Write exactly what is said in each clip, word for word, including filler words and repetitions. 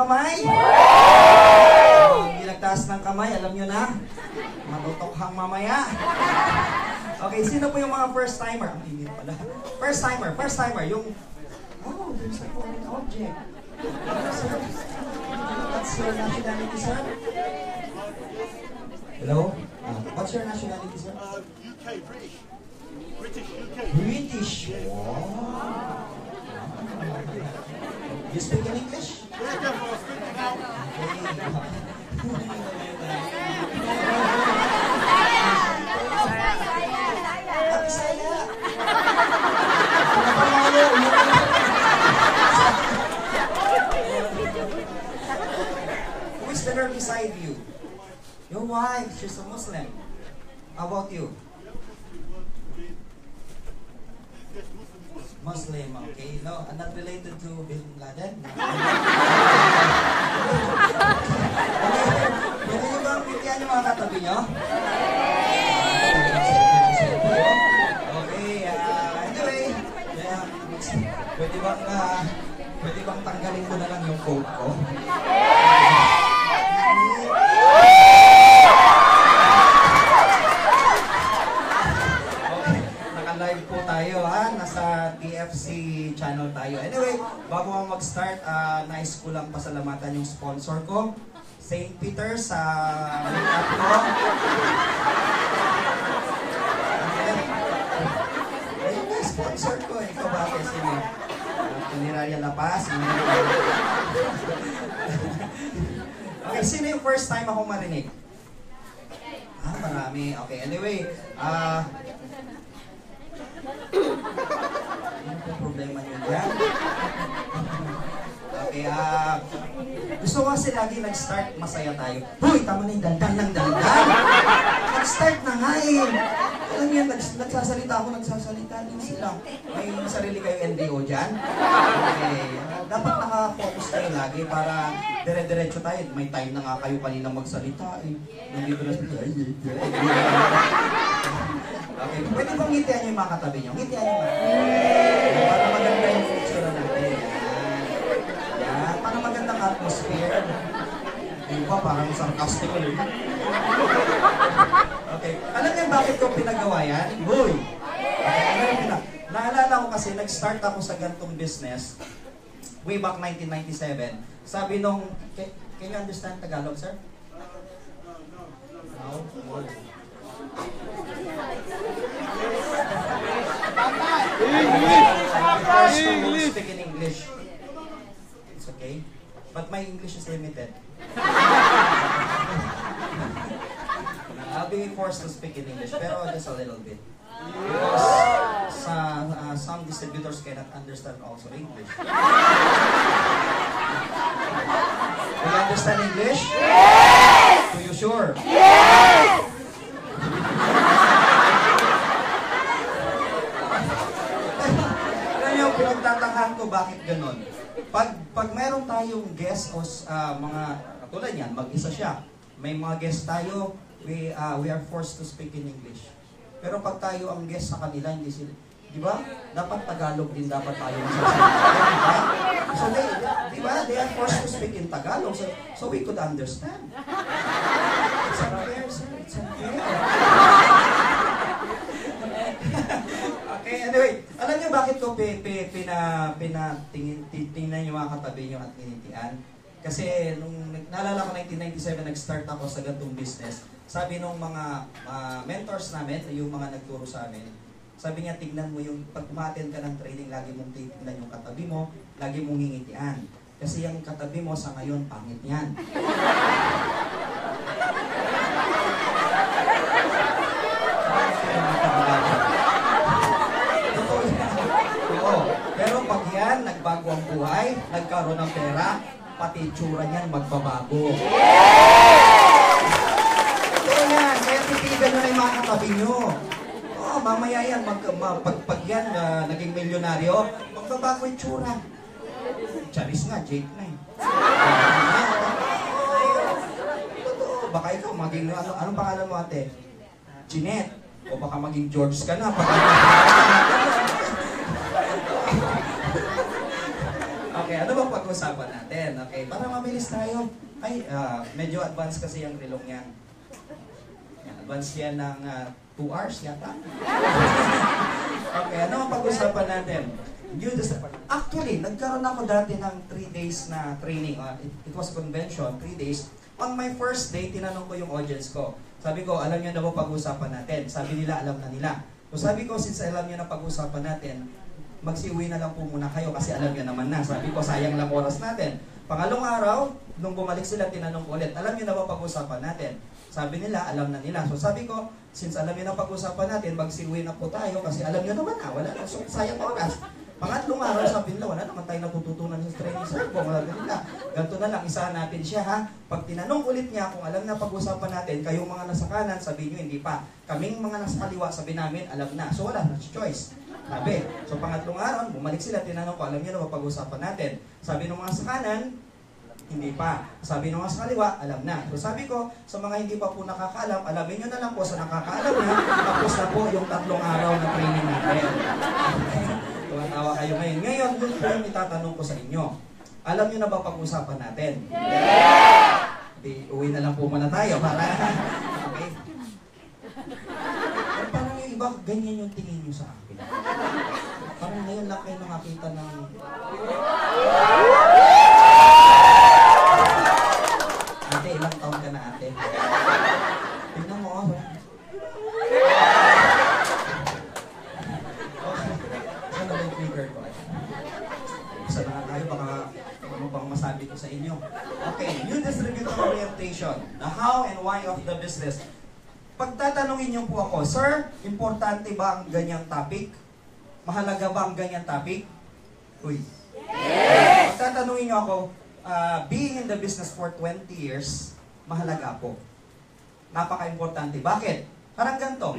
kamay? Hindi nagtaas ng kamay, alam nyo na. Matutokhang mamaya. Okay, sino po yung mga first timer? Ang init pala. First timer, first timer. Yung, oh, there's a foreign object. What's your nationality, sir? Hello? Uh, what's your nationality, sir? Uh, U K, British. British, U K. British. Wow. You speak in English? Yeah, definitely. I speak now. Bisaya. Who is the girl beside you? Your wife. She's a Muslim. How about you? Muslim, okay. No, I'm not related to Bin Laden. Pwede nyo bang pitihan yung mga katabi nyo? Okay, uh, anyway, kaya, pwede bang, uh, pwede bang tanggalin ko na lang yung coat ko? Live po tayo ha, nasa T F C channel tayo. Anyway, bago ako mag-start, uh, nais ko lang pasalamatan yung sponsor ko, Saint Peter sa lineup ko. Ayun na, sponsor ko. Ikaw ba, sino? Piniraria La Paz. Okay, sino yung first time ako marinig? Ah, marami. Okay, anyway, ah, uh, ano po problema nyo dyan? Okay, ah... Uh, gusto ko kasi lagi nag-start, masaya tayo. Hoy, tama na yung dandan ng dandan! Nag-start na nga eh! Alam yan, nags nagsasalita ako, nagsasalita din sila. May sarili kayo N D O dyan? Okay, uh, dapat naka-focus kayo lagi para dire-diretso tayo. May time na nga kayo kanina magsalita eh. Nandito na sila, ay, ay, okay, pwede bang ngitian nyo yung mga katabi nyo? Ngitian nyo ba? Para maganda yung future natin. Yan. Para magandang atmosphere. Yung ba, parang sarcastic ko yun. Okay. Alam niyo bakit ko pinagawa yan? Boy! Okay, na. Naalala ko kasi, nag-start ako sa gantong business way back nineteen ninety-seven. Sabi nung, can, can you understand Tagalog, sir? No? No? English! English! Speak in English. It's okay. But my English is limited. I'll be forced to speak in English, pero just a little bit. Because sa, uh, some distributors cannot understand also English. Do you understand English? Yes! Are you sure? Yes! Pinagtatangahan ko bakit ganon. Pag, pag meron tayong guest o uh, mga katulad yan, mag-isa siya. May mga guest tayo, we, uh, we are forced to speak in English. Pero pag tayo ang guest sa kanila, hindi sila, di ba? Dapat Tagalog din dapat tayo magsasalita. So they, di ba? They are forced to speak in Tagalog so, so we could understand. It's unfair, sir. It's unfair. Okay, anyway, alam niyo bakit ko pi, pi, pina, pinatingin, tingnan yung mga katabi niyo at initian? Kasi nung naalala ko nineteen ninety-seven, nag-start ako sa gantong business. Sabi nung mga uh, mentors namin, yung mga nagturo sa amin, sabi niya, tignan mo yung, pag umaten ka ng training, lagi mong titignan yung katabi mo, lagi mong ngingitian. Kasi yung katabi mo sa ngayon, pangit yan. Pero pag yan, nagbago ang buhay, nagkaroon ng pera, pati itsura niyan magbabago. Ito yan, kaya titigan nyo na yung mga katabi nyo. Oh, mamaya yan, mag, mag, pag, pag yan, uh, naging milyonaryo, magbabago itsura. Charis nga, Jake na eh. Totoo, baka ikaw maging, ano, anong pangalan mo ate? Jeanette. O baka maging George ka na. Okay, ano bang pag pag-uusapan natin. Okay, para mabilis tayo. Ay, ah, medyo advanced kasi yung relong yan. Yan, advanced yan ng two hours yata. Okay, ano ang pag-usapan natin? New Dis- Actually, nagkaroon ako dati ng three days na training. Uh, it, it was convention, three days. On my first day, tinanong ko yung audience ko. Sabi ko, alam niyo na ba pag-usapan natin? Sabi nila, alam na nila. So sabi ko, since alam niyo na pag-usapan natin, magsiuwi na lang po muna kayo kasi alam niyo naman na. Sabi ko, sayang lang oras natin. Pangalong araw, nung bumalik sila, tinanong ko ulit, alam niyo na ba pag-usapan natin? Sabi nila, alam na nila. So sabi ko, since alam niyo na pag-usapan natin, magsiuwi na po tayo kasi alam niyo naman na, wala na. So sayang oras. Pangatlong araw, sabi nila, wala naman tayo natututunan sa training sir po. Mga nila, ganito na lang, isahan natin siya ha. Pag tinanong ulit niya kung alam na pag-usapan natin, kayong mga nasa kanan, sabi niyo hindi pa. Kaming mga nasa kaliwa, sabi namin, alam na. So wala na choice. Sabi. So pangatlong araw, bumalik sila, tinanong ko, alam niyo na ba pag-usapan natin? Sabi ng mga sa kanan, hindi pa. Sabi ng mga sa kaliwa, alam na. So sabi ko, sa mga hindi pa po nakakaalam, alamin nyo na lang po sa nakakaalam na, tapos na po yung tatlong araw na training natin. Tuwatawa kayo ngayon. Ngayon, yun po yung itatanong ko sa inyo. Alam nyo na ba pag-usapan natin? Yeah! Di, uwi na lang po muna tayo para... Okay? Pero parang yung iba, ganyan yung tingin nyo sa akin. Parang ngayon lang kayo nakakita ng... Ate, ilang taon ka na ate? Tingnan mo ako. Saan na ba yung trigger ko? Isa na nga tayo, baka ano bang masabi ko sa inyo. Okay, new distributor orientation. The how and why of the business. Pagtatanungin niyo po ako, sir, importante ba ang ganyang topic? Mahalaga ba ang ganyang topic? Uy. Yes! Pagtatanungin niyo ako, uh, being in the business for twenty years, mahalaga po. Napaka-importante. Bakit? Parang ganito.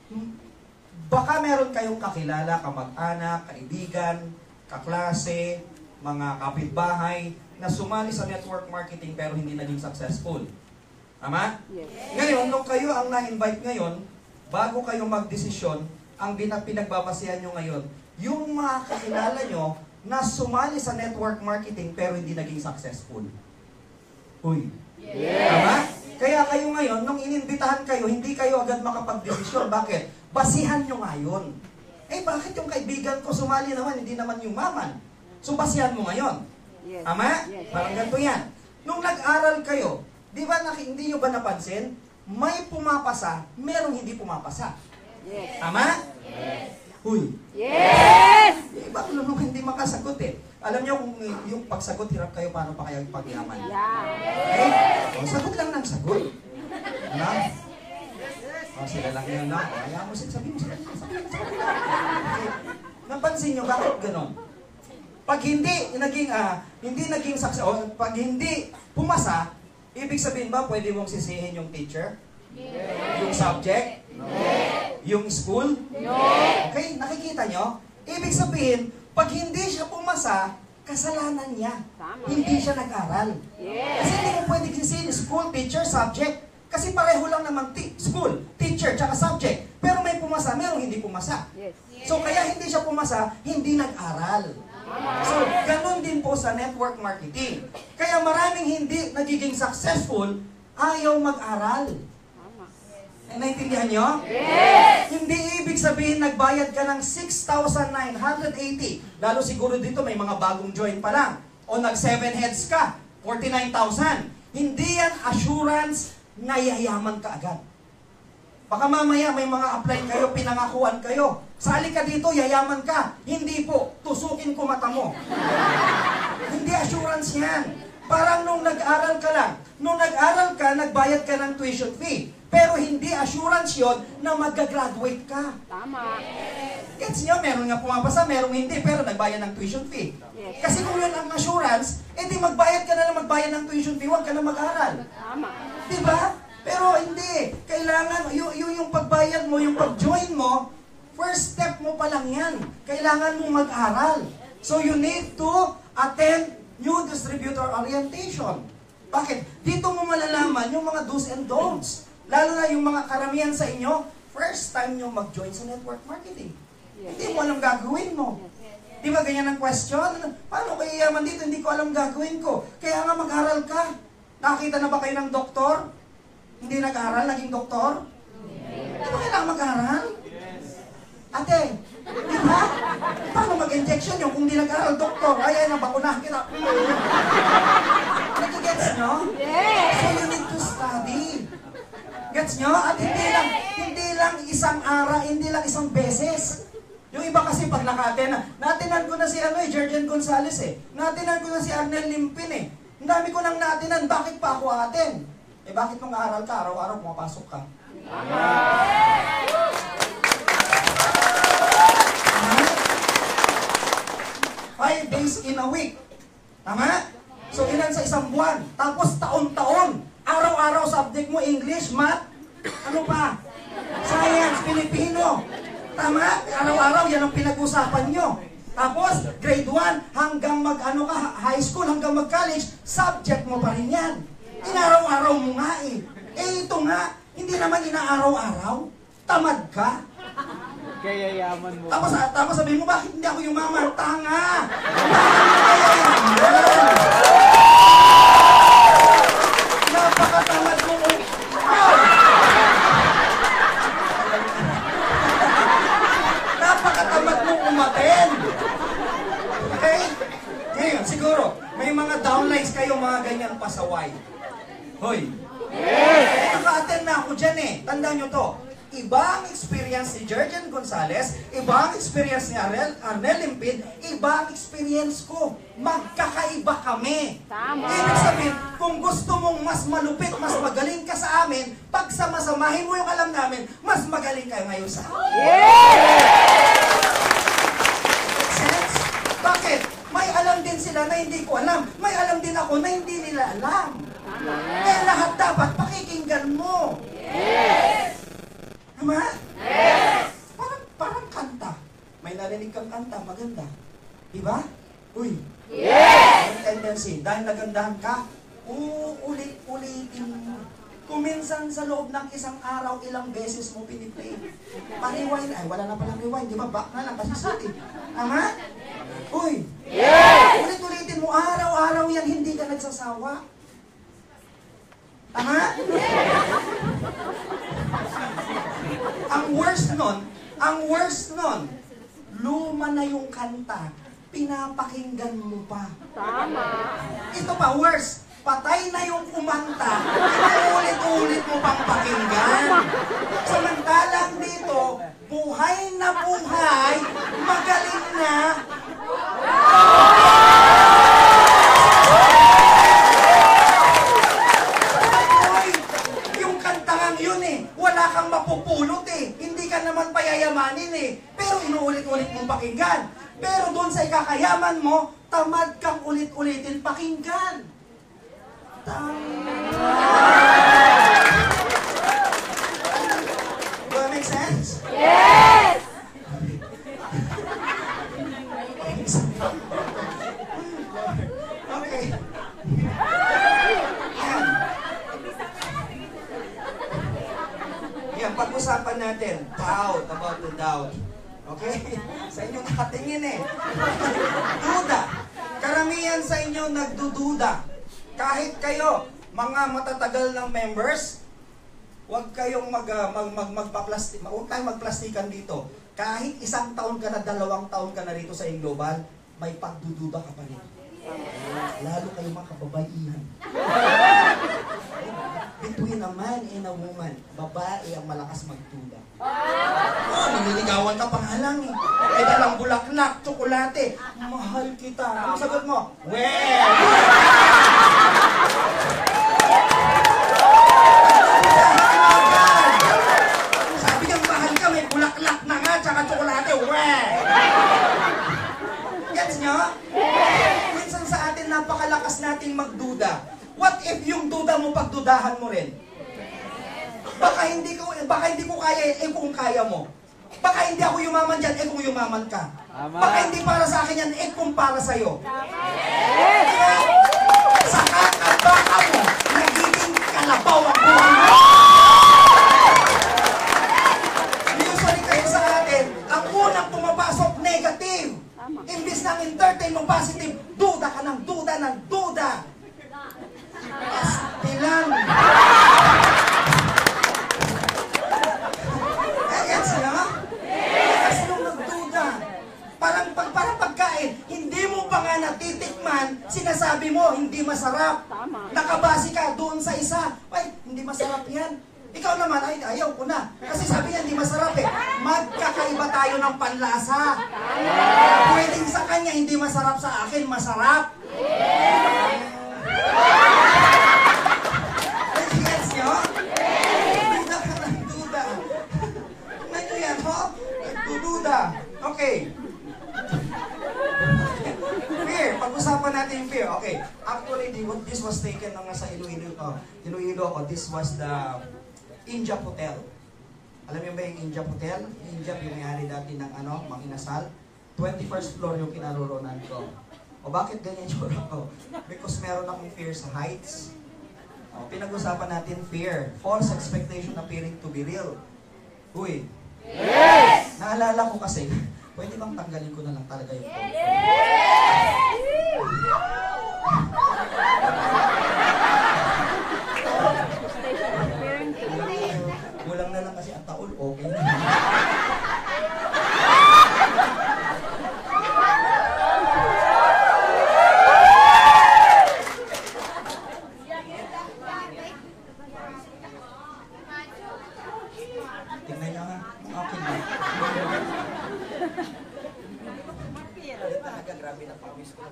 Baka meron kayong kakilala, kamag-anak, kaibigan, kaklase, mga kapitbahay, na sumali sa network marketing pero hindi naging successful. Tama? Yes. Ngayon, nung kayo ang na-invite ngayon, bago kayo magdesisyon, ang pinagbabasihan nyo ngayon, yung mga kakilala nyo na sumali sa network marketing pero hindi naging successful. Uy. Yes. Tama? Kaya kayo ngayon, nung inimbitahan kayo, hindi kayo agad makapag-desisyon. Bakit? Basihan nyo ngayon. Eh, bakit yung kaibigan ko sumali naman, hindi naman yumaman? So, basihan mo ngayon. Yes. Tama? Yes. Parang ganito yan. Nung nag-aral kayo, di ba, hindi nyo ba napansin? May pumapasa, merong hindi pumapasa. Yes. Tama? Yes. Huy. Yes! Eh, bakit nung hindi makasagot eh? Alam niyo kung yung pagsagot, hirap kayo, paano pa kaya pagyaman? Yeah. Okay? O, sagot lang ng sagot. Ano? O, sila lang yun, no? O, ayaw mo, sabihin mo sila. Okay. Napansin niyo, bakit ganon? Pag hindi naging, ah, hindi naging success, o pag hindi pumasa, ibig sabihin ba, pwede mong sisihin yung teacher? Yeah. Yung subject? No. Yung school? No. Okay, nakikita nyo? Ibig sabihin, pag hindi siya pumasa, kasalanan niya. Tama. Hindi siya nag-aral. Yes. Kasi hindi mo pwede sisihin school, teacher, subject. Kasi pareho lang naman ti- school, teacher, tsaka subject. Pero may pumasa, merong hindi pumasa. Yes. So kaya hindi siya pumasa, hindi nag-aral. So, ganun din po sa network marketing. Kaya maraming hindi nagiging successful, ayaw mag-aral. Eh, naintindihan nyo? Yes! Hindi ibig sabihin nagbayad ka ng six thousand nine hundred eighty. Lalo siguro dito may mga bagong join pa lang. O nag-seven heads ka, forty-nine thousand. Hindi yan assurance na yayaman ka agad. Baka mamaya may mga apply kayo, pinangakuan kayo. Sali ka dito, yayaman ka. Hindi po, tusukin ko mata mo. Hindi assurance yan. Parang nung nag-aral ka lang. Nung nag-aral ka, nagbayad ka ng tuition fee. Pero hindi assurance yon na mag-graduate ka. Tama. Gets nyo? Meron nga pumapasa, merong hindi, pero nagbayad ng tuition fee. Yes. Kasi kung yun ang assurance, edi magbayad ka na lang magbayad ng tuition fee, huwag ka na mag-aral. Tama. Diba? Pero hindi. Kailangan, yung, yung, yung pagbayad mo, yung pag-join mo, first step mo pa lang yan. Kailangan mo mag-aral. So you need to attend new distributor orientation. Bakit? Dito mo malalaman yung mga do's and don'ts. Lalo na yung mga karamihan sa inyo, first time nyo mag-join sa network marketing. Yes. Hindi mo alam gagawin mo. Yes. Di ba ganyan ang question? Paano kayo yaman dito? Hindi ko alam gagawin ko. Kaya nga mag-aral ka. Nakakita na ba kayo ng doktor? Hindi nag-aral, naging doktor? Di ba kailangan mag-aral? Ate, di ba? Paano mag-injection yung kung di nag-aral, doktor? Ay, ay, nabakunahan kita. Nag-gets nyo? So you need to study. Gets nyo? At hindi lang, hindi lang isang ara, hindi lang isang beses. Yung iba kasi pag naka-attend na, natinan ko na si ano eh, Jergen Gonzales eh. Natinan ko na si Arnel Limpin eh. Ang dami ko nang natinan, bakit pa ako attend? Eh bakit nung aaral ka, araw-araw pumapasok ka? Five days in a week. Tama? So ilan sa isang buwan? Tapos taon-taon. Araw-araw subject mo, English, Math, ano pa? Science, Pilipino. Tama? Araw-araw yan ang pinag-usapan nyo. Tapos, grade one hanggang mag-ano ka, high school hanggang mag-college, subject mo pa rin yan. Inaraw-araw mo nga eh. Eh ito nga, hindi naman inaaraw-araw. Tamad ka. Kaya yaman mo. Tapos, tapos sabihin mo, bakit hindi ako yumaman? Tanga! Kaya yaman! Napakatamad mo mo. Napakatamad mo umaten. Okay? Ngayon, siguro, may mga downlines kayo, mga ganyan pasaway. Hoy. Yes! Naka-attend na ako dyan eh. Tandaan nyo to. Iba ang experience ni Jergen Gonzales, iba ang experience ni Arnel, Arnel Limpid, iba ang experience ko. Magkakaiba kami. Tama. Ibig sabihin, kung gusto mong mas malupit, mas magaling ka sa amin, pag samasamahin mo yung alam namin, mas magaling kayo ngayon sa amin. Yes! Make sense? Bakit? May alam din sila na hindi ko alam. May alam din ako na hindi nila alam. Kaya lahat dapat pakikinggan mo. Yes! Tama? Yes! Parang, parang kanta. May narinig kang kanta, maganda. Diba? Uy. Yes! Ang tendency, dahil nagandahan ka, uulit-ulitin mo. Kung minsan sa loob ng isang araw, ilang beses mo piniplay. Pa-rewind, ay wala na palang rewind, di ba? Back na lang, kasi city. Tama? Uy. Yes! Ulit-ulitin mo, araw-araw yan, hindi ka nagsasawa. Tama? Ang worst nun, ang worst nun, luma na yung kanta, pinapakinggan mo pa. Tama. Ito pa, worst, patay na yung kumanta, inuulit-ulit mo pang pakinggan. Samantalang dito, buhay na buhay, magaling na. Wala kang mapupulot eh. Hindi ka naman payayamanin eh. Pero inuulit-ulit mong pakinggan. Pero doon sa ikakayaman mo, tamad kang ulit-ulitin pakinggan. Tama. Do that make sense? Yes! Okay. Yan, pag-usapan natin, doubt, about the doubt. Okay? Sa inyo nakatingin eh. Duda. Karamihan sa inyo nagdududa. Kahit kayo, mga matatagal ng members, huwag kayong mag, uh, mag, mag, magpa-plastic, huwag kayong magplastikan dito. Kahit isang taon ka na, dalawang taon ka na rito sa Global, may pagdududa ka pa rin. Lalo kayo mga kababaihan. Between a man and a woman, babae ang malakas magduda. Oh, naniligawan ka pang halang eh. May dalang bulaklak, tsokolate. Mahal kita. Anong sagot mo? Well! Sabi niyang mahal ka, may bulaklak na nga, tsaka tsokolate. Well! Gets nyo? Minsan sa atin, napakalakas nating magduda. What if yung duda mo, pagdudahan mo rin? Baka hindi ko, baka hindi ko kaya, eh kung kaya mo. Baka hindi ako yumaman dyan, eh kung yumaman ka. Tama. Baka hindi para sa akin yan, eh kung para sa'yo. Diba? Sa kakabaka mo, nagiging kalabaw ang buhay mo. Usually kayo sa atin, ang unang pumapasok, negative. Imbis ka doon sa isa. Ay, hindi masarap yan. Ikaw naman, ay, ayaw ko na. Kasi sabi niya, hindi masarap eh. Magkakaiba tayo ng panlasa. Pwedeng sa kanya, hindi masarap, sa akin, masarap. Gets nyo? Duda ka ng duda. Tingnan nyo yan, ho? Nagdududa. Okay. Fear. Pag-usapan natin yung fear. Okay. Actually, this was taken nang nasa Iloilo. Oh, Iloilo ako. This was the India Hotel. Alam niyo ba yung India Hotel? India, yung may-ari dati ng ano, Mang Inasal. twenty-first floor yung kinaroroonan ko. O bakit ganyan yung ko? Because meron akong fear sa heights. O, pinag-usapan natin fear. False expectation appearing to be real. Uy. Yes! Naalala ko kasi, pwede bang tanggalin ko na lang talaga yung phone? Yes! Kulang na lang kasi ang taol, okay na. Tingnan niyo nga, okay na. Talaga, grabe na pawis ko.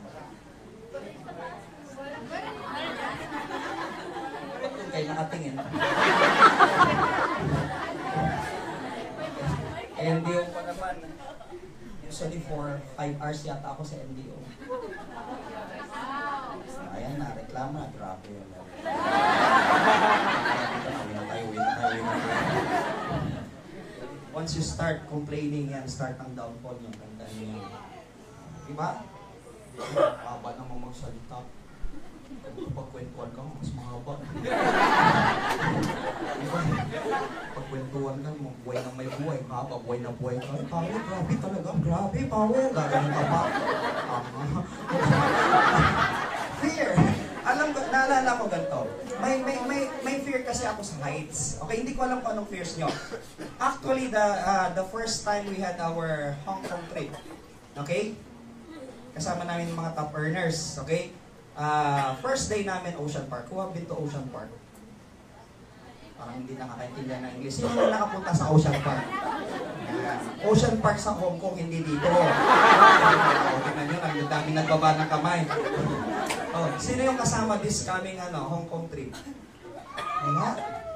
Ba't kung kayo nakatingin? N D O pa naman. Usually for five hours yata ako sa N D O. Ayan na, reklama. Grabe yun. Uwi na tayo, uwi na tayo, uwi na tayo. Once you start complaining yan, start ang downfall yung kanta niya. Diba? Mahaba naman magsalita. Kapag kwentuhan ka, mas mahaba. Diba? Pag kwentuhan ka, buhay na may buhay. Mahaba, buhay na buhay ka. Ay, Power, grabe talaga. Grabe, Power. Gagaling ka pa. Fear. Alam ko, naalala ko ganito. May, may, may, may fear kasi ako sa heights. Okay, hindi ko alam kung anong fears nyo. Actually, the, uh, the first time we had our Hong Kong trip, okay? Kasama namin yung mga top earners, okay? Uh, first day namin, Ocean Park. Who have been to Ocean Park? Parang hindi nakakaintindihan ng English. Sino na nakapunta sa Ocean Park? Yan. Ocean Park sa Hong Kong, hindi dito. O, tingnan nyo, ang daming nagbaba ng kamay. Oh, sino yung kasama this coming ano, Hong Kong trip? Ayan.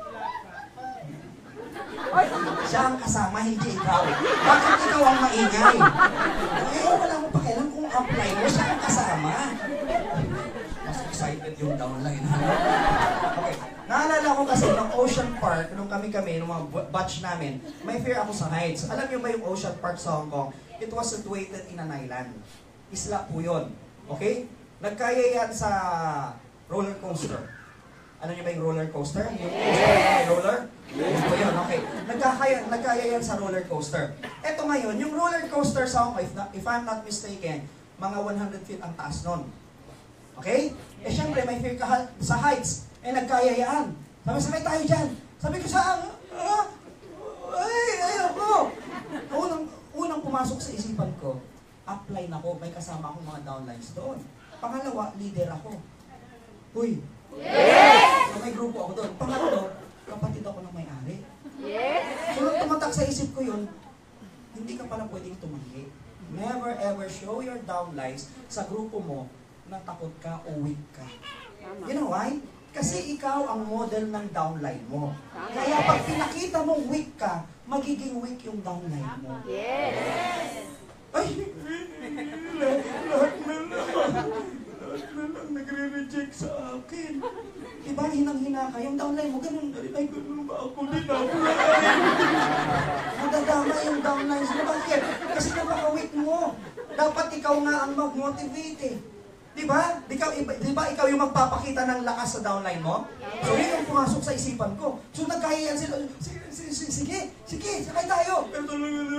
Siya ang kasama, hindi ikaw. Bakit ikaw ang maingay? Eh, wala mo pakialam kung apply mo, siya ang kasama. Mas excited yung downline. Okay. Naalala ko kasi ng Ocean Park, nung kami-kami, nung mga batch namin, may fear ako sa heights. Alam niyo ba yung Ocean Park sa Hong Kong? It was situated in an island. Isla po yun. Okay? Nagkaya yan sa roller coaster. Ano niyo ba yung roller coaster? Yung coaster, roller? Yes. Ito yun, okay. Nagkaya, nagkaya yan sa roller coaster. Ito ngayon, yung roller coaster sa Hong Kong, if, if I'm not mistaken, mga one hundred feet ang taas nun. Okay? Eh syempre, may fear ka sa heights. Eh nagkaya yan. Sabi, sakay tayo dyan. Sabi ko sa ah, ay, ayaw ko. Unang, unang pumasok sa isipan ko, upline ako, may kasama akong mga downlines doon. Pangalawa, leader ako. Uy. Yes! So may grupo ako doon. Pangatlo, kapatid ako ng may-ari. Yes! So nung tumatak sa isip ko yun, hindi ka pala pwedeng tumanggi. Never ever show your downlines sa grupo mo na takot ka o weak ka. You know why? Kasi ikaw ang model ng downline mo. Kaya pag pinakita mong weak ka, magiging weak yung downline mo. Yes! Ay! Lahat na lang. Lahat na lang nagre-reject sa akin. Diba, hinang-hina ka. Yung downline mo, ganun. Ay, ganun ba ako din ako? Nadadama yung downlines mo. Bakit? Kasi napaka-weak mo. Dapat ikaw nga ang mag-motivate eh. Diba? Diba, diba ikaw yung magpapakita ng lakas sa downline mo? So yun yung pumasok sa isipan ko. So nagkaya yan sila. Sige, sige, sige, sige, sakay tayo. Pero talaga na.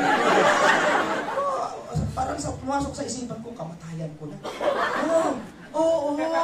Parang sa pumasok sa isipan ko, kamatayan ko na. Oo, oo, oo.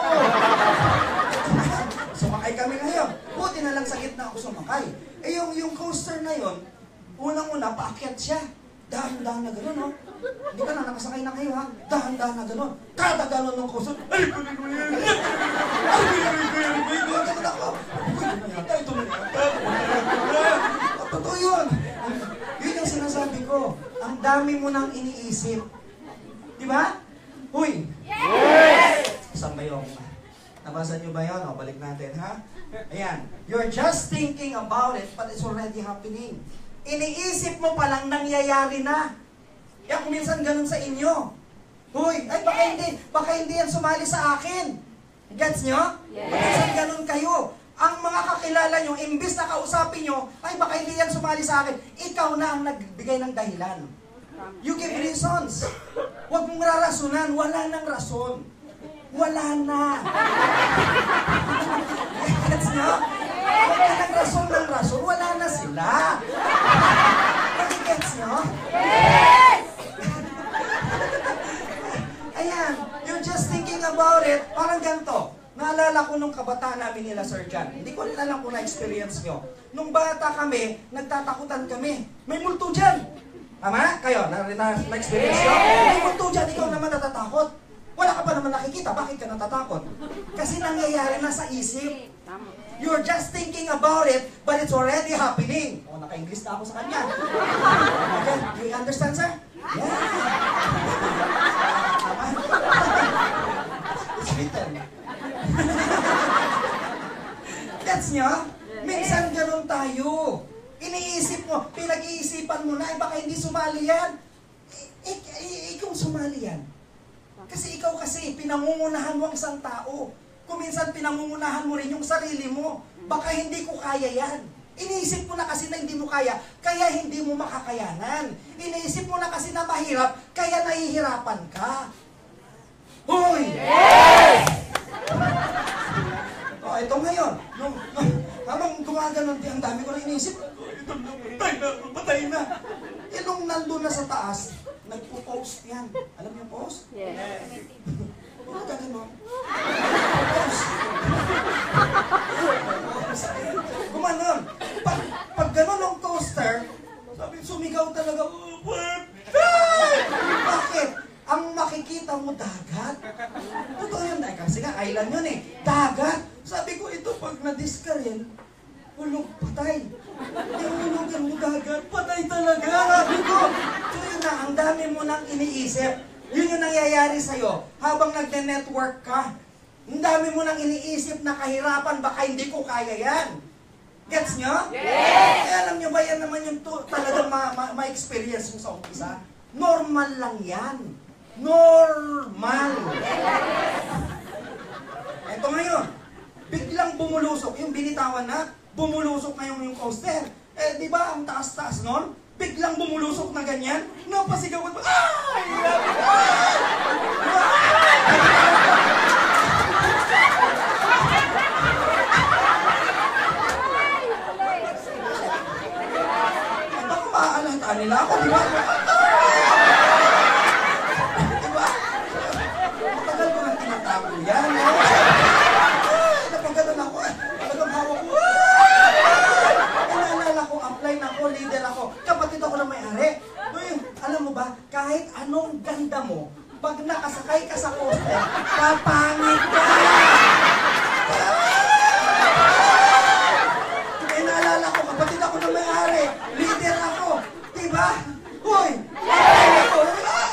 Sumakay kami ngayon. Buti na lang sa gitna ako sumakay. Eh yung, yung coaster na yon, unang-una, paakyat siya. Dahan-dahan na gano'n, no? Hindi ka na, nakasakay na kayo ha. Dahan-dahan na gano'n. Kada gano'n ng kusot. Ay, kunin mo yan. Ay, kunin mo yan. Ay, gano'n ako. Ito na yata, ito na yata. Totoo yun. Yun yung sinasabi ko. Ang dami mo nang iniisip. Di ba? Huy! Yes! Saan ba yung... Nabasa nyo ba yun? O, balik natin, ha? Ayan. You're just thinking about it, but it's already happening. Iniisip mo palang nangyayari na. Yan, kung minsan ganun sa inyo. Huy, ay baka hindi, baka hindi yan sumali sa akin. Gets nyo? Yes. Minsan ganun kayo. Ang mga kakilala nyo, imbis na kausapin nyo, ay baka hindi yan sumali sa akin. Ikaw na ang nagbigay ng dahilan. You give reasons. Huwag mong rarasunan. Wala nang rason. Wala na. Gets nyo? Huwag nang rason ng rason. Wala na sila. Gets nyo? Yes! Ayan, you're just thinking about it, parang ganito. Naalala ko nung kabataan namin nila, Sir John. Hindi ko rin alam kung na-experience nyo. Nung bata kami, nagtatakutan kami. May multo dyan. Tama? Kayo, na-experience nyo? May multo dyan, ikaw naman natatakot. Wala ka pa naman nakikita, bakit ka natatakot? Kasi nangyayari na sa isip. You're just thinking about it, but it's already happening. O, naka-English na ako sa kanya. Okay, do you understand, sir? Yeah. It's written. Gets nyo? Minsan ganun tayo. Iniisip mo, pinag-iisipan mo na, eh, baka hindi sumali yan. I- i- ikaw sumali yan. Kasi ikaw kasi, pinangungunahan mo ang isang tao. Kung minsan pinangungunahan mo rin yung sarili mo, baka hindi ko kaya yan. Iniisip mo na kasi na hindi mo kaya, kaya hindi mo makakayanan. Iniisip mo na kasi na mahirap, kaya nahihirapan ka. Hoy! Yes! O, ito ngayon. Nung, nung, habang gumaganon, ang dami ko na iniisip, ito na, patay na, patay na. Eh, nung nandun na sa taas, nagpo-post yan. Alam niyo post? Yes. Ano ka gano'n? Post. Gumanon. Pag, pag gano'n ang coaster, sabi, sumigaw talaga, oh, bakit? Ang makikita mo, dagat. Totoo yun, eh, kasi nga, island yun eh. Dagat. Sabi ko, ito pag na-discarel, hulog, patay. Yung hulugan mo, dagat, patay talaga. Sabi ko, so yun na, ang dami mo nang iniisip. Yun yung nangyayari sa'yo. Habang nagne-network ka, ang dami mo nang iniisip na kahirapan, baka hindi ko kaya yan. Gets nyo? Yes! Eh, alam nyo ba yan naman yung to, talagang ma-experience ma- ma- yung sa umpisa? Normal lang yan. Normal. Ito ngayon, biglang bumulusok, yung binitawan na, bumulusok na yung, yung coaster. Eh, di ba, ang taas-taas nun? Biglang bumulusok na ganyan, napasigaw ko, ay! Ay, baka maaalata nila ako, di ba? Di ba? Matagal ko nang tinatago yan. Ay, napagano'n ako. Talagang hawak ko. Inaalala ko, apply na ako, leader ako. Kapatid ako na may-ari. Alam mo ba, kahit anong ganda mo, pag nakasakay ka sa coaster, papangit ka! Eh, naalala ko, kapatid ako na may-ari, leader ako, diba? Hoy! Leader ako!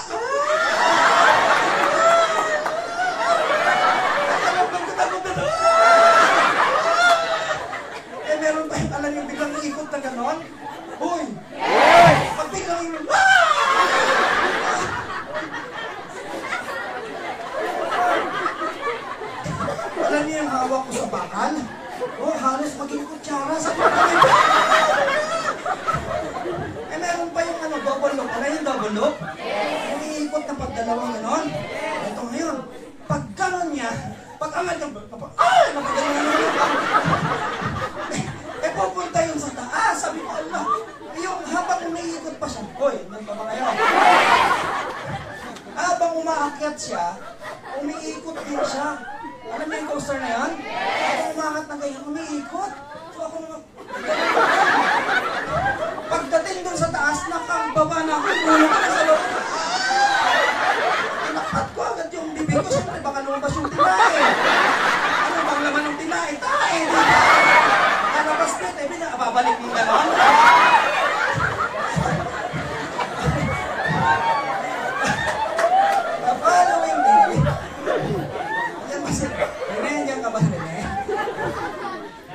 Eh, meron ba yung alam yung biglang ikot na ganon? Hoy! Pag biglang yung... Alam niyo yung hawak ko sa bakal? Oh, halos maging kutsara sa bakal. Eh, meron pa yung ano, double loop. Alam yung double loop? Yung iikot na pagdalawang ganon. Ito ngayon, pag ganon niya, pag angat yung... Ay! Napaganon yun. Eh, eh, pupunta yun sa taas. Sabi ko, Allah, yung habang umiikot pa siya, hoy, nandun ba kayo? Habang umaakyat siya, umiikot din siya. Alam niyo yung coaster na yan? Habang umakat na ganyan, umiikot. So ako naman, pagdating doon sa taas, nakababa na ako, ulo ka na sa loob.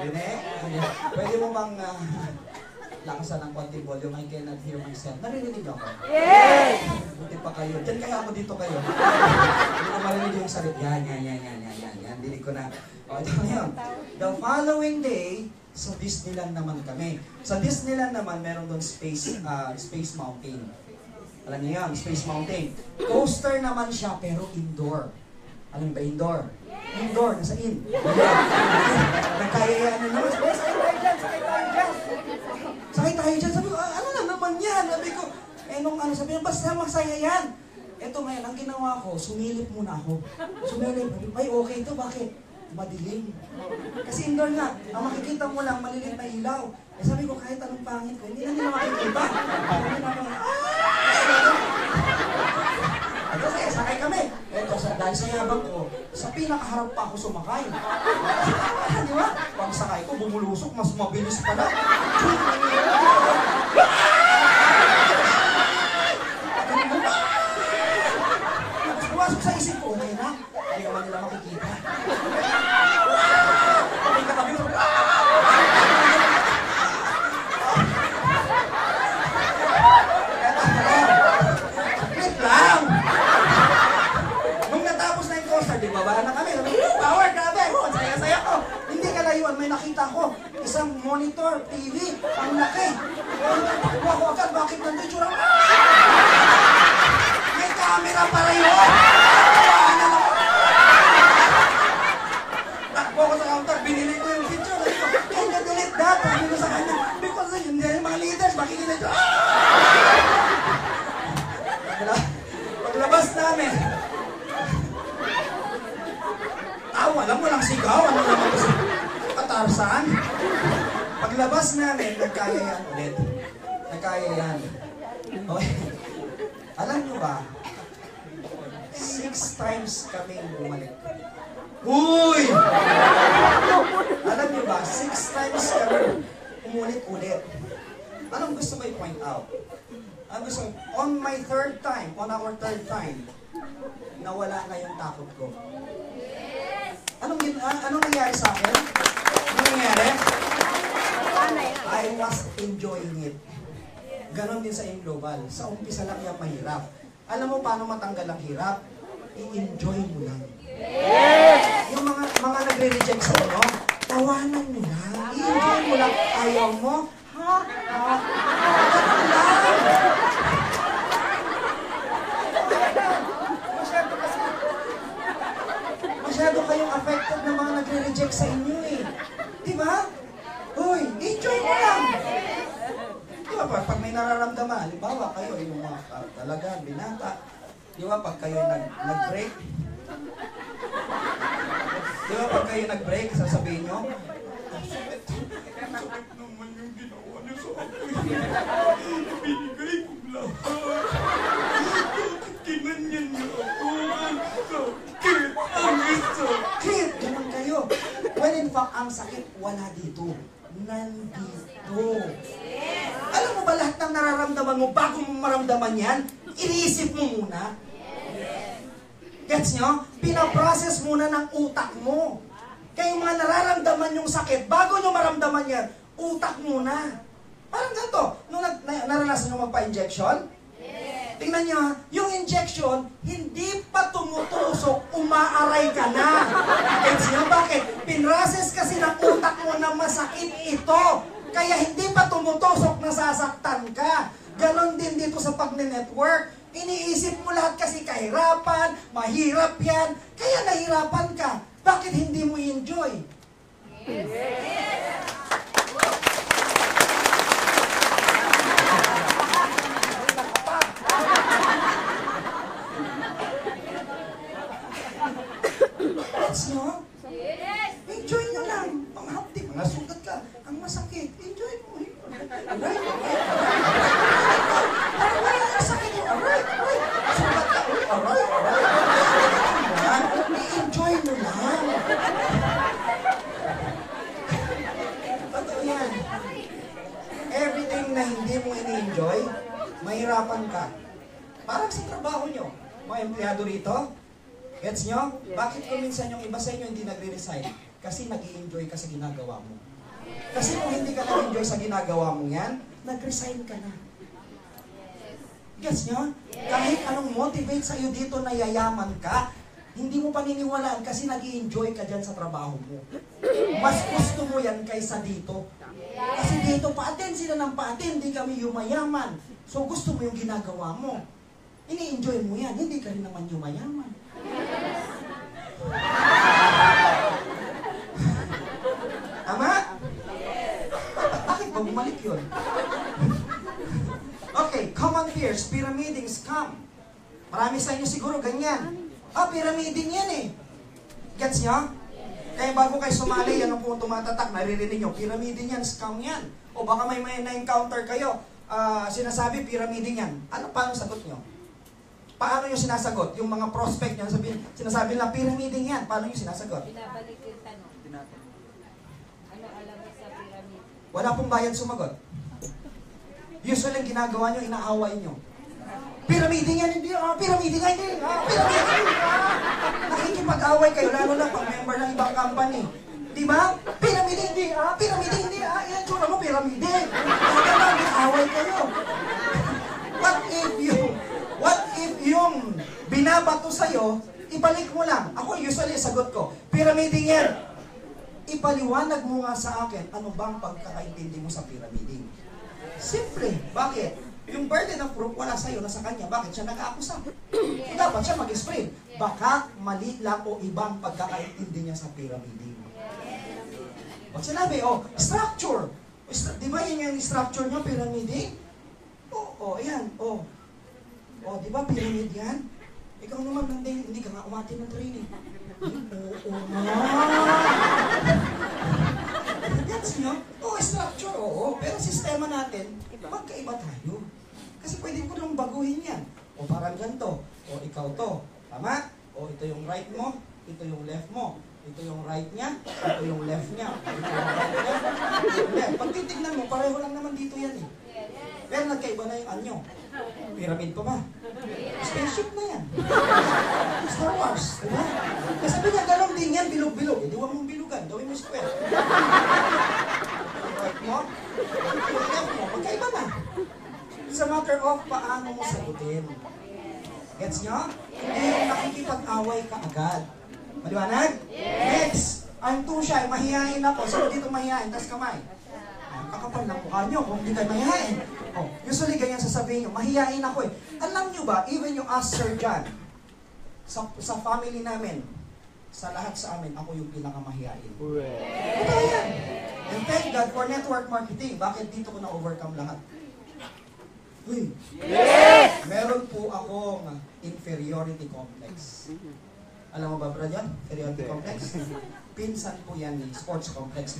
Rene, pwede mo bang uh, lakasan ng konti volume? I cannot hear myself. Narinig ako? Yes! Buti pa kayo. Diyan kaya ako, dito kayo. Hindi ko marinig yung salit. Yan, yan, yan, yan, yan, yan, yan. Dinig ko na. O, ito ngayon. The following day, sa Disneyland naman kami. Sa Disneyland naman, meron doon Space uh, Space Mountain. Alam niyo yan, Space Mountain. Coaster naman siya, pero indoor. Alam ba indoor? Indoor, nasa in. Nagkayayaan na naman. Sakay tayo dyan, sakay tayo dyan. Sakay tayo dyan. Sabi ko, ah, ano na naman yan? Sabi ko, eh nung ano, sabi ko, basta masaya yan. Ito ngayon, ang ginawa ko, sumilip muna ako. Sumilip, ay okay ito, bakit? Madilim. Kasi indoor nga, ang makikita mo lang, malilit na ilaw. Eh sabi ko, kahit anong pangit ko, hindi na nila makikita. Sabi na naman, ano kaya, sakay kami. Eto, sa, dahil sa yabang ko, sa pinakaharap pa ako sumakay. Di ba? Pag sakay ko, bumulusok, mas mabilis pala. Tapos pumasok sa isip ko, okay na, hindi naman nila makikita. Okay, katabi ko, bababa na kami. Power, grabe. Oh, saya-saya ko. Hindi kalayuan, may nakita ko. Isang monitor, T V, ang laki. Kuha ko agad, bakit nandun yung ah! May camera pala yun. Kuhaan na lang. Takbo ko sa counter, binili ko yung picture. Can you delete that? Sabi ko sa kanya, because hindi yung mga leaders, makikita ito. Paglabas namin, alam mo lang sigaw, ano naman kasi katarsan. Paglabas namin, nagkaya yan ulit. Nagkaya yan. Okay. Alam nyo ba, six times kami bumalik. Uy! Alam nyo ba, six times kami umulit-ulit. Anong gusto ko i-point out? Anong gusto ko? On my third time, on our third time, nawala na yung takot ko. Anong, uh, anong nangyari sa akin? Anong nangyari? I was enjoying it. Ganon din sa In-Global. Sa umpisa lang yan mahirap. Alam mo paano matanggal ang hirap? I-enjoy mo lang. Yes! Yung mga, mga nagre-reject sa inyo, tawanan mo lang. I-enjoy mo lang. Ayaw mo? Ha? Ha? Ganon lang. Masyado kayong affected ng mga nagre-reject sa inyo eh. Di ba? Uy, enjoy mo lang. Di ba, pag may nararamdaman, halimbawa kayo, yung mga uh, talaga, binata, di ba, pag kayo nag, nag-break, di ba, pag kayo nag-break, sasabihin nyo, ang sakit, ang sakit naman yung ginawa niyo sa akin. Binigay kong lahat. Kinanyan niyo ako. Ang sakit. Ang sakit. Ganun kayo. When in fact, ang sakit wala dito. Nandito. Alam mo ba lahat ng nararamdaman mo, bago mo maramdaman yan, iniisip mo muna. Gets nyo? Pinaprocess muna ng utak mo. Kaya yung mga nararamdaman yung sakit, bago nyo maramdaman yan, utak muna. Parang ganito, nung na, na, naranasan nyo magpa-injection, tingnan nyo ha, yung injection, hindi pa tumutusok, umaaray ka na. Gets nyo? Bakit? Pinrases kasi ng utak mo na masakit ito. Kaya hindi pa tumutusok, nasasaktan ka. Ganon din dito sa pagne-network. Iniisip mo lahat kasi kahirapan, mahirap yan, kaya nahirapan ka. Bakit hindi mo i-enjoy? Yes. Gets nyo? Yes! Enjoy nyo lang. Ang hapdi, mga sugat ka. Ang masakit, enjoy mo. Alright? Parang wala yung sakit mo. Alright? Alright? Sugat ka. Alright? Alright? I-enjoy mo lang. Totoo yan. Everything na hindi mo ini-enjoy, mahirapan ka. Parang sa trabaho nyo. Mga empleyado rito, gets nyo? Bakit kung minsan yung iba sa inyo hindi nagre-resign? Kasi nag-i-enjoy ka sa ginagawa mo. Kasi kung hindi ka na-enjoy sa ginagawa mo yan, nag-resign ka na. Gets nyo? Kahit anong motivate sa iyo dito na yayaman ka, hindi mo paniniwalaan kasi nag-i-enjoy ka dyan sa trabaho mo. Mas gusto mo yan kaysa dito. Kasi dito, pa-attend sila ng pa-attend, hindi kami yumayaman. So gusto mo yung ginagawa mo. Ini-enjoy mo yan, hindi ka rin naman yumayaman. Tama? Bakit ba bumalik yun? Okay, common fears, pyramiding, scam. Marami sa inyo siguro ganyan. Ah, pyramiding yan eh. Gets nyo? Kaya bago kayo sumali, yan ang kung tumatatak, naririnig nyo, pyramiding yan, scam yan. O baka may may na-encounter kayo, uh, sinasabi pyramiding yan. Ano, paano sagot nyo? Paano yung sinasagot? Yung mga prospect nyo, sabi, sinasabi lang pyramiding yan. Paano yung sinasagot? Binabalik yung tanong. Ano alam mo sa pyramid? Wala pong bayad sumagot. Usually, ang ginagawa nyo, inaaway nyo. Pyramiding yan, hindi ah. Pyramiding yan, hindi ah. Pyramiding yan, ah. Nakikipag-away kayo, lalo na pag member ng ibang company. Di ba? Pyramiding, hindi ah. Pyramiding, hindi ah. Yan, tsura mo, pyramiding. Kaya naman, inaaway kayo. What if yung, what if yung binabato sa'yo, ibalik mo lang. Ako, usually, sagot ko, pyramiding yan. Ipaliwanag mo nga sa akin, ano bang pagkakaintindi mo sa pyramiding? Simple. Bakit? Yung burden of proof wala sa'yo, nasa kanya. Bakit siya nag-aakusa? So, dapat siya mag-explain. Baka mali lang o ibang pagkakaintindi niya sa pyramiding. Pag sinabi, oh, structure. Di ba yun yung structure niya, pyramiding? Oo, oh, oh, ayan, oh. Oh, di ba pyramid yan? Ikaw naman, hindi, hindi ka nga umati ng training. Oo, oo nga. Gets nyo? Oo, structure, oo. Pero sistema natin, magkaiba tayo. Kasi pwede ko nang baguhin yan. O parang ganito. O ikaw to. Tama? O ito yung right mo. Ito yung left mo. Ito yung right niya. Ito yung left niya. Ito yung right niya. Ito yung left. Pag titignan mo, pareho lang naman dito yan eh. Pero nagkaiba na yung anyo. Pyramid pa ba? Spaceship na yan. Star Wars. Diba? Kasi sabi niya, galong din yan, bilog-bilog. Eh, di huwag mong bilugan. Gawin mo square. Yung right mo, yung left mo, magkaiba na. It's a matter of paano mo sagutin. Gets nyo? Hindi yung nakikipag-away ka agad. Maliwanag? Next! I'm too shy. Mahihain ako. Sino dito mahihain? Tas kamay. Ang kakapal ng mukha nyo kung hindi kayo mahihain. Oh, usually ganyan sasabihin nyo, mahihain ako eh. Alam nyo ba, even yung us, Sir John, sa, sa family namin, sa lahat sa amin, ako yung pinakamahihain. Ito yan. And thank God for network marketing. Bakit dito ko na-overcome lahat? Uy, yes! Meron po akong inferiority complex. Alam mo ba, Brad, yan? Inferiority complex? Pinsan po yan ni sports complex.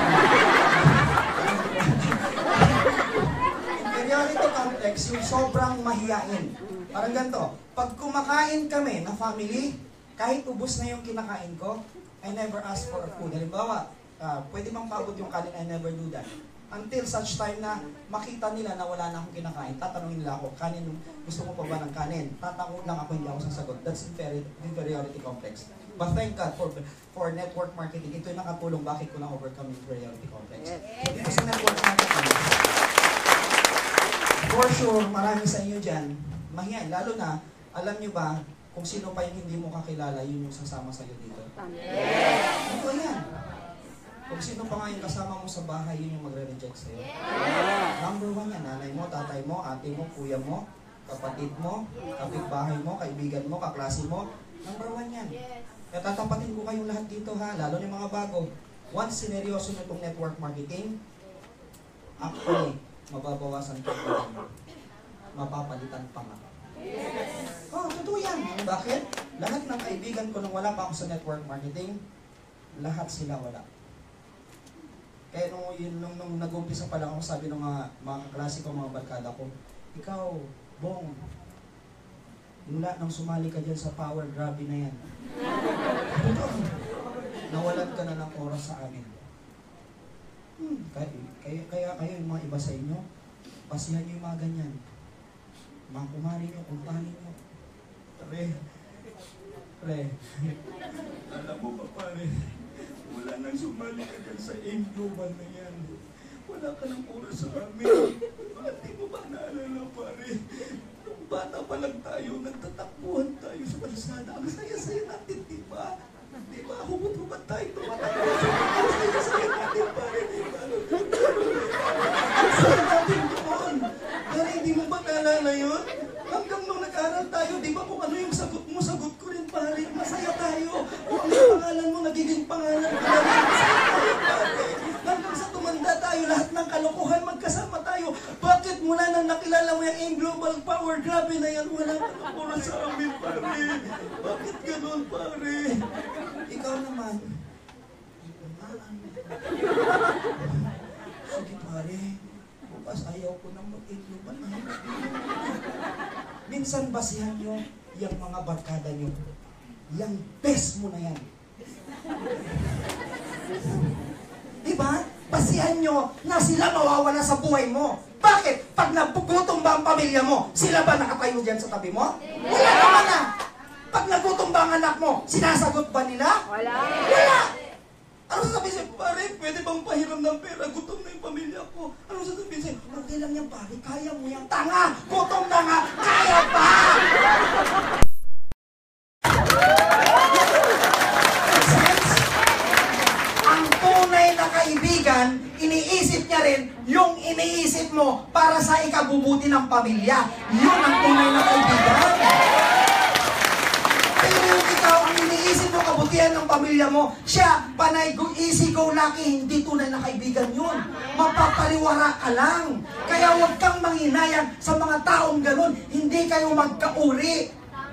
Inferiority complex, yung sobrang mahiyain. Parang ganito, pag kumakain kami na family, kahit ubos na yung kinakain ko, I never ask for food. Halimbawa, uh, pwede bang paabot yung kanin, I never do that. Until such time na makita nila na wala na akong kinakain, tatanungin nila ako, kanin, gusto mo pa ba ng kanin? Tatangon lang ako, hindi ako sasagot. That's inferi inferiority complex. But thank God for for network marketing. Ito yung nakatulong bakit ko na-overcome inferiority complex. Dito sa network marketing, for sure, marami sa inyo dyan, mahihain. Lalo na, alam nyo ba, kung sino pa yung hindi mo kakilala, yun yung sasama sa'yo dito. Yes! Ito yan. Kung sino pa nga yung kasama mo sa bahay, yun yung magre-reject sa'yo. Yeah. Number one yan, nanay mo, tatay mo, ate mo, kuya mo, kapatid mo, kapitbahay mo, kaibigan mo, kaklase mo. Number one yan. Kaya tatapatin ko kayong lahat dito ha, lalo yung mga bago. Once sineryoso nyo itong network marketing, actually, mababawasan ko ito. Mapapalitan pa nga. Oh, totoo yan. Bakit? Lahat ng kaibigan ko nung wala pa ako sa network marketing, lahat sila wala. Kaya nung, yun, nung, nung nag-umpisa pa lang ako, sabi ng mga, mga kaklase ko, mga barkada ko, ikaw, Bong, mula nang sumali ka dyan sa power, grabe na yan. Ito, nawalan ka na ng oras sa amin. Hmm, kaya, kaya, kaya kayo, yung mga iba sa inyo, pasihan nyo yung mga ganyan. Mga kumari nyo, kumpani nyo. Pre, pre, alam mo ba pare, Wala nang sumali ka dyan sa aim global na yan. Wala ka ng oras sa amin. Bakit di mo ba naalala, pare? Nung bata pa lang tayo, nagtatakbuhan tayo sa kalsada. Ang saya-saya natin, di ba? Di ba? Hubot-hubot tayo tumatakbo. Ang saya-saya natin, pare, di ba? Ang saya natin doon. Pare, hindi mo ba naalala yun? Hanggang nung nag-aral tayo, di ba kung ano yung sagot mo, sagot ko rin, pare. Masaya tayo. Kung ano yung pangalan mo, nagiging pangalan ko na rin. Masaya tayo, pare. Hanggang sa tumanda tayo, lahat ng kalokohan, magkasama tayo. Bakit mula nang nakilala mo yung aim global power, grabe na yan, wala ka ng oras sa amin, pare. Bakit ganun, pare? Ikaw naman. Sige, pare. Bukas ayaw ko nang mag-aim global. Minsan basihan nyo yung mga barkada nyo. Yung best mo na yan. Diba? Basihan nyo na sila mawawala sa buhay mo. Bakit? Pag nagutom ba ang pamilya mo, sila ba nakatayo dyan sa tabi mo? Wala naman na. Pag nagutom ba ang anak mo, sinasagot ba nila? Wala. Wala. Ano sasabihin sa'yo, pare, pwede bang pahiram ng pera? Gutom na yung pamilya ko. Ano sasabihin sa'yo? Okay lang yan, pare, kaya mo yan. Tanga! Gutom na nga! Kaya pa! Sense? Ang tunay na kaibigan, iniisip niya rin yung iniisip mo para sa ikabubuti ng pamilya. Yun ang tunay na kaibigan. Pero yung ikaw, ang iniisip mo kabutihan ng pamilya mo, siya, panay go, easy go lucky, hindi tunay na kaibigan yun. Mapapaliwara ka lang. Kaya huwag kang manghinayang sa mga taong ganun. Hindi kayo magkauri.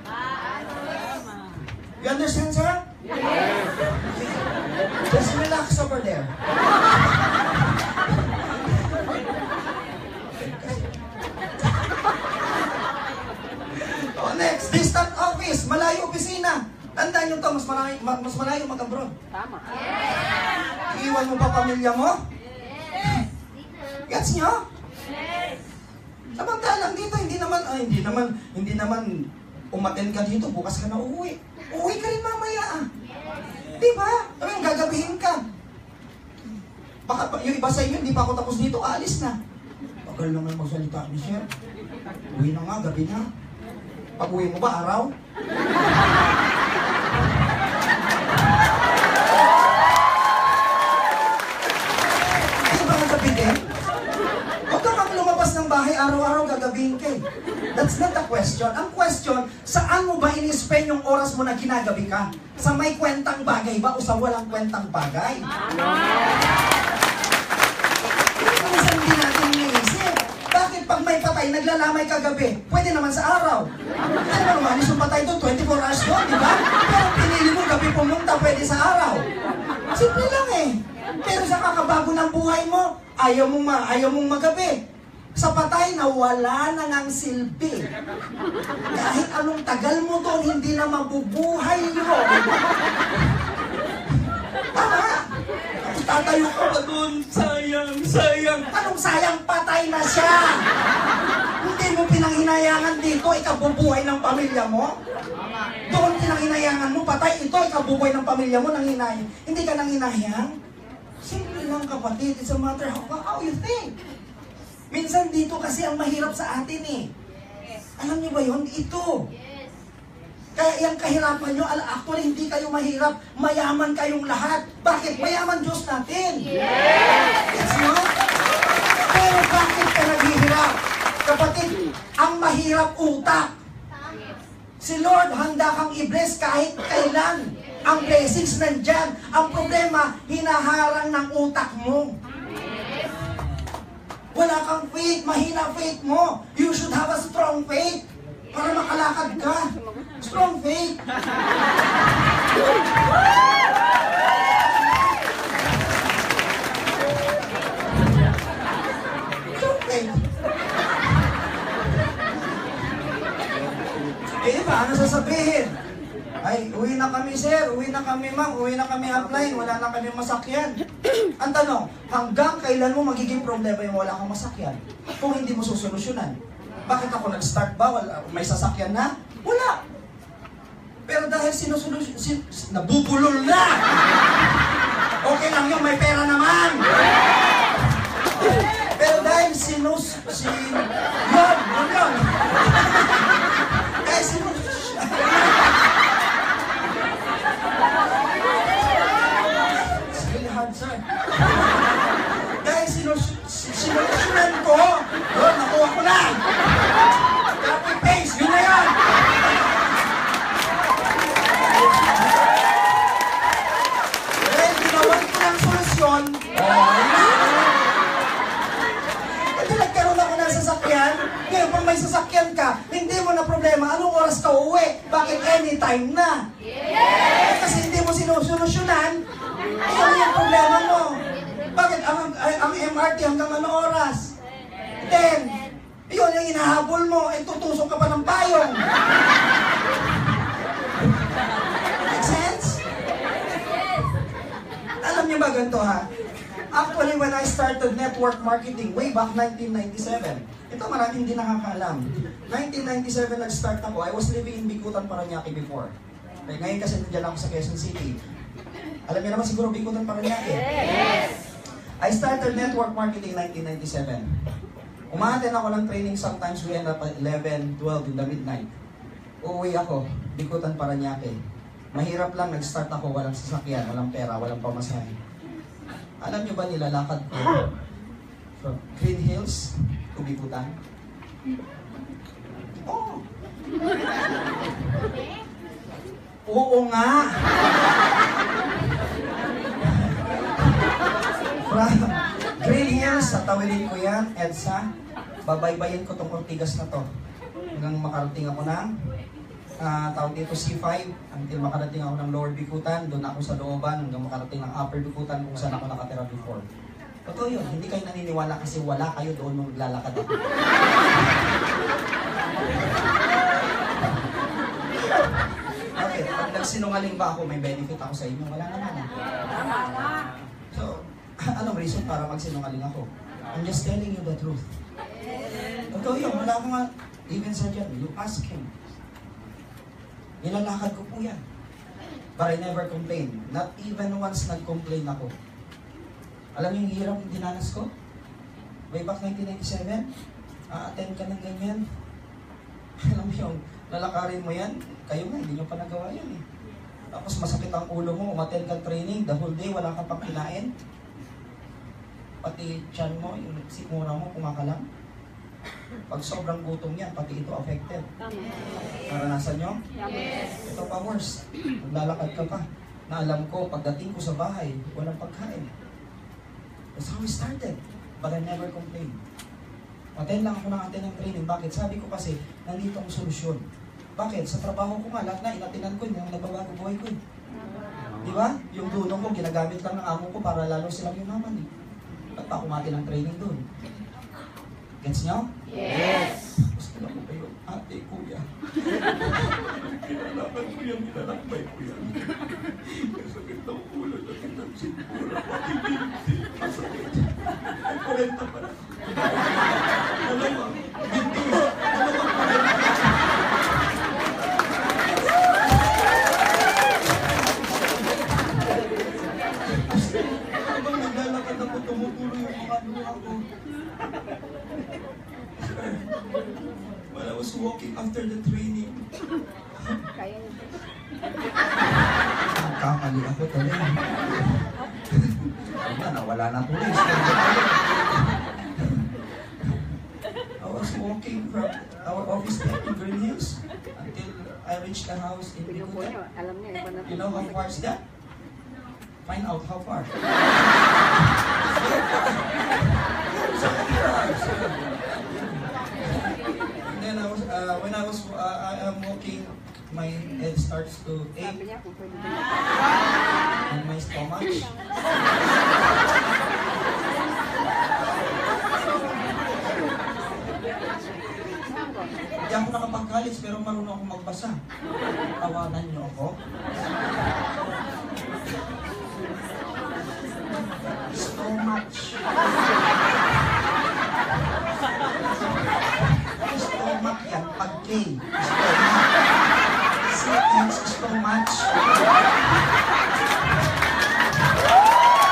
You understand, sir? Yes. Just relax over there. Oh, next, distant office, malayo opisina. Tandaan nyo to, mas malayo, mas malayo mag-abroad. Tama. Iiwan mo pa pamilya mo? Gets nyo? Samantalang dito, hindi naman, ay, hindi naman, hindi naman umaten ka dito, bukas ka na uuwi. Uuwi ka rin mamaya, ah. Diba? Ano yung gagabihin ka? Baka pa- yung iba sa inyo, hindi pa ako tapos dito, aalis na. Bagal naman magsalita ni sir. Uwi na nga, gabi na. Pag uwi mo ba, araw? Ano ba ang gabi din? Huwag ka mang lumabas ng bahay, araw-araw gagabihin ka eh. That's not the question. Ang question, saan mo ba in-spend yung oras mo na ginagabi ka? Sa may kwentang bagay ba o sa walang kwentang bagay? Minsan hindi natin iniisip. Bakit pag may patay, naglalamay kagabi? Pwede naman sa araw. Ano ba naman, yung patay doon, twenty-four hours doon, di ba? Pero pinili mo gabi pumunta, pwede sa araw. Simple lang eh. Pero sa kakabago ng buhay mo, ayaw mong, ma ayaw mong magabi. Sa patay na wala na ngang silbi. Kahit anong tagal mo doon, hindi na mabubuhay yun. Tama. Tatayo ka pa doon, sayang, sayang. Anong sayang? Patay na siya. Hindi mo pinanghinayangan dito, ikabubuhay ng pamilya mo. Doon pinanghinayangan mo, patay ito, ikabubuhay ng pamilya mo, nanghinayang. Hindi ka nanghinayang? Simple lang kapatid, it's a matter of how you think. Minsan dito kasi ang mahirap sa atin eh. Alam niyo ba yun? Ito. Kaya yung kahirapan nyo, actually hindi kayo mahirap, mayaman kayong lahat. Bakit? Mayaman Diyos natin. Yes! Yes, no? Pero bakit ka naghihirap? Kapatid, ang mahirap utak. Si Lord, handa kang i-bless kahit kailan. Ang blessings nandyan. Ang problema, hinaharang ng utak mo. Wala kang faith, mahina faith mo. You should have a strong faith para makalakad ka. Strong faith. Strong faith. Eh, paano sasabihin? Ay, uwi na kami sir, uwi na kami ma'am, uwi na kami upline, wala na kami masakyan. Ang tanong, hanggang kailan mo magiging problema yung wala kang masakyan? Kung hindi mo susolusyonan. Bakit ako nag-start ba? Wala, may sasakyan na? Wala. Pero dahil sinusolusyon, sin, nabubulol na! Okay lang yun, may pera naman. Pero dahil sinus, si, yun, yun yun. Dahil sinus, it's really hard, sir. Dahil sinus, sinusunan ko, yun, nakuha ko na. Copy paste, yun na yun. Dahil ginawan ko ng solusyon, oh, hindi nagkaroon ako ng sasakyan. Ngayon, pag may sasakyan ka, hindi mo na problema. Anong oras ka uuwi? Bakit anytime na? Yes! Kasi hindi mo sinusolusyonan. Ano yung problema mo? Bakit ang, ang M R T hanggang ano oras? ten. Yun yung inahabol mo. Eh, tutusok ka pa ng payong. Make sense? Alam niyo ba ganito, ha? Actually, when I started network marketing way back nineteen ninety-seven, ito maraming hindi nakakaalam. nineteen ninety-seven nag-start ako. I was living in Bicutan, Parañaque before. Okay, ngayon kasi nandiyan ako sa Quezon City. Alam niyo naman siguro Bicutan, Parañaque? Yes! I started network marketing nineteen ninety-seven. Umaten ako ng training, sometimes we end up at eleven, twelve in the midnight. Uuwi ako, Bicutan, Parañaque. Mahirap lang, nag-start ako, walang sasakyan, walang pera, walang pamasahe. Alam niyo ba nilalakad ko from Green Hills to Bicutan? Oo. Oo nga. From Green Hills, tatawilin ko yan, EDSA. Babaybayin ko tong Ortigas na to. Hanggang makarating ako ng uh, tawag dito C five, until makarating ako ng Lower Bicutan, doon ako sa looban, hanggang makarating ng Upper Bicutan kung saan ako nakatira before. Totoo yun, hindi kayo naniniwala kasi wala kayo doon nung naglalakad ako. Okay, pag nagsinungaling ba ako, may benefit ako sa inyo? Wala naman. So, anong reason para magsinungaling ako? I'm just telling you the truth. Totoo yun, wala akong nga, even sa dyan, you ask him. Nilalakad ko po yan. But I never complain. Not even once nag-complain ako. Alam niyo yung hirap yung dinanas ko? Way back nineteen ninety-seven, a-attend ka ng ganyan. Alam mo yung lalakarin mo yan, kayo nga, hindi nyo pa nagawa yan eh. Tapos masakit ang ulo mo, umattend kang training, the whole day, wala kang pang kinain. Pati tiyan mo, yung sikmura mo, kumakalam. Pag sobrang gutom yan, pati ito affected. Naranasan nyo? Yes. Ito pa worse. Maglalakad ka pa. Na alam ko, pagdating ko sa bahay, walang pagkain. That's how we started. But I never complained. Attend lang ako ng attend ng training. Bakit? Sabi ko kasi, nandito ang solusyon. Bakit? Sa trabaho ko nga, lahat na inatinan ko, yung nagbabago buhay ko. Di ba? Yung dunong ko, ginagamit lang ng amo ko para lalo silang yumaman. Eh. Ba't pa kumati ng training doon? Gets nyo? Yes! Gusto lang ko kayo, ate, kuya. Kinalaman ko yan, kinalakbay ko yan. Kasakit ng ulo, sakit ng sigura, pati binti, masakit. Ay, kurenta pa na. Dalawa, binti, dalawa kurenta. Habang naglalakad ako, tumutulo yung mga luha ko. When I was walking after the training, kakali ako talaga. Wala na, wala na tuloy. I was walking from our office there in Green Hills until I reached the house in Bicutan. You know how far is that? Find out how far. And then I was, uh, when I was, uh, I am walking, my head starts to ache and my stomach. Hindi ako nakapag-college pero marunong akong magbasa. Tawanan niyo ako. Stomach. Stomach yan, pag-K. Stomach. C H, stomach.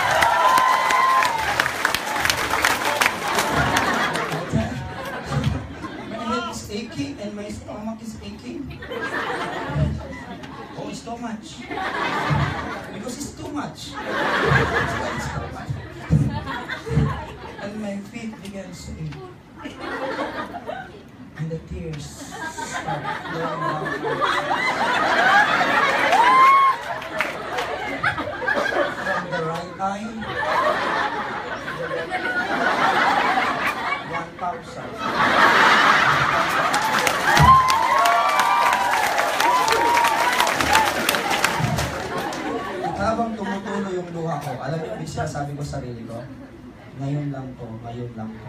my stomach is aching. Oh, it's too much. Because it's too much. It's too much. And my feet began to ache. And the tears start flowing down. From the right eye, one thousand. Habang tumutulo yung luha ko, alam niyo yung sinasabi ko sa sarili ko, ngayon lang to, ngayon lang to.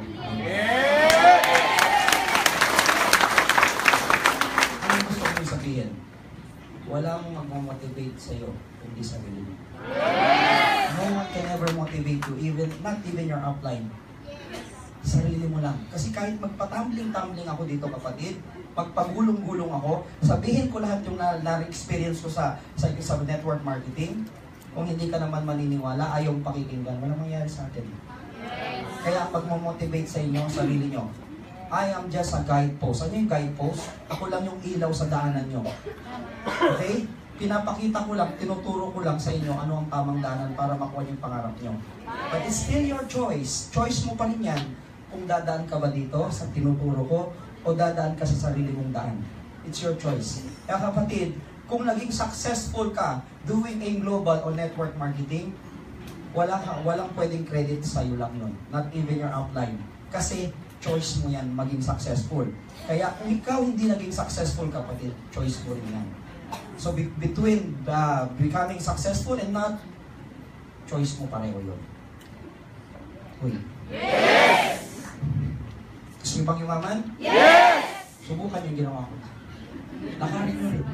Ano gusto ko sabihin? Walang mag-motivate sa'yo, kundi sarili mo. No one can ever motivate you, even not even your upline. Sarili mo lang. Kasi kahit magpatumbling-tumbling ako dito, kapatid, pagpagulong-gulong ako, sabihin ko lahat yung na-experience ko sa, sa, sa network marketing, kung hindi ka naman maniniwala, ayaw pakikinggan, walang mangyayari sa atin. Kaya pag mo-motivate sa inyo, sarili nyo, I am just a guidepost. Ano yung guidepost? Ako lang yung ilaw sa daanan nyo. Okay? Pinapakita ko lang, tinuturo ko lang sa inyo ano ang tamang daanan para makuha yung pangarap nyo. But it's still your choice. Choice mo pa rin yan kung dadaan ka ba dito sa tinuturo ko o dadaan ka sa sarili mong daan. It's your choice. Kaya kapatid, kung naging successful ka doing a global or network marketing, wala ka, walang pwedeng credit sa iyo lang nun. Not even your upline. Kasi choice mo yan maging successful. Kaya kung ikaw hindi naging successful, kapatid, choice mo rin yan. So be between uh, becoming successful and not, choice mo pareho yun. Uy. Yes! Gusto niyo bang yumaman? Yes! Subukan yung ginawa ko. Nakarin nyo rin.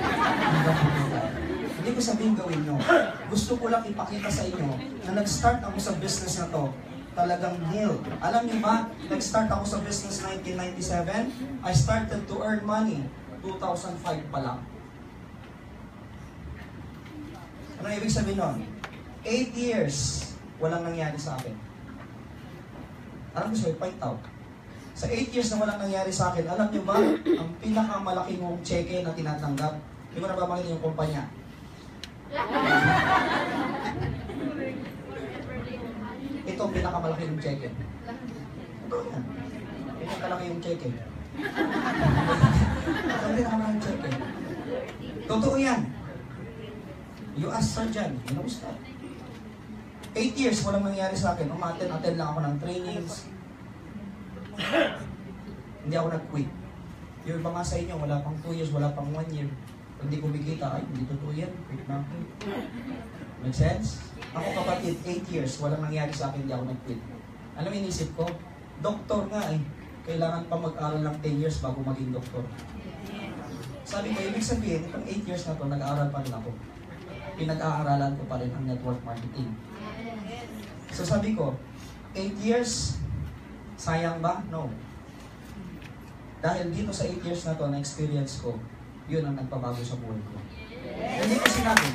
Hindi ko sabihin gawin nyo. Gusto ko lang ipakita sa inyo na nag-start ako sa business na to, talagang nil. Alam niyo ba, nag-start ako sa business nineteen ninety-seven, I started to earn money two thousand five pa lang. Ano ibig sabihin nun? eight years, walang nangyari sa akin. Alam ko sa'yo, point out. Sa eight years na walang nangyari sa akin, alam niyo ba, ang pinakamalaking mong cheque na tinatanggap, hindi ko nababanggit yung kumpanya. Ito ang pinakamalaki yung cheque. Ito yan. Pinakamalaki yung cheque. Ito ang pinakamalaki yung cheque. Totoo yan. You ask Sir Jan, he knows that. Eight years, walang nangyari sa akin. Umaten-aten lang ako ng trainings. Hindi ako nag-quit. Yung iba nga sa inyo, wala pang two years, wala pang one year. Hindi kumikita, ay, hindi totoo yan. Quit na ako. Make sense? Ako kapatid, eight years, walang nangyari sa akin, hindi ako nag-quit. Alam mo, inisip ko, doktor nga eh. Kailangan pa mag-aral ng ten years bago maging doktor. Sabi ko, ibig sabihin, itong eight years na to, nag-aaral pa rin ako. Pinag-aaralan ko pa rin ang network marketing. So sabi ko, eight years, sayang ba? No. Dahil dito sa eight years na to, na-experience ko, yun ang nagpabago sa buhay ko. Hindi ko sinabi,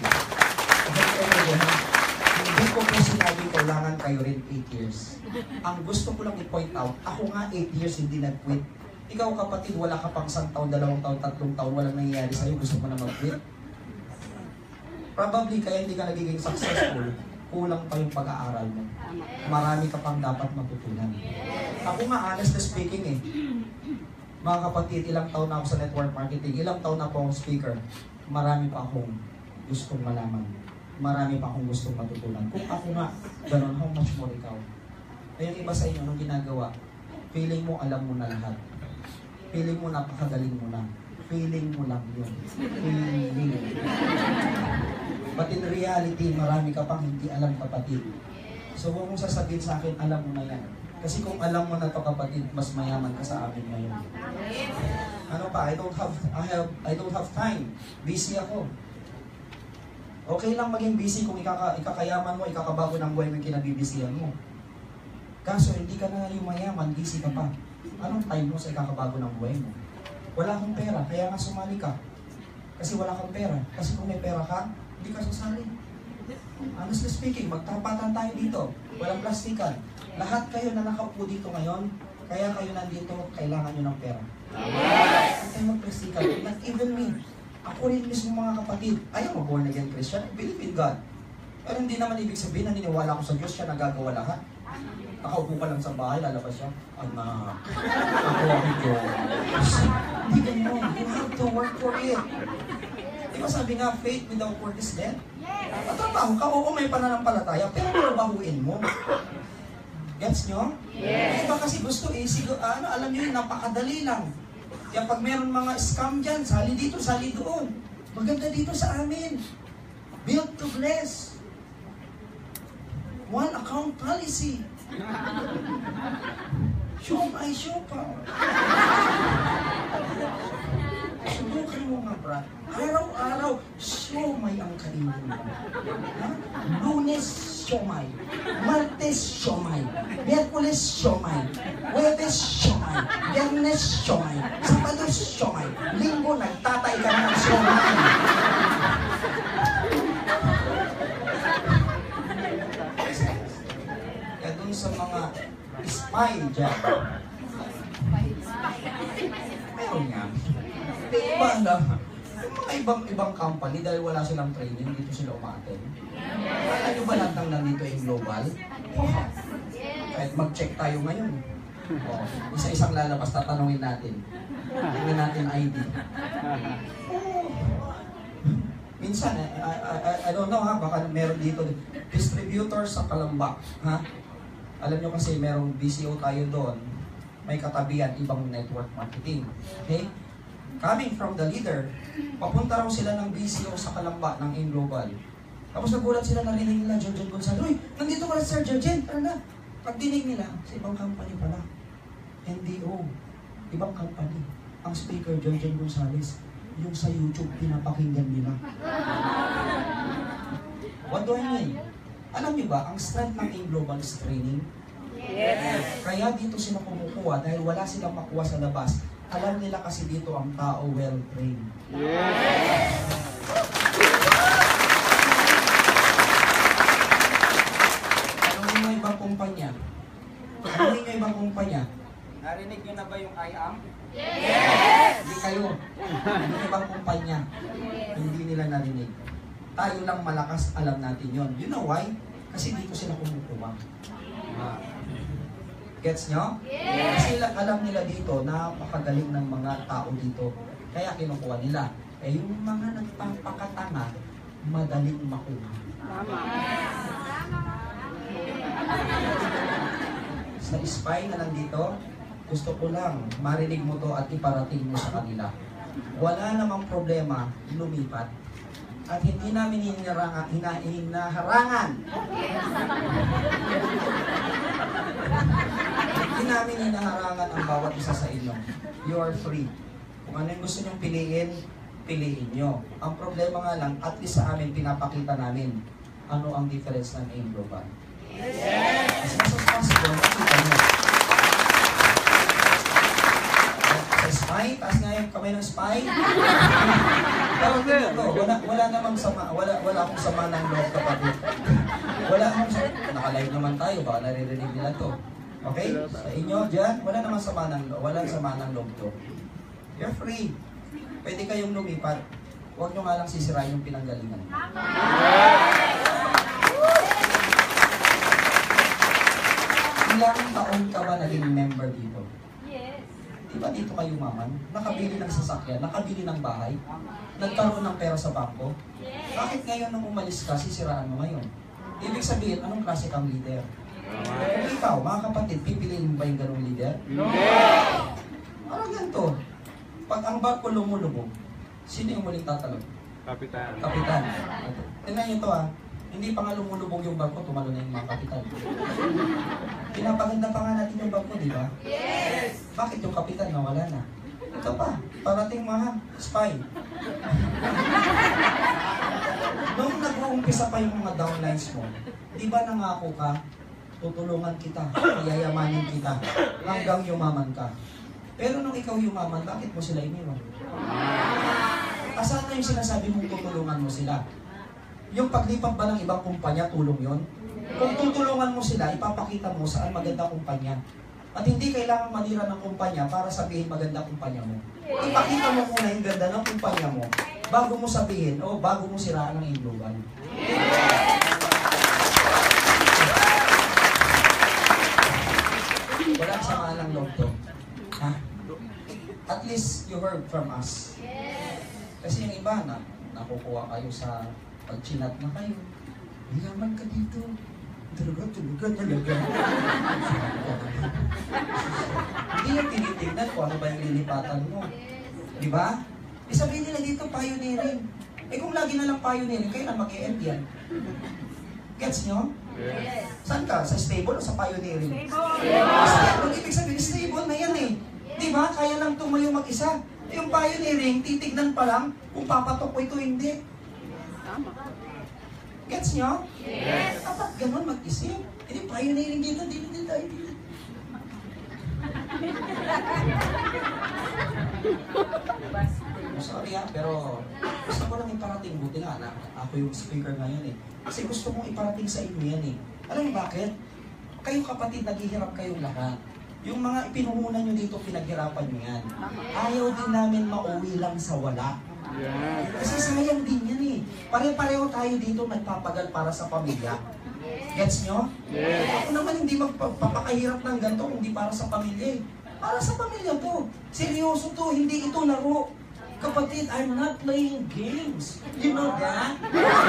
hindi ko po sinabi kailangan kayo rin eight years. Ang gusto ko lang i-point out, ako nga eight years hindi nag-quit. Ikaw kapatid, wala ka pang isang taon, dalawang taon, tatlong taon, walang nangyayari sa'yo, gusto mo na mag-quit. Probably kaya hindi ka nagiging successful, kulang pa yung pag-aaral mo. Marami ka pang dapat matutunan. Ako nga, honestly speaking eh, mga kapatid, ilang taon na ako sa network marketing, ilang taon na ako akong speaker, marami pa akong gustong malaman. Marami pa akong gustong matutunan. Kung ako nga, ganun, how much more ikaw? Kaya yung iba sa inyo, nung ginagawa, feeling mo alam mo na lahat. Feeling mo napakagaling mo na. Feeling mo lang yun. Feeling. But in reality, marami ka pang hindi alam, kapatid. So huwag mong sasabihin sa akin, alam mo na yan. Kasi kung alam mo na to, kapatid, mas mayaman ka sa amin ngayon. Ano pa? I don't have I have I don't have time. Busy ako. Okay lang maging busy kung ikaka, ikakayaman mo, ikakabago ng buhay mo yung kinabibisihan mo. Kaso hindi ka na yung mayaman, busy ka pa. Anong time mo sa ikakabago ng buhay mo? Wala kang pera, kaya nga sumali ka. Kasi wala kang pera. Kasi kung may pera ka, hindi ka sasali. Honestly speaking, magtapatan tayo dito. Walang plastikan. Lahat kayo na nakaupo dito ngayon, kaya kayo nandito, kailangan nyo ng pera. Yes! Huwag tayo mag-practical. Not even me. Ako rin mismo mga kapatid. Ayaw mo born again Christian. I believe in God. Pero hindi naman ibig sabihin na naniniwala ko sa Diyos, siya nagagawa lahat. Nakaupo ka lang sa bahay, lalabas siya. Anak, ako ang Diyos. Hindi ganyan. You have to work for it. Di ba sabi nga, faith without work is dead? Matrabaho ka, oo may pananampalataya, pero trabahuin mo. Gets nyo? Yes. Diba kasi gusto eh, sigo, ano, alam nyo yun, napakadali lang. Kaya pag meron mga scam dyan, sali dito, sali doon. Maganda dito sa amin. Build to bless. One account policy. Show my show pa. Subukan mo nga, brad. Araw-araw, siomay ang kainin mo. Ha? Lunes, siomay. Martes, siomay. Miyerkules, siomay. Huwebes, siomay. Biyernes, siomay. Sabado, siomay. Linggo, nagtatay ka ng siomay. Kaya dun sa mga spy dyan, meron nga. Iba na. Yung mga ibang ibang company, dahil wala silang training, dito sila umaten. Alam nyo ba lahat ng nandito yung global? Wow. Kahit mag-check tayo ngayon. Oh, isa-isang lalabas, tatanungin natin. Tingnan natin I D. Oh. Minsan, I, I, I, I don't know ha, baka meron dito, distributor sa Kalamba. Ha? Alam nyo kasi merong B C O tayo doon, may katabihan, ibang network marketing. Okay? Coming from the leader, papunta raw sila ng B C O sa Kalamba ng InGlobal. Tapos nagulat sila, narinig nila, Jorgen Gonzalo, uy, nandito ka na Sir Jorgen, tara na. Pagdinig nila, sa ibang company pala, N D O, ibang company. Ang speaker, Jorgen Gonzales, yung sa YouTube, pinapakinggan nila. What do I mean? Alam niyo ba, ang strength ng InGlobal is training. Yes. Kaya dito sila kumukuha dahil wala silang makuha sa labas. Alam nila kasi dito ang tao well-trained. Yes! Tanungin nyo ibang kumpanya. Tanungin nyo ibang kumpanya. Narinig nyo na ba yung I am? Yes! Hindi kayo. Yung ibang kumpanya. Hindi nila narinig. Tayo lang malakas, alam natin yon. You know why? Kasi dito sila kumukuha. Ah. Gets nyo? Yes. Kasi alam nila dito na napakagaling ng mga tao dito. Kaya kinukuha nila. Eh yung mga nagpapakatanga, madaling makuha. Tama. Sa spy na nandito, gusto ko lang marinig mo to at iparating mo sa kanila. Wala namang problema, lumipat. At hindi namin hinarangan, hina, hinaharangan. Hindi namin hinaharangan ang bawat isa sa inyo. You are free. Kung ano yung gusto nyong piliin, piliin nyo. Ang problema nga lang, at least sa amin, pinapakita namin ano ang difference ng InGlobal. Yes! As much as possible, makita nyo. Sa spy, taas nga yung kamay ng spy. Pero ito, wala, wala namang sama, wala, wala akong sama ng loob kapatid. Wala akong sama, nakalive naman tayo, baka naririnig nila to. Okay? Sa inyo dyan, wala namang sama ng loob, walang sama ng loob to. You're free. Pwede kayong lumipat. Huwag nyo nga lang sisirain yung pinanggalingan. Ilang taon ka ba naging member dito? Yes. Di ba dito kayo maman? Nakabili ng sasakyan, nakabili ng bahay, nagkaroon ng pera sa bangko. Bakit ngayon nung umalis ka, sisiraan mo ngayon? Ibig sabihin, anong klase kang leader? Kung ikaw, mga kapatid, pipiliin mo ba yung ganong leader? No! Parang ganito. Pag ang barko lumulubog, sino yung muling tatalon? Kapitan. Kapitan. Tingnan nyo ito ah. Hindi pa nga lumulubog yung barko, tumalo na yung mga kapitan. Pinapaganda pa nga natin yung barko, di ba? Yes! Bakit yung kapitan nawala na? Ito pa, parating mga spy. Nung nag-uumpisa pa yung mga downlines mo, di ba nangako ka, tutulungan kita, yayamanin kita, hanggang yumaman ka. Pero nung ikaw yumaman, bakit mo sila iniwan? Asan na yung sinasabi mong tutulungan mo sila? Yung paglipat ba ng ibang kumpanya, tulong yon? Kung tutulungan mo sila, ipapakita mo saan maganda kumpanya. At hindi kailangan manira ng kumpanya para sabihin maganda kumpanya mo. Ipakita mo muna yung ganda ng kumpanya mo bago mo sabihin o bago mo siraan ng Inglobal. Wala samaan ng loob to. Ha? At least you heard from us. Kasi yung iba na nakukuha kayo sa pag-chinat na kayo. Yaman ka dito. Talaga, talaga, talaga. Hindi yung tinitignan kung ano ba yung lilipatan mo. Di ba? E sabihin nila dito, pioneering. Eh kung lagi na lang pioneering, kayo na mag-e-end yan. Gets nyo? Yes. Saan ka? Sa stable o sa pioneering? Stable! Stable, ibig sabihin, stable na yan eh. Di ba? Kaya lang tumayo mag-isa. Yung pioneering, titignan pa lang kung papatok ko ito, hindi. Gets nyo? Yes. Dapat ganun mag-isip. Hindi, pioneering dito, dito, dito, tayo dito. Sorry ha, pero gusto ko lang iparating. Buti nga, anak, ako yung speaker ngayon eh. Kasi gusto kong iparating sa inyo yan eh. Alam mo bakit? Kayo kapatid, naghihirap kayong lahat. Yung mga ipinungunan nyo dito, pinaghirapan nyo yan. Ayaw din namin mauwi lang sa wala. Yes. Kasi sayang din yan eh. Pare-pareho tayo dito nagpapagal para sa pamilya. Gets nyo? Yes. Ako naman hindi magpapakahirap ng ganito hindi para sa pamilya eh. Para sa pamilya to. Seryoso to, hindi ito laro. Kapatid, I'm not playing games. You know that?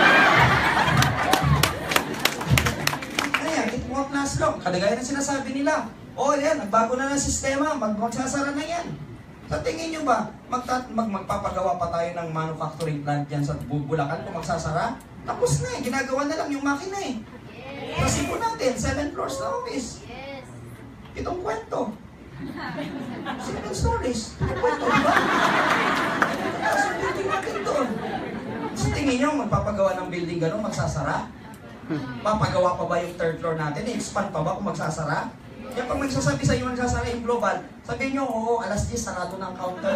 Ayan, it won't last long. Kadagaya na sinasabi nila. O oh, yan, nagbago na ng sistema, magsasara na yan. Sa tingin nyo ba, magta- mag magpapagawa pa tayo ng manufacturing plant dyan sa Bulacan kung magsasara? Tapos na eh, ginagawa na lang yung makina eh. Kasi po natin, seven floors na office. Itong kwento. Seven stories. Itong kwento, di ba? Kaso building natin doon. Sa tingin nyo, magpapagawa ng building gano'n, magsasara? Papagawa pa ba yung third floor natin? I-expand pa ba kung magsasara? Kaya pag magsasabi sa inyo magsasara yung global, sabihin nyo, oo, alas diyes, sarado ng counter.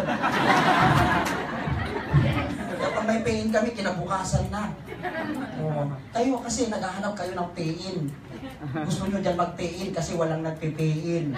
Kaya pag may pay-in kami, kinabukasan na. Oo. Kayo kasi naghahanap kayo ng pay-in. Gusto nyo dyan mag-pay-in kasi walang nagpe-pay-in.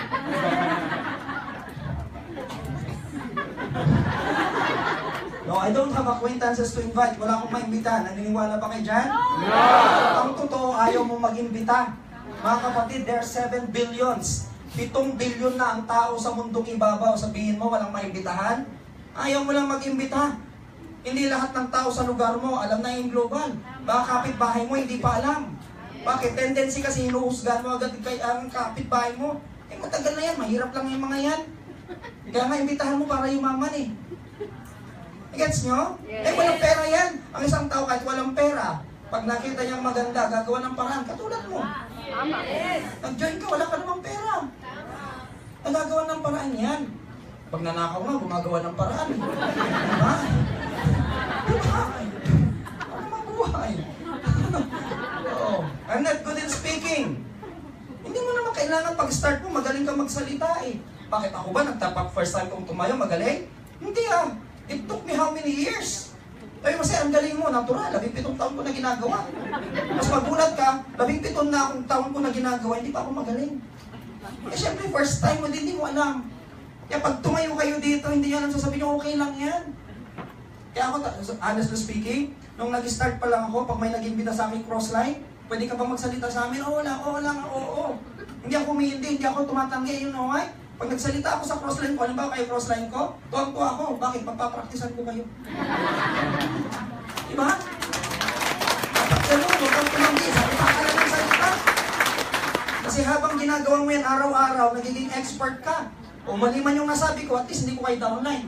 No, I don't have acquaintances to invite. Wala akong maimbita. Naniniwala ba kayo dyan? No! Ang totoo, ayaw mo mag-imbita. Mga kapatid, there are seven billions. Pitong bilyon na ang tao sa mundong ibabaw. Sabihin mo, walang maimbitahan? Ayaw mo lang mag-imbita. Hindi lahat ng tao sa lugar mo alam na yung global. Baka kapitbahay mo, hindi pa alam. Bakit? Tendency kasi hinuhusgan mo agad kay ang kapitbahay mo. Eh matagal na yan, mahirap lang yung mga yan. Kaya nga, imbitahan mo para yumaman eh. Gets nyo? Eh walang pera yan. Ang isang tao kahit walang pera, pag nakita niyang maganda, gagawa ng paraan, katulad mo. Nag-join ka, wala ka namang pera. Nagagawa ng paraan yan. Pag nanakaw nga, gumagawa ng paraan. Diba? Diba? Ano mabuhay? Oh, I'm not good in speaking. Hindi mo naman kailangan pag-start mo, magaling ka magsalita eh. Bakit ako ba, nagtapak first time kong tumayo, magaling? Hindi ah. It took me how many years? Pero kasi ang galing mo, natural, labing pitong taon ko na ginagawa. Mas magulat ka, labing pitong na akong taon ko na ginagawa, hindi pa ako magaling. Eh syempre, first time mo, hindi mo alam. Kaya pag tumayo kayo dito, hindi yan ang sasabihin nyo, okay lang yan. Kaya ako, honestly speaking, nung nag-start pa lang ako, pag may nag-imbita sa akin crossline, pwede ka ba magsalita sa amin? Oo lang, oo lang, oo, oo. Hindi ako humihindi, hindi ako tumatanggi, you know why? Pag nagsalita ako sa crossline ko, alam ba kayo crossline ko? Tuwang-tuwa ako. Bakit? Pagpapraktisan ko kayo. Diba? Dapat ganun, huwag kang tumanggi. Salita ka lang ng salita. Kasi habang ginagawa mo yan araw-araw, nagiging expert ka. O mali man yung nasabi ko, at least hindi ko kayo downline.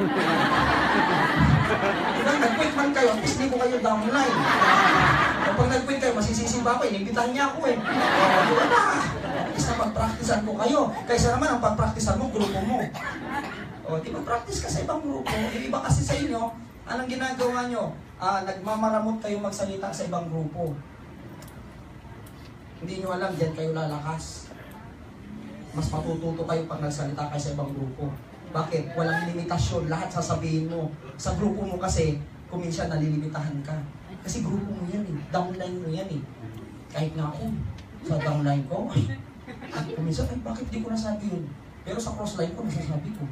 Diba? Nag-quit man kayo, at least hindi ko kayo downline. O pag nag-quit kayo, masisisi ba ako? Inimbitahan niya ako eh. O, diba na? At least na pagpraktisan ko kayo. Kaysa naman ang pagpraktisan mo, grupo mo. O, di mag-practice ka sa ibang grupo. Yung iba kasi sa inyo, anong ginagawa nyo? Ah, nagmamaramot kayo magsalita sa ibang grupo. Hindi nyo alam, diyan kayo lalakas. Mas matututo kayo pag nagsalita kayo sa ibang grupo. Bakit? Walang limitasyon. Lahat sasabihin mo. Sa grupo mo kasi, kung minsan nalilimitahan ka. Kasi grupo mo yan eh. Downline mo yan eh. Kahit nga ako, sa downline ko, at minsan, ay bakit di ko nasabi yun? Pero sa crossline ko, nasasabi ko.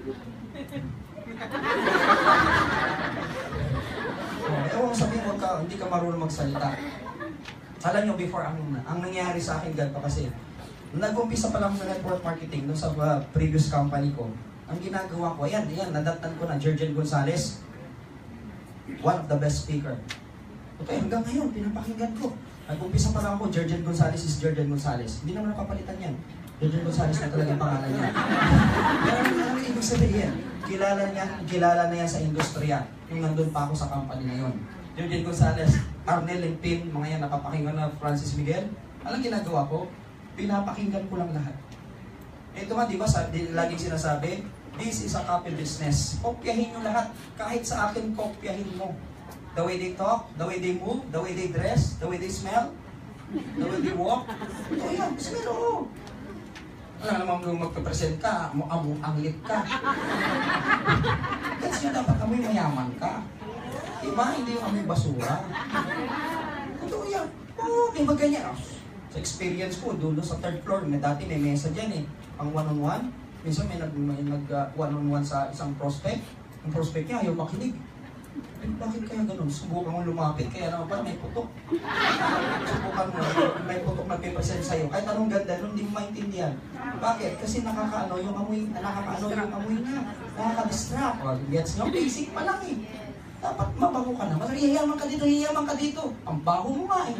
Oh, ewan sabihin mo ka, hindi ka marunong magsalita. Alam nyo, before, ang, ang nangyari sa akin ganito kasi, nag-umpisa pa lang sa network marketing doon sa uh, previous company ko. Ang ginagawa ko, ayan, ayan, nadatnan ko na, Jergen Gonzalez. One of the best speaker. Okay, hanggang ngayon, pinapakinggan ko. Nag-umpisa pa lang ako, Jergen Gonzalez is Jergen Gonzalez. Hindi naman napapalitan yan. Jergen Gonzalez na talaga yung pangalan niya. Pero ano ang ibig sabihin? Kilala niya, kilala na yan sa industriya. Yung nandun pa ako sa company na yun. Jergen Gonzalez, Arnel Limpin, mga yan napapakinggan na Francis Miguel. Anong ginagawa ko? Pinapakinggan ko lang lahat. Ito nga, di ba, sa, di, laging sinasabi, this is a copy business. Kopyahin nyo lahat. Kahit sa akin, kopyahin mo. The way they talk, the way they move, the way they dress, the way they smell, the way they walk. Ito yan, smell, oo. Wala naman kung magpapresent ka, among anglit ka. That's yun, dapat amoy mayaman ka. Diba? Hindi yung amoy basura. Ito yan. Oo, diba ganyan? Sa experience ko, dulo sa third floor, may dati may mesa dyan eh. Ang one-on-one, minsan may nag, may nag uh, one-on-one sa isang prospect. Ang prospect niya ayaw makinig. Eh, bakit kaya ganun? Subukan mo lumapit, kaya naman pala may putok. Subukan mo, may putok nagpipresent sa'yo. Kahit anong ganda, nun, hindi mo maintindihan. Bakit? Kasi nakakaano yung amoy, nakakaano yung amoy na. Nakaka-distract. O, gets nyo? Basic pa lang eh. Dapat mabago ka naman. Hiyaman ka dito, hiyaman ka dito. Ang baho mo nga eh.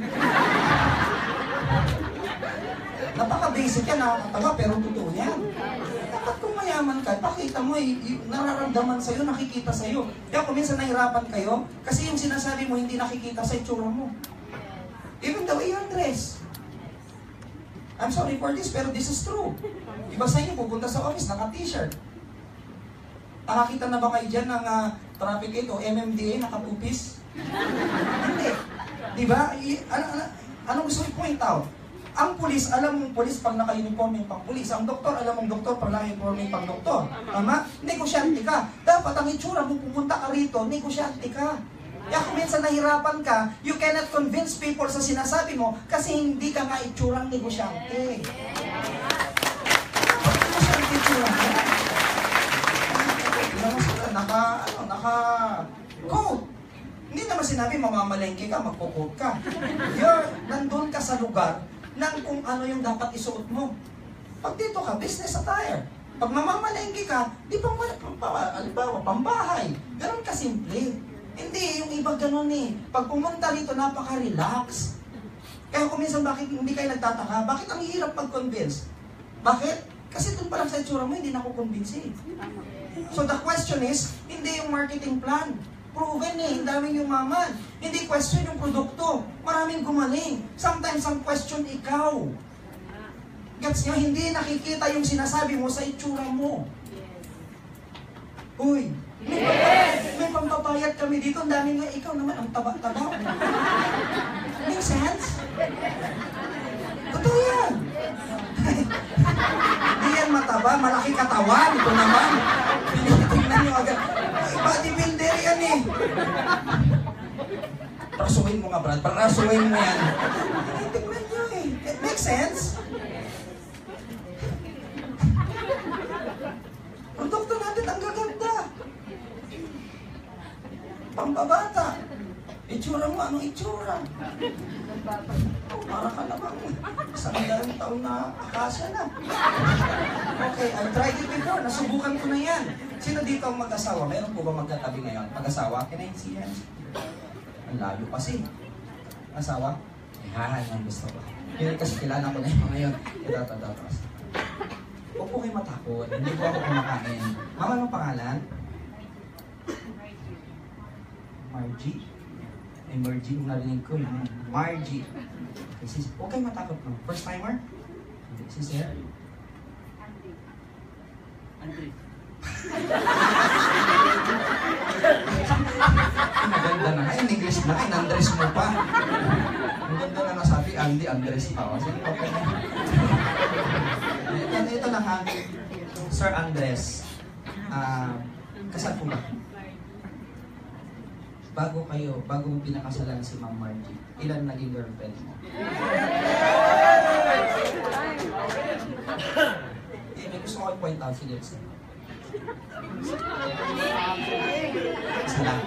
Napaka-basic yan, nakakatawa, pero totoo yan. Dapat kung mayaman ka, pakita mo eh, nararamdaman sa'yo, nakikita sa'yo. Kaya kung minsan nahirapan kayo, kasi yung sinasabi mo hindi nakikita sa itsura mo. Even the way you dress. I'm sorry for this, pero this is true. Iba sa inyo, pupunta sa office, naka-t-shirt. Nakakita na ba kayo dyan ng uh, traffic aid o M M D A, nakapupis? Hindi. Diba? I, ano, ano, anong gusto i-point out? Ang pulis, alam mong pulis pag naka-uniforme pang pulis. Ang doktor, alam mong doktor pag naka-uniforme pang doktor. Tama? Negosyante ka. Dapat ang itsura mo, pupunta ka rito, negosyante ka. Kaya kung minsan nahirapan ka, you cannot convince people sa sinasabi mo kasi hindi ka nga itsurang negosyante. Dapat negosyante itsura mo. Naka, ano, naka, coat. Hindi naman sinabi mamamalengke ka, magpo-coat ka. You're, nandun ka sa lugar ng kung ano yung dapat isuot mo. Pag dito ka, business attire. Pag mamamalengke ka, di pang halimbawa, pambahay. Ganun ka simple. Hindi, yung iba ganun eh. Pag pumunta rito, napaka-relax. Kaya kung minsan bakit hindi kayo nagtataka, bakit ang hirap mag-convince? Bakit? Kasi doon pa lang sa itsura mo, hindi na ako convince eh. So the question is, hindi yung marketing plan. Proven eh, ang daming yumaman. Hindi question yung produkto. Maraming gumaling. Sometimes ang question ikaw. Gets nyo, hindi nakikita yung sinasabi mo sa itsura mo. Uy, may, yes! may pambabayad kami dito. Ang dami nga, ikaw naman, ang taba-taba. Make sense? Totoo yan. Hindi yan mataba, malaki katawan. Ito naman. Tinitingnan nyo agad. Bodybuilder yan eh. Prasuhin mo nga, Brad. Prasuhin mo yan. Tinitingnan nyo eh. It makes sense? Produkto natin ang gaganda. Pambabata. Itsura mo, anong itsura? Oh, para ka namang isang daang taon na akasya na. Okay, I tried it before. Nasubukan ko na yan. Sino dito ang mag-asawa? Meron po ba magkatabi ngayon? Mag-asawa? Can I see yan? Ang layo kasi. Asawa? Yan, ang gusto ko. Yun kasi kilala ko na yung mga yun. Ito, ito, ito. Huwag po kayo matakot. Hindi po ako kumakain. Mama, anong pangalan? Margie? May Margie, yung narinig ko. Margie. Okay, huwag kayo matakot mo. First timer? Si Sir? Andre. Maganda na nga. In English na. In Andres mo pa. Maganda na nasabi, Andy, Andres pa. Sige, okay na. Ito, ito na ha. Sir Andres. Uh, kasal po ba? Bago kayo, bago mo pinakasalan si Ma'am Margie, ilan naging girlfriend mo? Eh, may gusto ko i-point out. Sige, isa. Isa lang.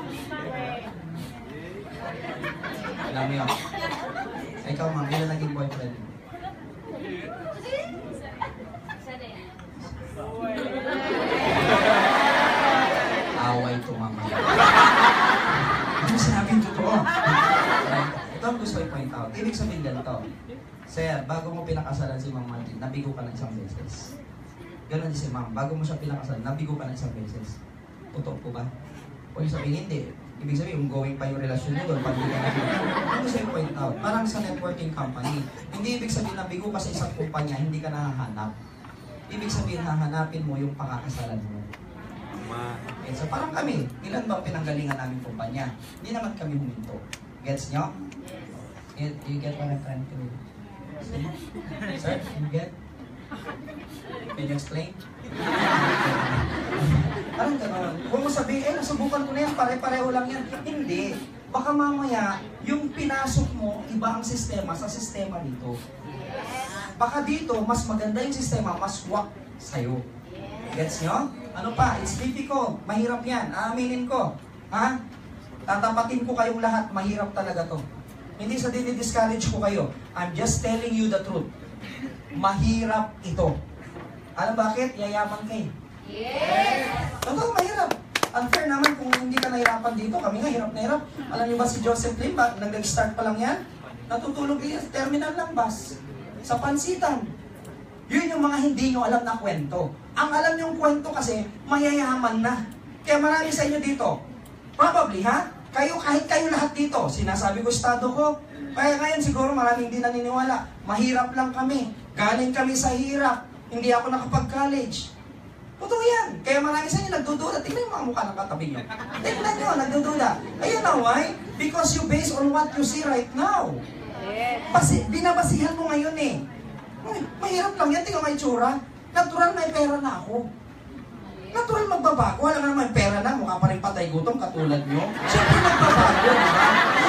Alam mo yun. Ikaw, ma'am, ilan naging boyfriend mo? Away to, ma'am. Ano sinabing totoo? Ito ang gusto i-point out. Ibig sabihin ganito. Sir, bago mo pinakasalan si Ma'am Martin, nabigo ka na isang beses. Ganon din si Ma'am, bago mo siya pinakasalan, nabigo ka na isang beses. Totoo po ba? O yung sabihin, hindi. Ibig sabihin, going pa yung relasyon niyo doon, pag-bigo na yun. Ano gusto i-point out? Parang sa networking company, hindi ibig sabihin nabigo ka sa isang kumpanya, hindi ka nahahanap. Ibig sabihin, hahanapin mo yung pakakasalan mo. Okay, so parang kami, ilan bang pinanggalingan namin kumpanya? Hindi naman kami huminto. Gets nyo? You, you get what I'm trying to say? Sir, you get? Can you explain? Parang gano'n. Huwag mo sabihin, eh, nasubukan ko na yan, pare-pareho lang yan. Hindi. Baka mamaya, yung pinasok mo, iba ang sistema sa sistema dito. Baka dito, mas maganda yung sistema, mas wak sa'yo. Gets nyo? Ano pa? It's difficult. Mahirap yan. Aaminin ko. Ha? Tatapatin ko kayong lahat. Mahirap talaga to. Hindi sa dini-discourage ko kayo. I'm just telling you the truth. Mahirap ito. Alam bakit? Yayaman kayo. Yes! Totoo, mahirap. Unfair naman kung hindi ka nahirapan dito. Kami nga, hirap na hirap. Alam niyo ba si Joseph Lim, ba, nag-start pa lang yan? Natutulog yan sa terminal ng bus. Sa pansitan. Yun yung mga hindi nyo alam na kwento. Ang alam yung kwento kasi, mayayaman na. Kaya marami sa inyo dito. Probably, ha? Kayo, kahit kayo lahat dito, sinasabi ko estado ko. Kaya ngayon siguro maraming hindi naniniwala. Mahirap lang kami. Galing kami sa hirap. Hindi ako nakapag-college. Totoo yan. Kaya marami sa inyo nagdududa. Tingnan yung mga mukha ng katabi nyo. Tingnan nyo, nagdududa. Ayun na, why? Because you base on what you see right now. Basi, binabasihan mo ngayon eh. Ay, mahirap lang yan. Tingnan may tsura. Natural may pera na ako. Natural magbabago. Wala nga naman pera na. Mukha pa rin patay gutom katulad nyo. Siyempre magbabago, di ba?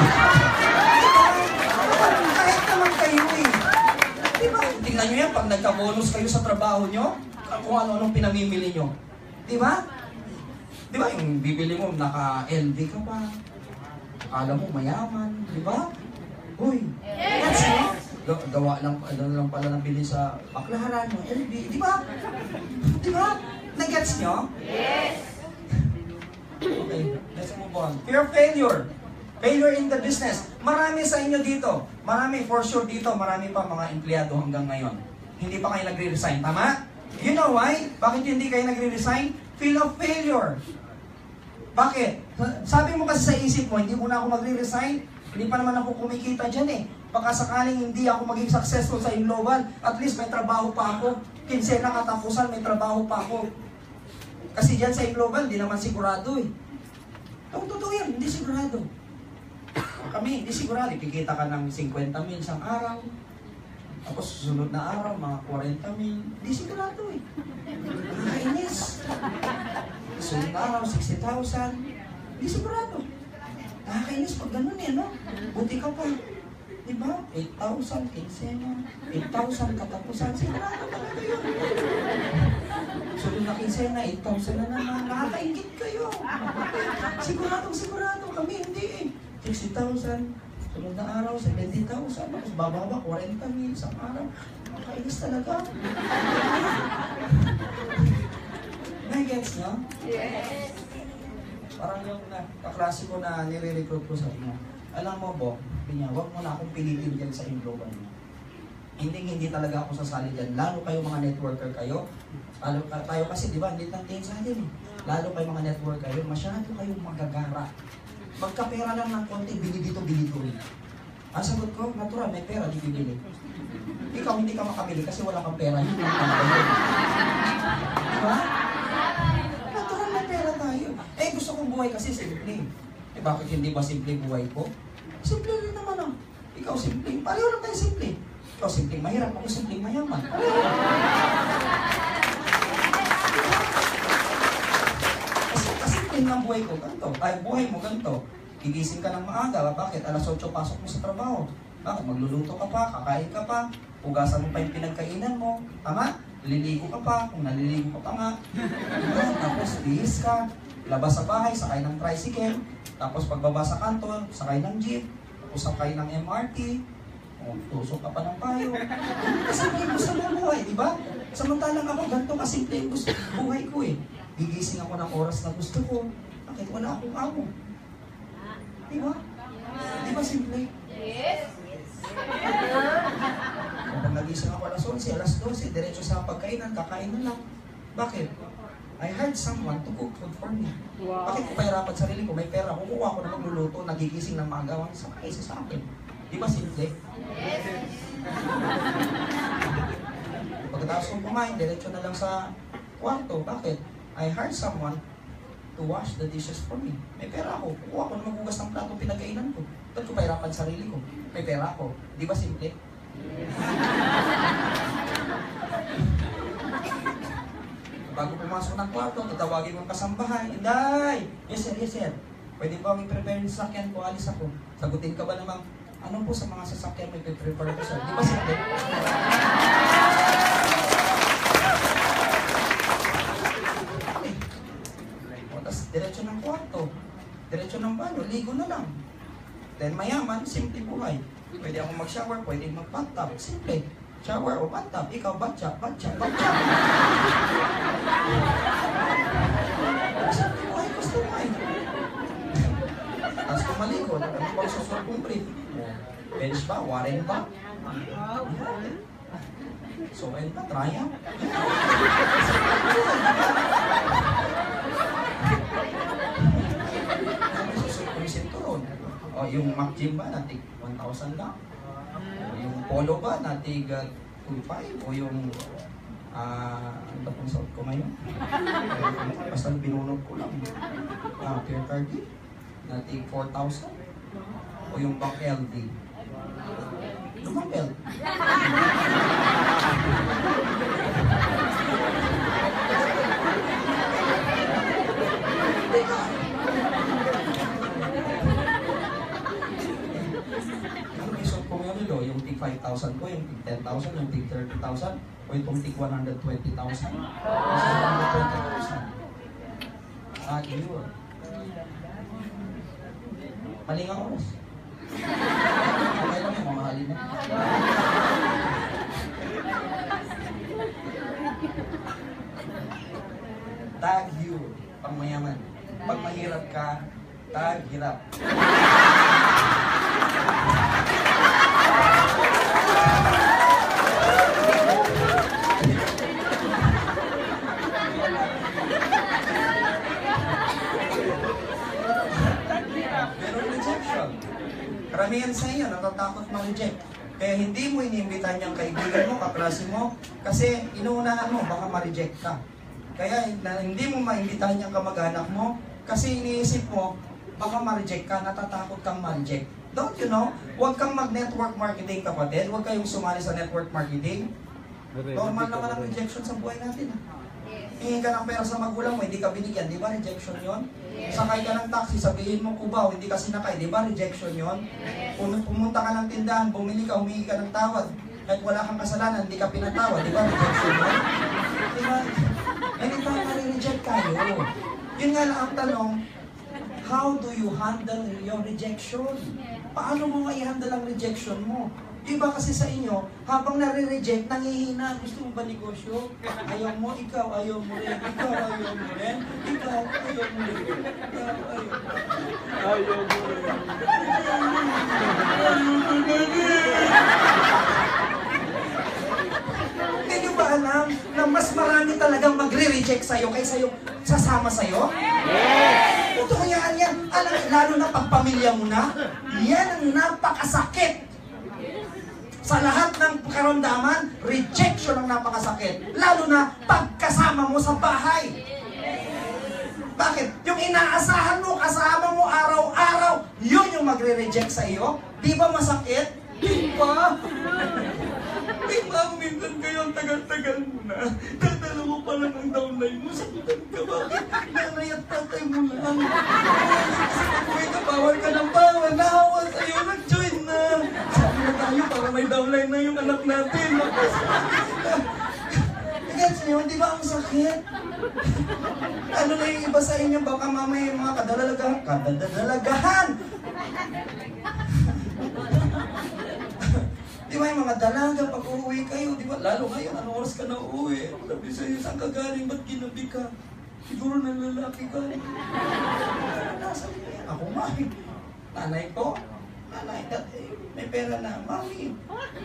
Kahit naman kayo eh. Di ba? Tingnan nyo yan pag nagka-bonus kayo sa trabaho nyo. Kung ano-anong pinamimili nyo. Di ba? Di ba? Yung bibili mo, naka-L V ka pa. Akala mo mayaman. Di ba? Uy. That's it. Gawa lang, ano lang pala nabili sa baklaran mo, L V, di ba? Di ba? Nag-gets nyo? Yes! Okay, let's move on. Fear of failure. Failure in the business. Marami sa inyo dito. Marami, for sure dito, marami pa mga empleyado hanggang ngayon. Hindi pa kayo nagre-resign, tama? You know why? Bakit hindi kayo nagre-resign? Fear of failure. Bakit? Sabi mo kasi sa isip mo, hindi mo na ako magre-resign. Hindi pa naman ako kumikita dyan eh. Baka sakaling hindi ako maging successful sa Inglobal, at least may trabaho pa ako. Kinsena katapusan, may trabaho pa ako. Kasi dyan sa Inglobal, hindi naman sigurado eh. Ang totoo yan, hindi sigurado. Kami, hindi sigurado. Kikita ka ng fifty mil isang araw. Tapos susunod na araw, mga forty mil. Hindi sigurado eh. Nakakainis. Susunod na araw, sixty thousand. Hindi sigurado. Nakakainis pag ganun eh, no? Buti ka pa. Diba? eight thousand, kinsena. eight thousand katapusan. Sigurado talaga yun. Sunod na kinsena, eight thousand na naman. Nakakaingit kayo. Siguradong sigurado. Kami hindi eh. sixty thousand. Sunod na araw, seventy thousand. Tapos bababa, forty mil. Isang araw. Nakakainis talaga. May gets nyo? Yes. Parang yung na, kaklase ko na nire-recruit ko sa inyo. Alam mo, Bo, niya, huwag mo na akong pilitin dyan sa Inglobal niyo. Hindi, hindi talaga ako sasali dyan. Lalo kayo mga networker kayo. Lalo tayo kasi, di ba, hindi lang tingin sa atin eh. Lalo kayo mga networker kayo, masyado kayong magagara. Magkapera lang ng konti, bili dito, bili dito rin. Ang sagot ko, natural, may pera, di bibili. Ikaw, hindi ka makabili kasi wala kang pera. Yun lang tayo. Di ba? Natural, may pera tayo. Eh, gusto kong buhay kasi simple. Eh, bakit hindi ba simple buhay ko? Simple rin naman ah. Ikaw simple. Pareho lang tayo simple. Ikaw simple mahirap, ako simple mayaman. Kasi kasimple ng buhay ko, ganito. Ay, buhay mo ganito. Gigising ka ng maaga. Bakit? alas otso pasok mo sa trabaho. Bakit? Magluluto ka pa, kakain ka pa. Hugasan mo pa yung pinagkainan mo. Tama? Liligo ka pa, kung naliligo ka pa nga. Diba? Tapos bihis ka, labas sa bahay, sakay ng tricycle. Tapos pagbaba sa kanto, sakay ng jeep. Tapos sakay ng M R T. O, tusok ka pa ng payo. Kasi hindi gusto mong buhay, di ba? Samantalang ako, ganito kasimple yung gusto buhay ko eh. Gigising ako ng oras na gusto ko. Bakit wala akong amo? Di ba? Di ba simple? Yes. Kapag nagising ako alas onse, alas dose, diretso sa pagkainan, kakain na lang. Bakit? I hired someone to cook food for me. Wow. Bakit ko pahirapan sarili ko? May pera, kukuha ko na magluluto, nagigising ng maagawan sa kaisa sa akin. Di ba simple? Yes. Pagkatapos kong kumain, diretso na lang sa kwarto. Bakit? I hired someone to wash the dishes for me. May pera ako. Kukuha ko na maghugas ng plato pinagkainan ko. Ba't ko pahirapan sarili ko? May pera ako. Di ba simple? Bago pumasok ng kwarto, tatawagin mong kasambahay. Inday! Yes sir, yes sir. Pwede ba akong i-prepare yung sasakyan ko? Alis ako. Sagutin ka ba namang, ano po sa mga sasakyan may prepare ko sir? Di ba simple? Okay. O, tas diretso ng kwarto. Diretso ng banyo. Ligo na lang. Then mayaman, simple buhay. Pwede akong mag-shower, pwede mag-bathtub. Simple. Shower o bathtub. Ikaw, batcha, batcha, batcha. Simple buhay, gusto mo eh. Tapos kumaligo, ano bang susunod kong brief? Bench ba? Warren ba? So, ayun ba? Triumph? Ano susunod kong sinturon? O, yung Mac Gym ba? Natig one thousand lang? O, yung Polo ba? Natig uh, two point five? O yung... Ah, uh, ano ba kung suot ko ngayon? Eh, basta binunod ko lang. Ah, Pierre Cardin? Natig four thousand? O yung Bank L D? Lumang belt. Ano isot ko ngayon ilo? Yung tig five thousand ko, yung tig ten thousand, yung tig thirty thousand, o yung tig one hundred twenty thousand? Kasi one hundred twenty thousand. Ah, yun. Maling ang oras. Okay lang yung mamahalin na. Tag you, pang mayaman. Pag mahirap ka, tag hirap. Meron rejection. Karamihan sa inyo, natatakot ma-reject. Kaya hindi mo inimbitan yung kaibigan mo, kaklase mo, kasi inuunahan mo, baka ma-reject ka. Kaya na, hindi mo maimbitahan yung kamag-anak mo, kasi iniisip mo, baka ma-reject ka, natatakot kang ma-reject. Don't you know? Huwag kang mag-network marketing, kapatid. Huwag kayong sumali sa network marketing. Normal naman ang rejection sa buhay natin. Hingin ka ng pera sa magulang mo, hindi ka binigyan, di ba rejection yon? Sakay ka ng taxi, sabihin mo kubaw, hindi ka sinakay, di ba rejection yon? Pumunta ka ng tindahan, bumili ka, humingi ka ng tawad, kahit wala kang kasalanan, hindi ka pinatawad, di ba rejection yon? Di ba? Anytime na-reject kayo, yun nga lang ang tanong, how do you handle your rejection? Paano mo ma-handle ang rejection mo? Iba kasi sa inyo, habang nare-reject, nangihina, gusto mo ba negosyo? Ayaw mo, ikaw, ayaw mo rin, ikaw, ayaw mo rin, ikaw, ayaw mo rin, ikaw, ayaw mo rin. Ayaw mo rin. Hindi nyo ba alam na mas marami talagang magre-reject sa'yo kaysa yung sasama sa'yo? Yes! Ito kayaan yan. Alam, lalo na pag pamilya mo na, yan ang napakasakit. Sa lahat ng karamdaman, rejection ang napakasakit. Lalo na pagkasama mo sa bahay. Bakit? Yung inaasahan mo, kasama mo araw-araw, yun yung magre-reject sa iyo. Di ba masakit? Di ba? Di ba, minsan kayo ang tagal-tagal mo na. Dadalo mo pala ng downline mo. Sakitan ka, bakit? Nanay at tatay mo lang. Kasi pag-uwi ka, bawal ka ng bawal. Nahawa sa'yo, nag-join na. Sabi na tayo para may downline na yung anak natin. Gets niyo, di ba ang sakit? Ano na yung iba sa inyo, baka mamaya yung mga kadalagahan, kadadalagahan! Di ba yung mga dalaga, pag uuwi kayo, di ba? Lalo ngayon, anong oras ka na uuwi? Sabi sa'yo, saan ka galing? Ba't ginabi ka? Siguro nalalaki ka. Nasa yan. Ako nga eh. Nanay ko, nanay, dati, may pera na, mami.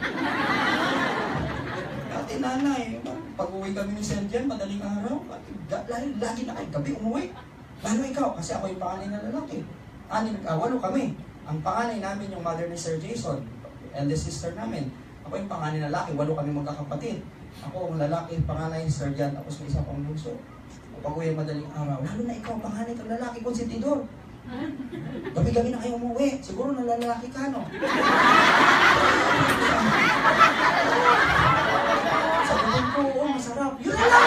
Dati nanay, pag uwi kami ni Sir Jan, madaling araw, lagi, lagi na kayo gabi umuwi. Lalo ikaw, kasi ako yung panganay na lalaki. Ani, nag-awalo kami. Ang panganay namin yung mother ni Sir Jason, eldest sister namin. Ako yung panganay na lalaki, walo kami magkakapatid. Ako ang lalaki, panganay, Sir Jan, tapos may isa pang bunso. Pag uwi madaling araw, lalo na ikaw, panganay kang lalaki, konsentidor. Gabi-gabi na kayo umuwi, siguro nalalaki ka, no? Sabihin ko, oo, masarap. Yun lang!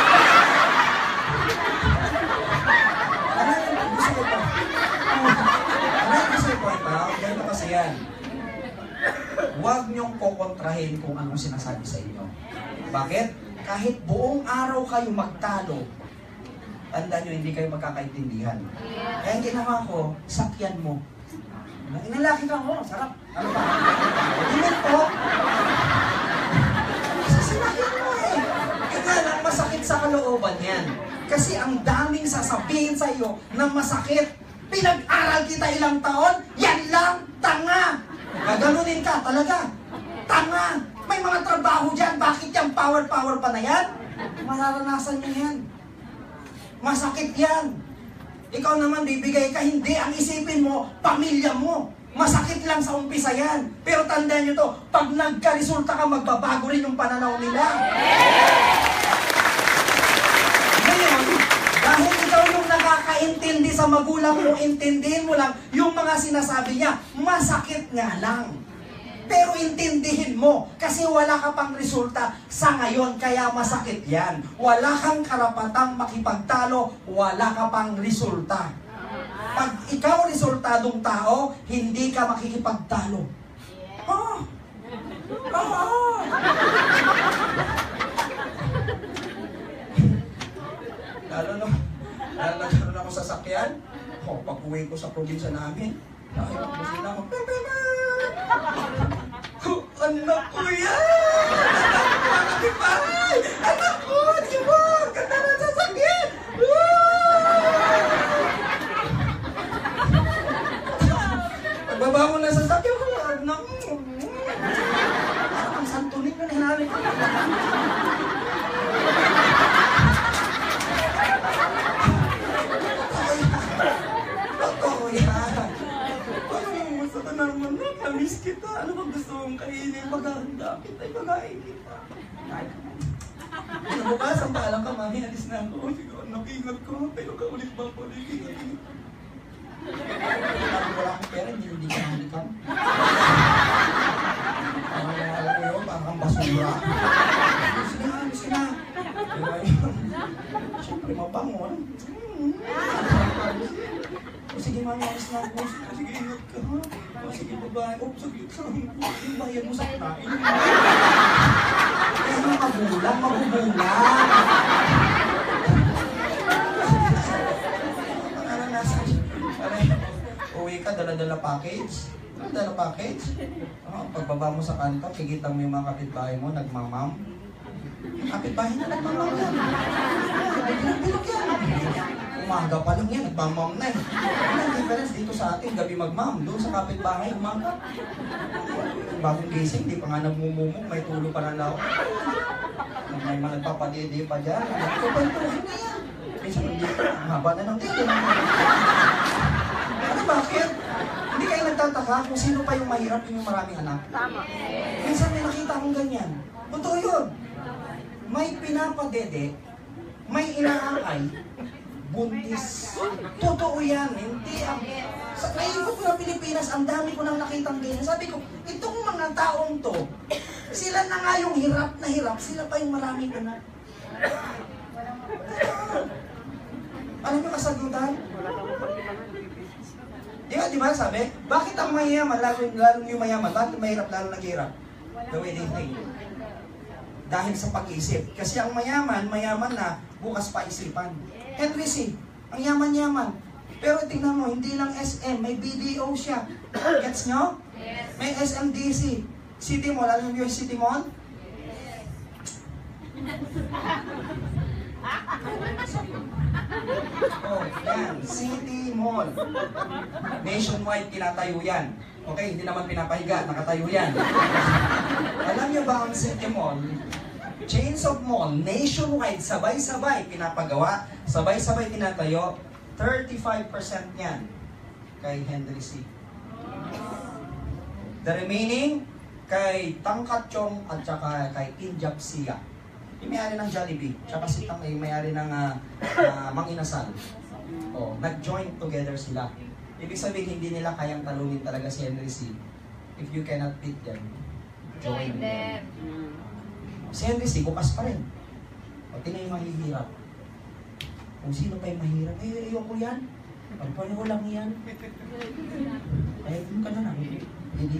Ano yung gusto ko pa? Ano yung gusto ko pa? Ganito kasi yan. Huwag niyong kukontrahin kung anong sinasabi sa inyo. Bakit? Kahit buong araw kayo magtalo, tandaan nyo, hindi kayo magkakaintindihan. Kaya ang ginawa ko, sakyan mo. Inalaki ka mo, sarap. Ano ba? Hindi po. Sinakyan mo eh. Kaya lang, masakit sa kalooban yan. Kasi ang daming sasabihin sa iyo na masakit. Pinag-aral kita ilang taon, yan lang, tanga. Gaganunin ka, talaga. Tanga. May mga trabaho dyan, bakit yung power-power pa na yan? Mararanasan nyo yan. Masakit yan. Ikaw naman bibigay ka, hindi. Ang isipin mo, pamilya mo. Masakit lang sa umpisa yan. Pero tandaan nyo to, pag nagka-resulta ka, magbabago rin yung pananaw nila. Ngayon, dahil ikaw yung nakakaintindi sa magulang mo, intindihin mo lang yung mga sinasabi niya, masakit nga lang. Pero intindihin mo, kasi wala ka pang resulta sa ngayon, kaya masakit yan. Wala kang karapatang makipagtalo, wala ka pang resulta. Pag ikaw resultadong tao, hindi ka makikipagtalo. Oh! Oh! Oh! Lalo na, lalo nagkaroon ako sa sakyan, oh, pag uwi ko sa probinsya namin, nakita ko sila ako, oh, anak ko yan! Anak ko, anak Anak ko, di ba? Ganda na sasakyan! Pagbaba mo na sasakyan, anak mo. Parang ang santunin na hinali ko. Totoo yan. Basta naman, namiss kita. Ano ba gusto mong kainin? Maghahanda kita, pagkain kita. Ano ba? Sampalang ka, mami, alis na ako. Siguro, nakingat ko. Pero kaulit ba po? Nakingat. Parang wala akong pera, hindi hindi ka nalikam. Parang alam mo yun, parang kang basura. Alis na, alis na. Diba yun? Siyempre, mabango. O sige, mami, alis na ako. Sige, ingat ka, ha? O sige, babae. O, sige, sige. Yung bayad mo sa kain. Kaya mga magulang, magugulang. Naranasan. Uwi ka, dala-dala package. Dala package. Oh, pagbaba mo sa kanto, kikita mo yung mga kapitbahay mo, nagmamam. Kapitbahay na nagmamam yan. Bilog yan. Umaga pa lang yan, nagmamam na eh. Ano ang difference dito sa atin, gabi magmam. Doon sa kapitbahay, umaga. Bagong gising, di pa nga nagmumumog, may tulo pa na lao. May mga nagpapadede pa dyan. Nagpapantuhin na yan. Minsan hindi, ang haba na ng dito. Ano bakit? Hindi kayo nagtataka kung sino pa yung mahirap yung maraming anak. Tama. Minsan may nakita akong ganyan. Totoo yun. May pinapadede, may inaakay, buntis. Totoo yan. Hindi ang... Sa naikot ko ng Pilipinas, ang dami ko nang nakitang ganyan. Sabi ko, itong mga taong to, sila na nga yung hirap na hirap, sila pa yung maraming anak. Ano yung kasagutan? Di ba, di ba sabi? Bakit ang mayayaman, lalo, lalo yung mayaman, bakit mahirap, lalo naghihirap? The way they think. Dahil sa pag-iisip. Kasi ang mayaman, mayaman na bukas pa isipan. Henry C. Ang yaman-yaman. Pero tingnan mo, hindi lang S M, may B D O siya. Gets nyo? Yes. May S M D C. City Mall, alam niyo yung City Mall? Oh, yan. City Mall. Nationwide, tinatayo yan. Okay, hindi naman pinapahiga, nakatayo yan. Alam niyo ba ang City Mall? Chains of mall, nationwide, sabay-sabay pinapagawa, sabay-sabay tinatayo, thirty-five percent yan kay Henry C. The remaining, kay Tangkat Chong at saka kay Injap Sia. Yung may-ari ng Jollibee, tsaka si Tang ay may-ari ng uh, uh, Mang Inasal. Oh, nag-join together sila. Ibig sabihin, hindi nila kayang talunin talaga si Henry C. If you cannot beat them, join them. Si Henry C, bukas pa rin. O, tingnan yung mahihirap. Kung sino pa yung mahirap, eh, ayoko yan. Pagpano ko lang yan. Eh, ka na lang. Hindi.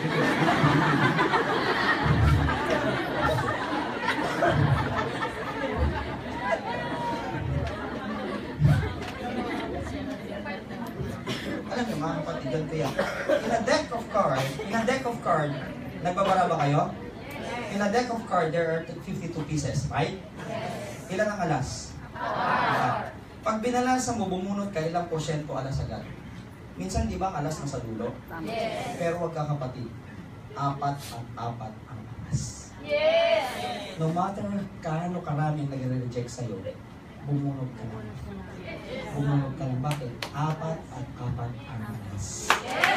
Alam niyo, mga kapatid, ganito yan. In a deck of card, in a deck of card, nagbabara ba kayo? In a deck of card, there are fifty-two pieces, right? Ilan ang alas? Uh, pag binalasan mo, bumunot ka, ilang porsyento alas agad? Minsan, di ba ang alas nasa dulo? Yes. Pero wag ka kapatid. Apat at apat ang alas. Yes. No matter kaano karaming nagre-reject sa'yo, bumunot ka lang. Bumunot ka lang. Bakit? Apat at apat ang alas.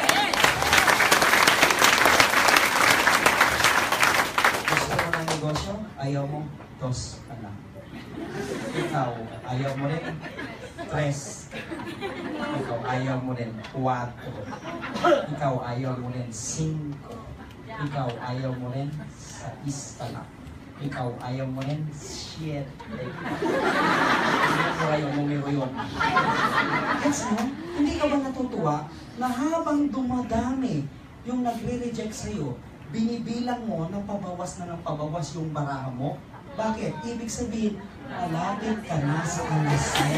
Gusto mo ng negosyo? Ayaw mo? Dos ka lang. Ikaw, ayaw mo rin? Tres. Ikaw, ayaw mo rin? Cuatro. Ikaw, ayaw mo rin? Cinco. Ikaw, ayaw mo rin? Sais ka lang. Ikaw, ayaw mo rin? Siete. Ikaw, ayaw mo miro yun. Gets mo? Hindi ka ba natutuwa na habang dumadami yung nagre-reject sa'yo, binibilang mo na pabawas na ng pabawas yung baraha mo? Bakit? Ibig sabihin, malapit ka na sa alasay.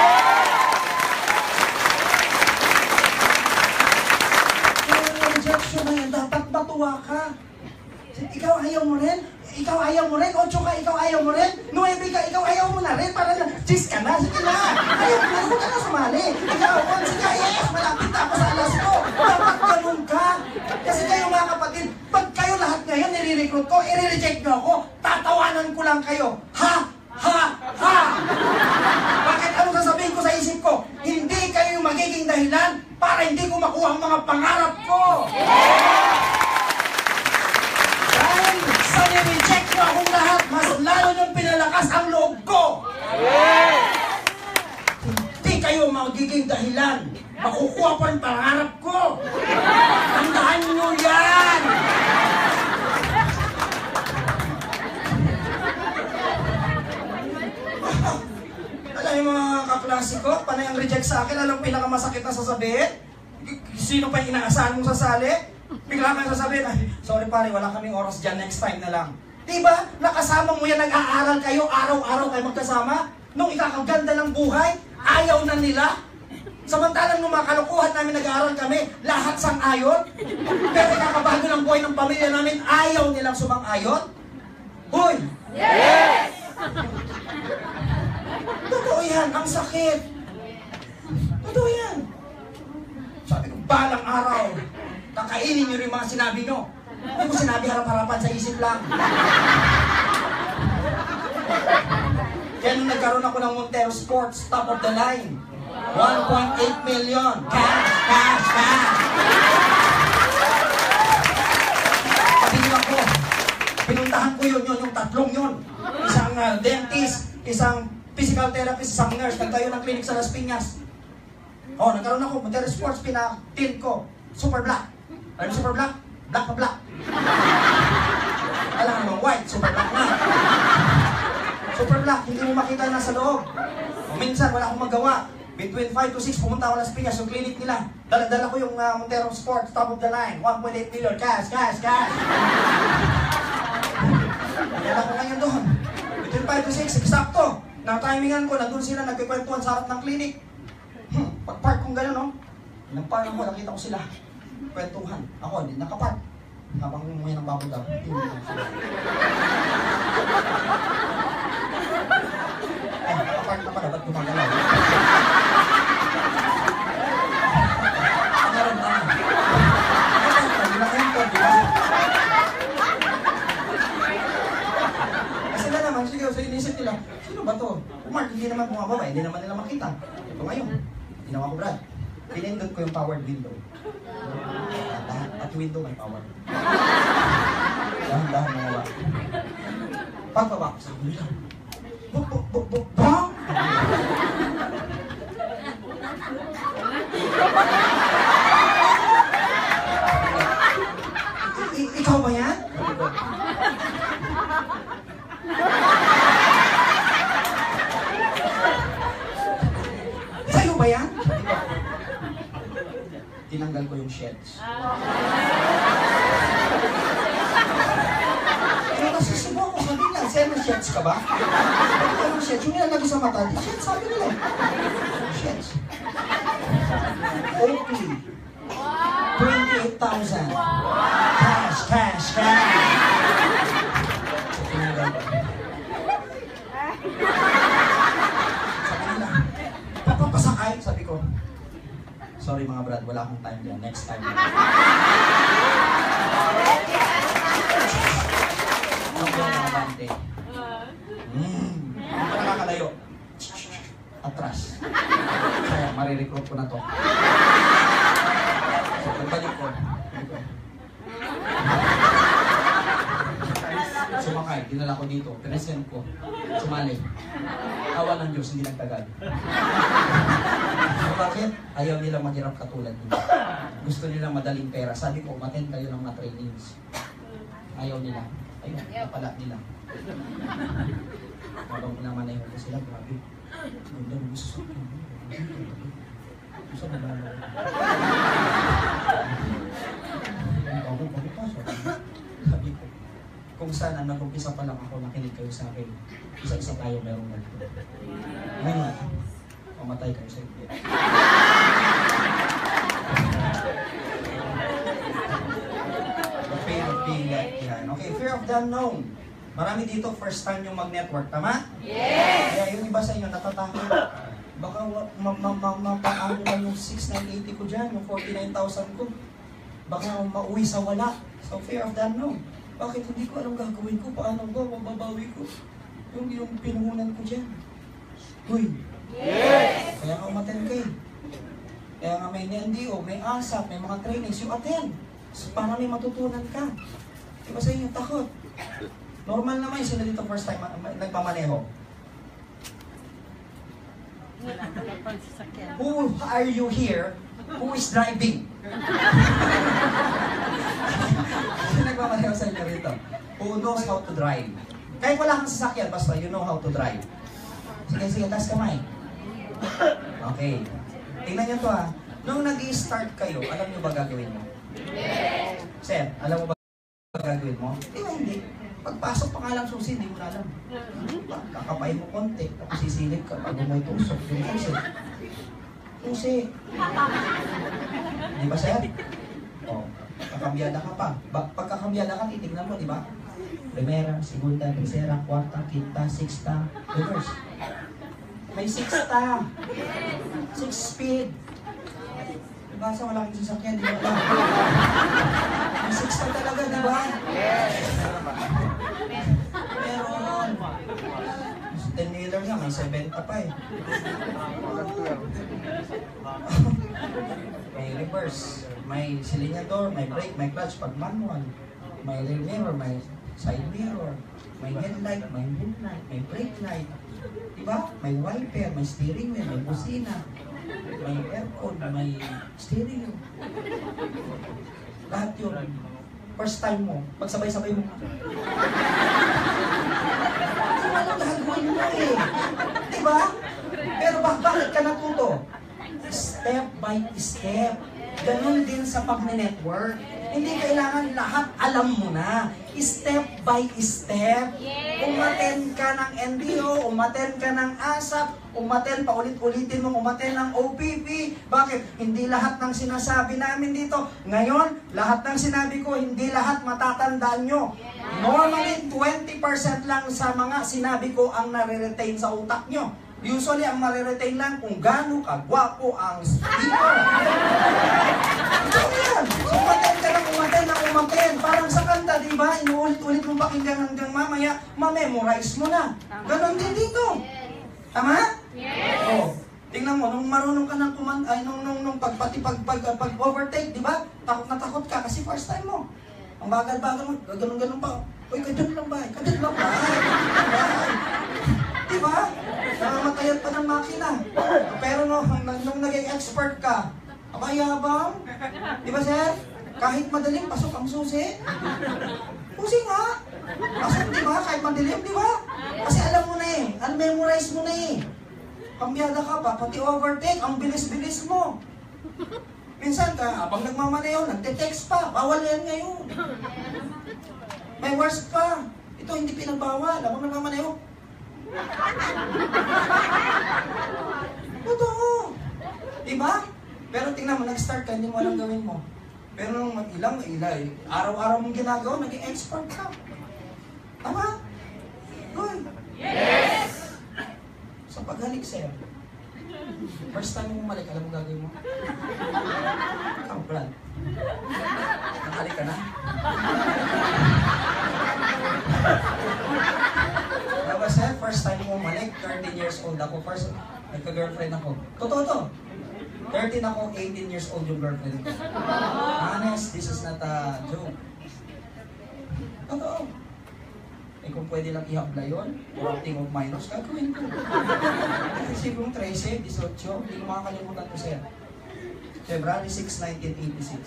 Kaya yung rejection na yan, dapat matuwa ka. Ikaw ayaw mo rin? Ikaw ayaw mo rin? Ocho ka, ikaw ayaw mo rin? Nueve ka, ikaw ayaw mo na rin? Para na, cheese ka na, sige na. Ayaw mo na, huwag ka na sumali. Ikaw, one, sige, yes, malapit na ako sa alas ko. Dapat ganun ka. Kasi kayo mga kapatid, pag kayo lahat ngayon nire-recruit ko, i-reject nyo ako, tatawanan ko lang kayo. Ha? Ha? Ha? Bakit ano sasabihin ko sa isip ko? Hindi kayo yung magiging dahilan para hindi ko makuha ang mga pangarap ko. Dahil sa nire-reject nyo akong lahat, mas lalo niyong pinalakas ang loob ko. Hindi kayo magiging dahilan. Makukuha pa ang pangarap ko. Tandaan nyo yan! Alam yung mga kaklase ko, panay ang reject sa akin, alam pinakamasakit na sasabihin? Sino pa yung inaasahan mong sasali? Bigla kang sasabihin, ay, sorry pare, wala kaming oras dyan, next time na lang. Diba? Nakasama mo yan, nag-aaral kayo, araw-araw kayo magkasama. Nung ikakaganda ng buhay, ayaw na nila. Samantalang nung mga kalukuhan namin, nag-aaral kami, lahat sang-ayon. Pero ikakabago ng buhay ng pamilya namin, ayaw nilang sumang-ayon. Hoy! Yes! Totoo yan, ang sakit. Totoo yan. Sabi ko, balang araw, kakainin nyo rin mga sinabi nyo. Hindi ko sinabi harap-harapan sa isip lang. Kaya nung nagkaroon ako ng Montero Sports, top of the line, one point eight million. Cash, cash, cash. Sabi niyo ako, pinuntahan ko yun, yun, yung tatlong yun. Isang uh, dentist, isang physical therapist, isang nurse, nagtayo ng clinic sa Las Piñas. Oh, nagkaroon ako, Montero Sports, pina-tin ko, super black. Ano super black? Black na black. Alam mo, white, super black na. Super black, hindi mo makita na sa loob. O minsan, wala akong magawa. Between five to six, pumunta ako Las Piñas, yung clinic nila. Dala-dala ko yung uh, Montero Sports, top of the line, one point eight million, cash, cash, cash. Kaya ako ngayon doon. Between five to six, eksakto. Na-timingan ko, nandun sila, nagkikwentuhan sa harap ng clinic. Hmm, pag-park kong gano'n, no? Nang-park ako, nakita ko sila. Kwentuhan. Ako, hindi nakapark. Habang umuwi ng bago daw. Hindi ko sila. Ay, nakapark na pala, ba't gumagalaw? Meron na. Hindi na kwento, di ba? Kasi na naman, sige, so inisip nila, sino ba to? Mark, hindi naman bumababa, hindi naman nila makita. Ito ngayon, ginawa ko, Brad. Pinindot ko yung powered window. At, at window may power. Dahan-dahan mga ba. Pagbaba, sabi nila, buk, buk, buk, buk, bang! I- ikaw ba yan? Sa'yo ba yan? Tinanggal ko yung sheds. Kaya kasi subo ko, sabi niya, sa'yo may sheds ka ba? Sabi ko, anong sheds? Yung nilalagay sa mata, di sheds, sabi nila. Sheds. Oakley. twenty-eight thousand. Cash, cash, cash. Tinanggal ko. Sabi nila, papapasakay, sabi ko. Sorry mga brad, wala akong time yan. Next time. Ano ba yung mga bante? Hmm. Ano pa nakakalayo? Atras. Kaya marirecruit ko na to. So, pagbalik ko. Sumakay, dinala ko dito. Present ko. Sumali. Awa ng Diyos, hindi nagtagal. So, bakit? Ayaw nila maghirap katulad nila. Gusto nila madaling pera. Sabi ko, maten kayo ng mga trainings. Ayaw nila. Ayun, napala nila. Habang pinamanayin ko sila, grabe. Ganda mo gusto. Gusto mo ba na? Ako, ako pa. Sabi ko, kung sana nag-umpisa pa lang ako, nakinig kayo sa akin. Isa-isa tayo merong ganito. Ngayon, pamatay kayo sa ibig. The pain of being left behind. Okay, fear of the unknown. Marami dito, first time yung mag-network, tama? Yes! Kaya yung iba sa inyo, natatakot. Baka mapaano lang yung six nine eighty ko dyan, yung forty-nine thousand ko. Baka mauwi sa wala. So, fear of the unknown. Bakit hindi ko alam gagawin ko? Paano ba? Mababawi ko? Yung, yung pinuhunan ko dyan. Uy! Yes! Kaya nga umaten kayo. Kaya nga may N D O, may ASAP, may mga trainings, yung attend. So, para may matutunan ka. Diba sa inyo, takot? Normal naman yung sila dito first time nagmamaneho. Who are you here? Who is driving? Sino nagmamaneho sa inyo rito? Who knows how to drive? Kahit wala kang sasakyan, basta you know how to drive. Sige, sige, taas kamay. Okay. Tingnan nyo to ha. Nung nag-i-start kayo, alam nyo ba gagawin mo? Yes! Sir, alam mo ba gagawin mo? Di ba hindi? Pagpasok pa nga lang susi, hindi mo na alam. Kakapain mo konti, tapos sisilip ka, bago mo itusok, yung susi. Susi. Di ba, sir? O, kakambyada ka pa. Ba pagkakambyada ka, titignan mo, di ba? Primera, segunda, tercera, kwarta, quinta, sixta, reverse. May sixta. Six speed. Diba sa malaking sasakyan, di ba alam? May sixta talaga, di ba? Meron. ten wheeler nga, may seventy pa eh. May reverse, may silinyador, may brake, may clutch pag manual, may rear mirror, may side mirror, may headlight, may moonlight, may brake light. Diba? May wiper, may steering wheel, may busina, may aircon, may stereo. Lahat yun. First time mo, pagsabay-sabay mo. Ano gagawin mo eh? Diba? Pero bak bakit ka natuto? Step by step. Ganon din sa pag-network. Hindi kailangan lahat alam mo na. Step by step. Umaten ka ng N D O, umaten ka ng ASAP, umaten, paulit-ulitin mo, umaten ng O P P. Bakit? Hindi lahat ng sinasabi namin dito. Ngayon, lahat ng sinabi ko, hindi lahat matatandaan nyo. Normally, twenty percent lang sa mga sinabi ko ang nare-retain sa utak nyo. Usually, ang mariretain lang kung gaano kagwapo ang speaker. Ito yan. So, umaten ka lang, umaten na umaten. Parang sa kanta, di ba? Inuulit-ulit mo pakinggan hanggang mamaya, ma-memorize mo na. Ganon din dito. Tama? Yes. Oh, tingnan mo, nung marunong ka ng kuman, ay, nung, nung, nung pag, pati pag, pag, pag overtake, di ba? Takot na takot ka kasi first time mo. Ang bagal-bagal mo, ganun-ganun pa. Uy, kadyan lang ba? Kadyan lang ba? Di ba? Namamatayan pa ng makina. Pero no, nung, nung naging expert ka, abayabang. Di ba, sir? Kahit madaling, pasok ang susi. Susi nga. Pasok, di ba? Kahit madilim, di ba? Kasi alam mo na eh. Unmemorize mo na eh. Kambyada ka pa, pati overtake, ang bilis-bilis mo. Minsan ka, habang nagmamaneho, nagte-text pa. Bawal yan ngayon. May worst pa. Ito hindi pinagbawal. Habang nagmamaneho, totoo. Diba? Pero tingnan mo, nag-start ka, hindi mo alam gawin mo. Pero nung ilang, ilay, araw-araw mong ginagawa, naging expert ka. Tama? Good. Yes! Sa paghalik sa'yo, first time mo umalik, alam mo gagawin mo? Ikaw, Brad. Nakalik ka na? Diba sir, first time mo umalik, thirteen years old ako. First, nagka-girlfriend ako. Totoo to. thirteen ako, eighteen years old yung girlfriend ko. Honest, this is not a joke. Totoo. Eh kung pwede lang ihabla yun, corrupting of minors, gagawin ko. Kasi kung trece, eighteen, hindi ko makakalimutan ko sir. February sixth, nineteen eighty-six.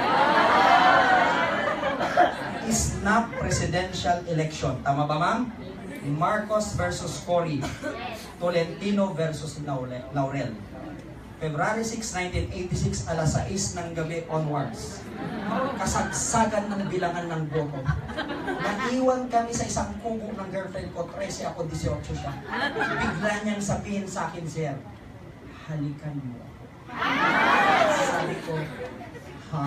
Snap presidential election. Tama ba ma'am? Marcos versus Cory. Tolentino versus Laurel. February sixth, nineteen eighty-six, alas sais ng gabi onwards. Kasagsagan ng bilangan ng boto. Naiwan kami sa isang kubo ng girlfriend ko, thirteen ako, eighteen siya. Bigla niyang sabihin sa akin, sir, halikan mo. Sabi ko, ha?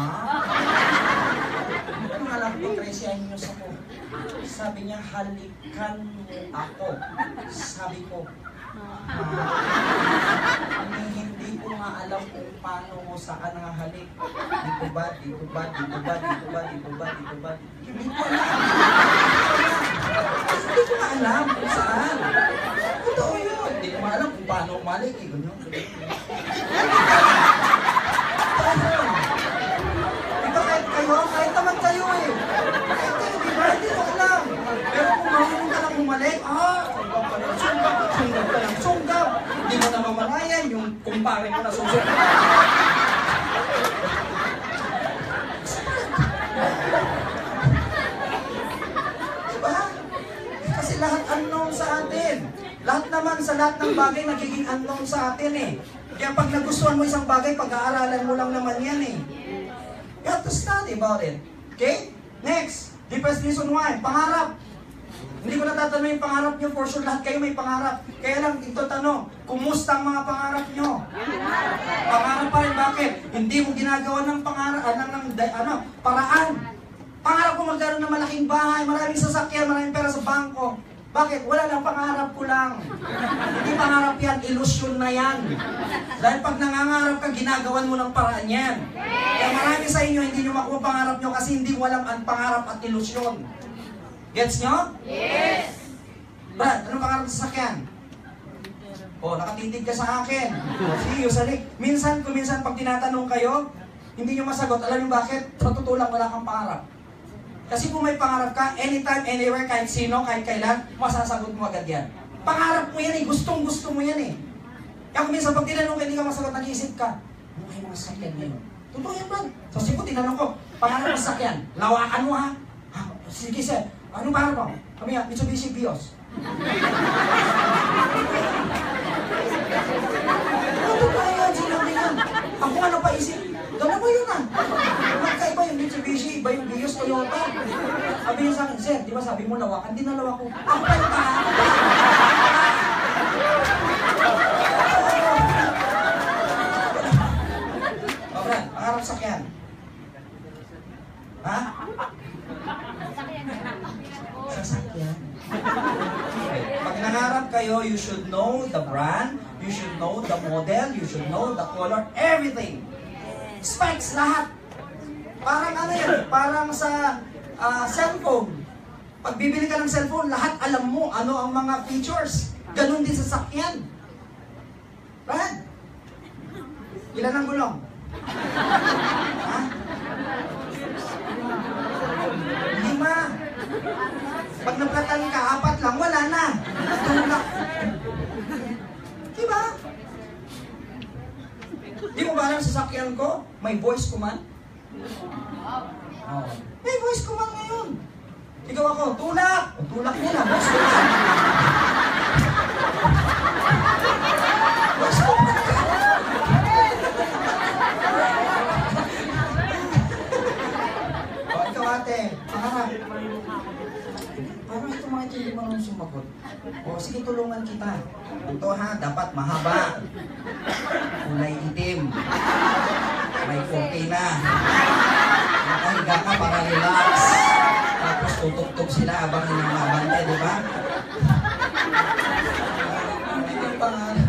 Ano alam ko, thirteen anyos ako. Sabi niya, halikan mo ako. Sabi ko, ha? Hindi ko nga alam kung paano mo saan nga halik. Dito ba, dito ba, dito ba, dito ba, dito ba, dito ba. Hindi ko alam. Hindi ko nga alam kung saan. Totoo yun. Hindi ko nga alam kung paano umalik. Eh, ganyan. Diba kahit kayo, kahit naman kayo eh. Kahit kayo, diba? Hindi ko alam. Pero kung marunong ka lang umalik, ah, sunggab ka lang, sunggab, sunggab ka lang, sunggab. Hindi mo na mamalayan yung kumpare mo na sunggab. Diba? Kasi lahat unknown sa atin. Lahat naman sa lahat ng bagay nagiging unknown sa atin eh. Kaya pag nagustuhan mo isang bagay, pag-aaralan mo lang naman yan eh. You have to study about it. Okay? Next. Deepest reason why. Pangarap. Hindi ko natatanong yung pangarap nyo. For sure, lahat kayo may pangarap. Kaya lang, ito tanong, kumusta ang mga pangarap nyo? Pangarap pa rin. Bakit? Hindi mo ginagawa ng pangarap, uh, ng, ng, ano, paraan. Pangarap ko magkaroon ng malaking bahay, maraming sasakyan, maraming pera sa bangko. Bakit? Wala lang, pangarap ko lang. Hindi pangarap yan, ilusyon na yan. Dahil pag nangangarap ka, ginagawan mo ng paraan yan. Kaya marami sa inyo, hindi nyo makuha pangarap nyo kasi hindi mo alam ang pangarap at ilusyon. Gets nyo? Yes! Brad, anong pangarap sa sasakyan? O, nakatitig ka sa akin. See you, salik. Minsan, kung minsan pag tinatanong kayo, hindi nyo masagot. Alam nyo bakit? Sa totoo lang, wala kang pangarap. Kasi kung may pangarap ka, anytime, anywhere, kahit sino, kahit kailan, masasagot mo agad yan. Pangarap mo yan eh, gustong-gusto mo yan eh. Kaya kung minsan pag tinanong ka, hindi ka masagot, nag-iisip ka, ano kayo mga sasakyan ngayon? Totoo yan, Brad. So, sige po, tinanong ko, pangarap mo sasakyan, lawakan mo ha? Ha? Sige, sir. Ano pangarap mo? Kami nga, Mitsubishi Vios. Ano ba yan? Sinabi yan. Ako ano pa isip? Gano'n mo yun ah. Magkaiba yung Mitsubishi. Sabi niya sa akin, sir, di ba sabi mo lawakan? Hindi na lawak ko. Ako pa yung tahan. O, Brad, pangarap sakyan. Ha? Sasakyan. Okay. Pag nangarap kayo, you should know the brand, you should know the model, you should know the color, everything. Specs, lahat. Parang ano yan, parang sa uh, cellphone. Pag bibili ka ng cellphone, lahat alam mo ano ang mga features. Ganun din sa sakyan. Brad, ilan ang gulong? Ha? Lima. Pag naplatan ka, apat lang, wala na. Tulak. Diba? Di mo ba alam sa sakyan ko, may voice command? Oh. May voice command ngayon. Ikaw ako, tulak! O, tulak nila, voice command. Voice command ka. O, ikaw ate, pangarap. Parang ito mga ito hindi marunong sumagot. O, sige, tulungan kita. Ito ha, dapat mahaba. Kulay itim. May kurtina. Nakahiga ka para relax. Tapos tutok-tok sila habang hinamabante, di ba? Ito yung pangarap.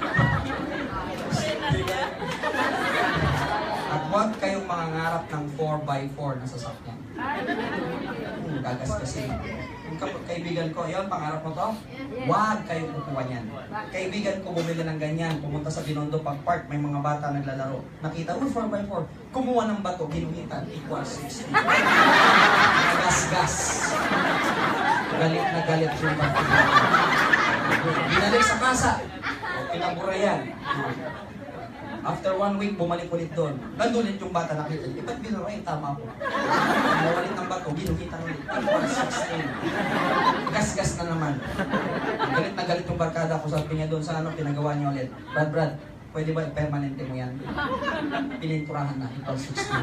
At huwag kayong mangangarap ng four by four na sasakyan. Hmm, gagas kasi. Yung kap- kaibigan ko, yun, pangarap mo to? Huwag kayong kukuha niyan. Kaibigan ko bumili ng ganyan, pumunta sa Binondo Pag Park, may mga bata naglalaro. Nakita, uy, four by four. Kumuha ng bato, ginuhitan, equals sixty. Nagasgas. Galit na galit yung bato. Binalik sa kasa. Pinabura yan. After one week, bumalik ulit doon. Nandun ulit yung bata, nakita niya. Ba't binuro yung tama ko? Nawalit ng bato, ginuhitan ulit. equals sixteen. Gas-gas na naman. Galit na galit yung barkada ko. Sabi niya doon sa ano, pinagawa niya ulit. Brad, Brad, pwede ba permanente mo yan? Pininturahan na, equals sixteen.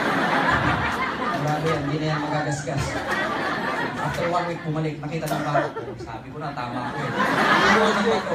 Grabe yan, hindi na yan magagasgas. After one week, bumalik, nakita ng bata ko. Sabi ko na, tama ako eh. Binuha ng bato.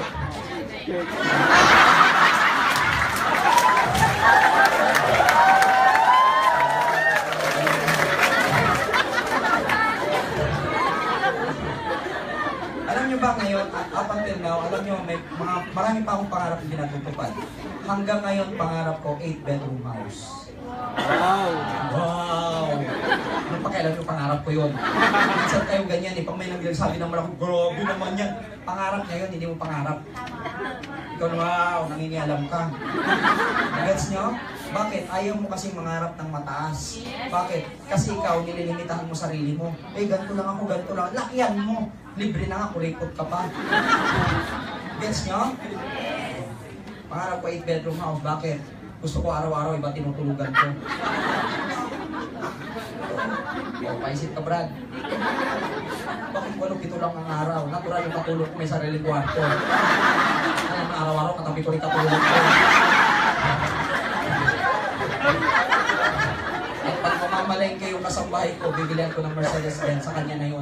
Alam nyo ba ngayon, up until now, alam nyo, may mga, marami pa akong pangarap na pinatutupad. Hanggang ngayon, pangarap ko, eight bedroom house. Wow! Wow! Anong pakialam yung pangarap ko yun? Minsan tayo ganyan eh, pag may nagsabi naman ako, grabe naman yan. Pangarap ngayon, hindi mo pangarap. Ikaw na, wow, nangingialam ka. Gets nyo? Bakit? Ayaw mo kasing mangarap ng mataas. Bakit? Kasi ikaw, nililimitahan mo sarili mo. Eh, ganito lang ako, ganito lang. Lakihan mo. Libre na nga, kurikot ka pa. Gets nyo? Pangarap ko eight bedroom house. Bakit? Gusto ko araw-araw, iba tinutulugan ko. O, paisip ka, Brad. Bakit walo pito lang ang araw? Natural yung katulog ko, may sarili kwarto. Alam na araw-araw, katabi ko rin katulog ko. At pag mamamalengke yung kasambahay ko, bibilihan ko ng Mercedes-Benz, sa kanya na yun.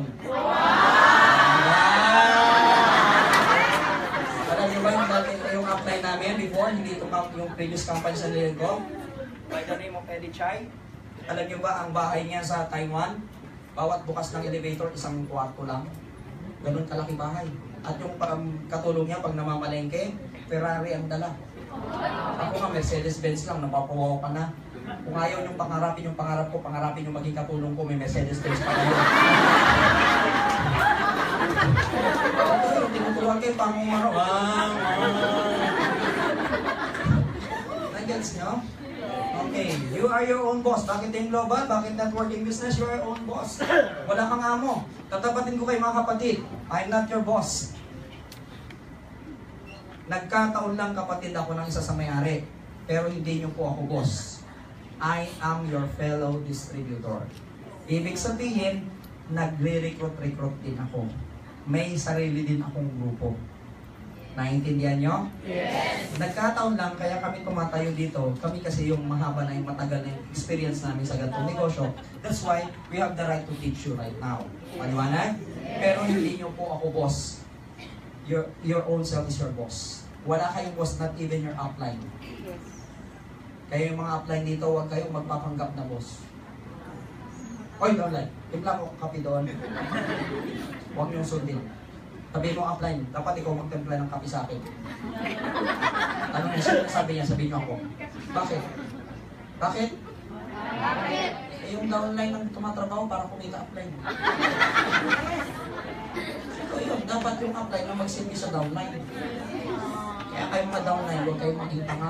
Alam niyo ba yung, yung apply namin before, hindi ito yung previous company sa nilin ko? By the name of Eddie Chai. Alam niyo ba ang bahay niya sa Taiwan? Bawat bukas ng elevator, isang kwarto lang. Ganun kalaki bahay. At yung um, katulong niya, pag namamalengke, Ferrari ang dala. Ako nga, Mercedes-Benz lang, napapawaw ka na. Kung ayaw niyong pangarapin yung pangarap ko, pangarapin yung maging katulong ko, may Mercedes-Benz pa kayo. Ito, tinuturuan kayo, pangumaro. Wow! Nag-gets niyo? Okay, you are your own boss. Bakit yung global? Bakit networking business? You are your own boss. Wala kang amo. Tatapatin ko kayo mga kapatid. I'm not your boss. Nagkataon lang kapatid ako ng isa sa may-ari. Pero hindi niyo po ako boss. I am your fellow distributor. Ibig sabihin, nagre-recruit-recruit din ako. May sarili din akong grupo. Naintindihan nyo? Yes. Nagkataon lang, kaya kami tumatayo dito. Kami kasi yung mahaba na yung matagal na yung experience namin sa ganitong negosyo. That's why we have the right to teach you right now. Paliwanag? Pero hindi nyo po ako boss. Your, your own self is your boss. Wala kayong boss, not even your upline. Yes. Kaya yung mga upline dito, huwag kayong magpapanggap na boss. Oy, downline. Timpla ko kape doon. Huwag niyong sundin. Sabihin mo upline, dapat ikaw magtimpla ng kape sa akin. Ano niya, sino sabi niya, sabihin niyo ako. Bakit? Bakit? Bakit? Eh, yung downline ang tumatrabaho para kumita upline. So yun, dapat yung upline na magsilbi sa downline. Kaya kayong mga downline, huwag kayong makita nga.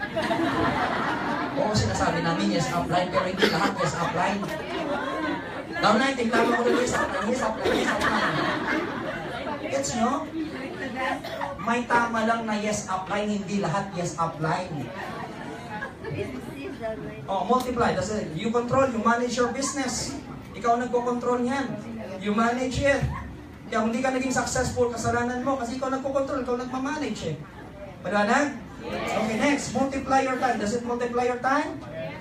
Oo, sinasabi namin, yes, upline, pero hindi lahat yes, upline. Downline, tingnan mo ko na yes, upline, yes, upline, yes, upline. Gets nyo? May tama lang na yes, upline, hindi lahat yes, upline. Oh, multiply. That's it. You control, you manage your business. Ikaw nagko-control niyan. You manage it. Kaya hindi ka naging successful, kasalanan mo kasi ikaw nagko-control, ikaw nagmamanage eh. Paliwanag? Okay, next. Multiply your time. Does it multiply your time?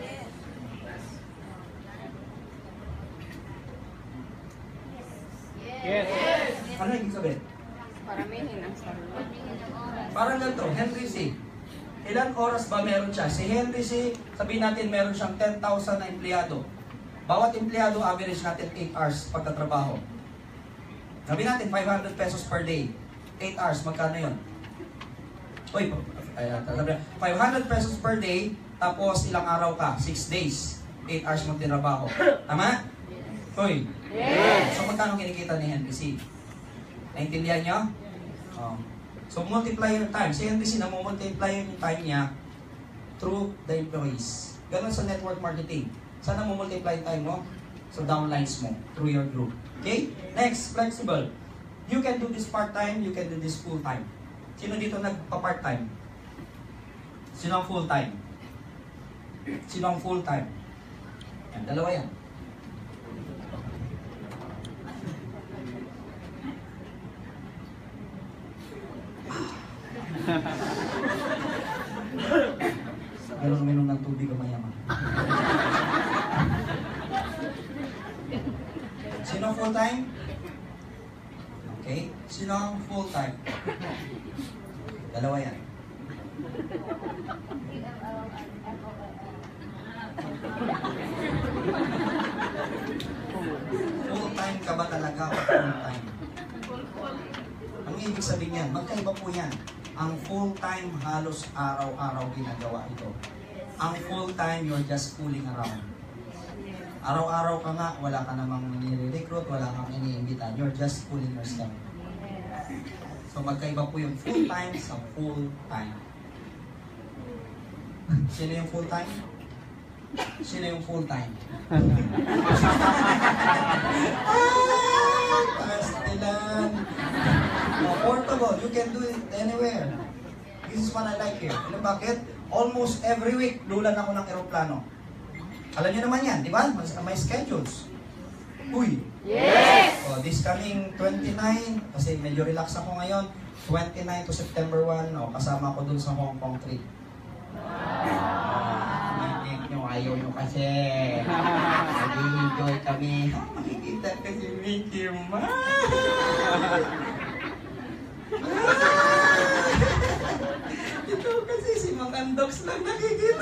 Yes. Ano ibig sabihin? Paramihin ang sarili. Parang ganito, Henry C. Ilan oras ba meron siya? Si Henry C, sabihin natin meron siyang ten thousand na empleyado. Bawat empleyado, average natin eight hours pagtatrabaho. Sabihin natin five hundred pesos per day. eight hours, magkano yun? Uy, five hundred pesos per day, tapos ilang araw ka? six days. eight hours mo tinrabaho. Tama? Uy. Yes. So magkano kinikita ni Henry C? Naintindihan nyo? Oh. So multiply your time. Si Henry C, namumultiply yung time niya through the employees. Ganun sa network marketing. Saan namumultiply yung time mo? So downlines mo, through your group. Okay? Next, flexible. You can do this part-time, you can do this full-time. Sino dito nagpa-part-time? Sino ang full-time? Sino ang full-time? Yan, dalawa yan. Ganun minom ng tubig ang mayaman. Sino ang full-time? Okay. Sino ang full-time? Dalawa yan. Full-time ka ba talaga o full-time? Ang ibig sabihin yan, magkaiba po yan. Ang full-time halos araw-araw ginagawa ito. Ang full-time, you're just fooling around. Araw-araw ka nga, wala ka namang nire-recruit, wala kang iniimbitan. You're just fooling yourself. So magkaiba po yung full-time sa full-time. Sino yung full-time? Sino yung full-time? Ah! Pastilan! No, portable, you can do it anywhere. This is what I like here. Alam bakit? Almost every week, lulan ako ng eroplano. Alam niyo naman yan, di ba? May schedules. Uy! Yes! Oh, this coming twenty-nine, kasi medyo relax ako ngayon, twenty-nine to September one, oh, kasama ko dun sa Hong Kong trip. Ah, nyo, ayaw nyo kasi. Nag-enjoy kami. Makikita ko si Mickey Mouse. Ito kasi si Makandox lang nakikita.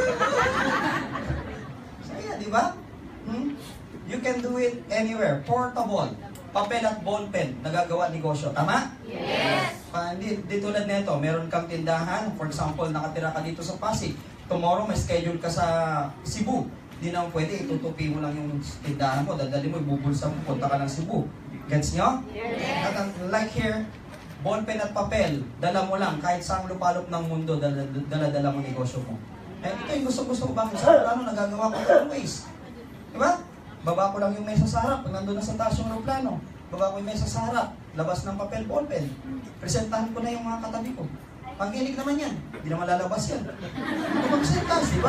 Saya, di ba? Hmm? You can do it anywhere. Portable. Papel at ballpen. Nagagawa negosyo. Tama? Yes! Uh, di, di tulad nito, meron kang tindahan. For example, nakatira ka dito sa Pasig. Tomorrow, may schedule ka sa Cebu. Di naman pwede, itutupi mo lang yung tindahan mo. Dadali mo, ibubulsa mo, punta ka ng Cebu. Gets nyo? Yes! At, like here, ballpen at papel, dala mo lang. Kahit saan lupalop ng mundo, dala-dala mo negosyo mo. Eh, ito yung gusto-gusto ko. Bakit? Sa plano, nagagawa ko always. Diba? Baba ko lang yung mesa sa harap. Pag nandun na sa taas yung aeroplano, baba ko yung mesa sa harap. Labas ng papel, ballpen. Presentahan ko na yung mga katabi ko. Pangkilig naman yan. Hindi naman lalabas yan. Ito mag-sentas, di ba?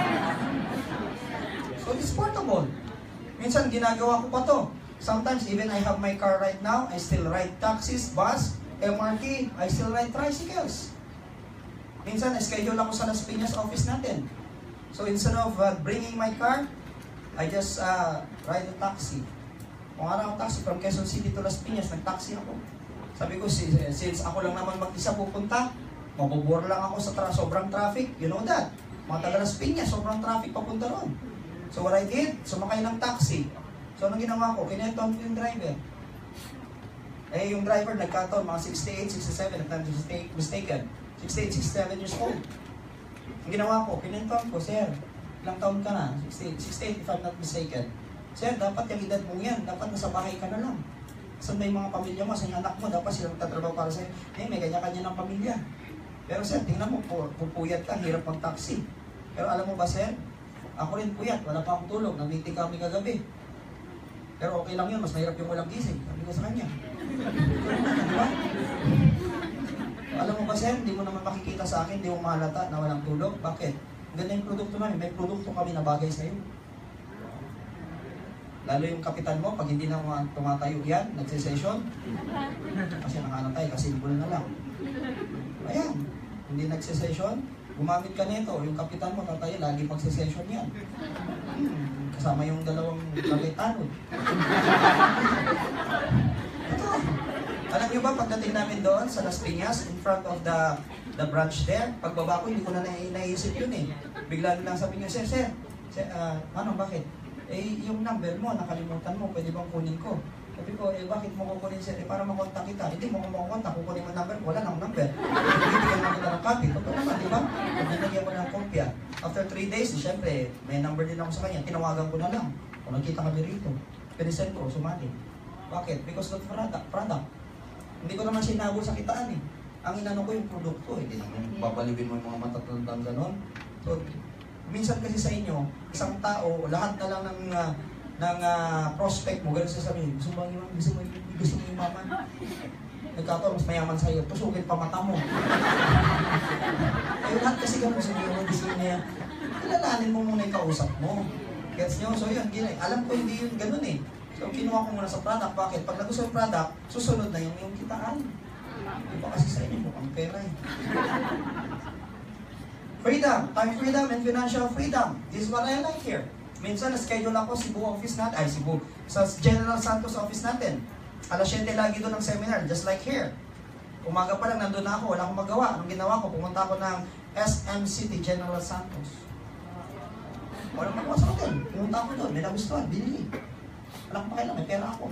So, it's portable. Minsan, ginagawa ko pa to. Sometimes, even I have my car right now, I still ride taxis, bus, M R T, I still ride tricycles. Minsan, na-schedule ako sa Las Piñas office natin. So instead of uh, bringing my car, I just uh, ride a taxi. Kung araw ako taxi from Quezon City to Las Piñas, nag-taxi ako. Sabi ko, since ako lang naman mag-isa pupunta, mabubor lang ako sa tra sobrang traffic. You know that. Mga taga Las Piñas, sobrang traffic papunta ron. So what I did, sumakay ng taxi. So anong ginawa ko? Kinenton ko yung driver. Eh, yung driver nagkataon, mga sixty-eight, sixty-seven, if not mistaken. sixty-eight, sixty-seven years old. Ang ginawa ko, kinenton ko, sir, ilang taon ka na? sixty-eight, sixty-eight if I'm not mistaken. Sir, dapat yung edad mo yan, dapat nasa bahay ka na lang. Saan may mga pamilya mo, sa anak mo, dapat sila magtatrabaho para sa'yo. Eh, may kanya-kanya ng pamilya. Pero sir, tingnan mo, pupuyat ka, hirap mag-taxi. Pero alam mo ba, sir, ako rin puyat, wala pa akong tulog, nag-meeting kami kagabi. Pero okay lang yun, mas mahirap yung walang gising. Sabi ko sa kanya. Diba? Alam mo ba, sir, hindi mo naman makikita sa akin, hindi mo mahalata na walang tulog. Bakit? Ganda yung produkto namin, may produkto kami na bagay sa'yo. Lalo yung kapitan mo, pag hindi na tumatayo yan, nagsisession. Kasi nakanatay, kasi simple na lang. Ayan, hindi nagsisession, gumamit ka nito, yung kapitan mo, tatayo, lagi magsisession yan. Hmm, kasama yung dalawang kapitanod. Ito. Alam nyo ba, pagdating namin doon sa Las Piñas, in front of the the branch there, pagbaba ko, hindi ko na na- naisip yun eh. Bigla lang sabi niyo, sir, sir, sir uh, ano, bakit? Eh, yung number mo, nakalimutan mo, pwede bang kunin ko? Sabi ko, eh, bakit mo kukunin, sir? Eh, para makontak kita. Hindi mo kung makontak, kukunin mo number, wala nang number. Bibigyan mo kita ng copy. Totoo naman, di ba? Pag nilagyan ko ng kopya. After three days, siyempre, may number din ako sa kanya. Tinawagan ko na lang. Kung nakita kami rito, pinisend ko, sumali. Bakit? Because of product. product. Hindi ko naman sinabo sa kitaan eh. Ang inano ko yung produkto eh. Hindi naman babalibin mo yung mga matatandang ganon. So, minsan kasi sa inyo, isang tao, lahat na lang ng uh, ng uh, prospect mo, gano'n sasabihin, gusto mo yung gusto mo yung gusto mo yung mama? Nagkataon, mas mayaman sa'yo, tusugin pa mata mo. Ayun, lahat kasi gano'n gusto mo gusto niya. Kilalanin mo muna yung kausap mo. Gets nyo? So yun, gina, alam ko hindi yun gano'n eh. So kinuha ko muna sa product. Bakit? Pag nagusto yung product, susunod na yung yung kitaan. Iba kasi sa inyo, mukhang pera eh. Freedom, time freedom and financial freedom. This is what I like here. Minsan, na-schedule ako Cebu office natin, ay Cebu, sa General Santos office natin. alas siyete lagi doon ng seminar, just like here. Umaga pa lang, nandun na ako, wala akong magawa. Anong ginawa ko? Pumunta ako ng S M City, General Santos. Walang magawa sa hotel. Pumunta ako doon, may nagustuhan, binili. Walang pakialam, may pera ako.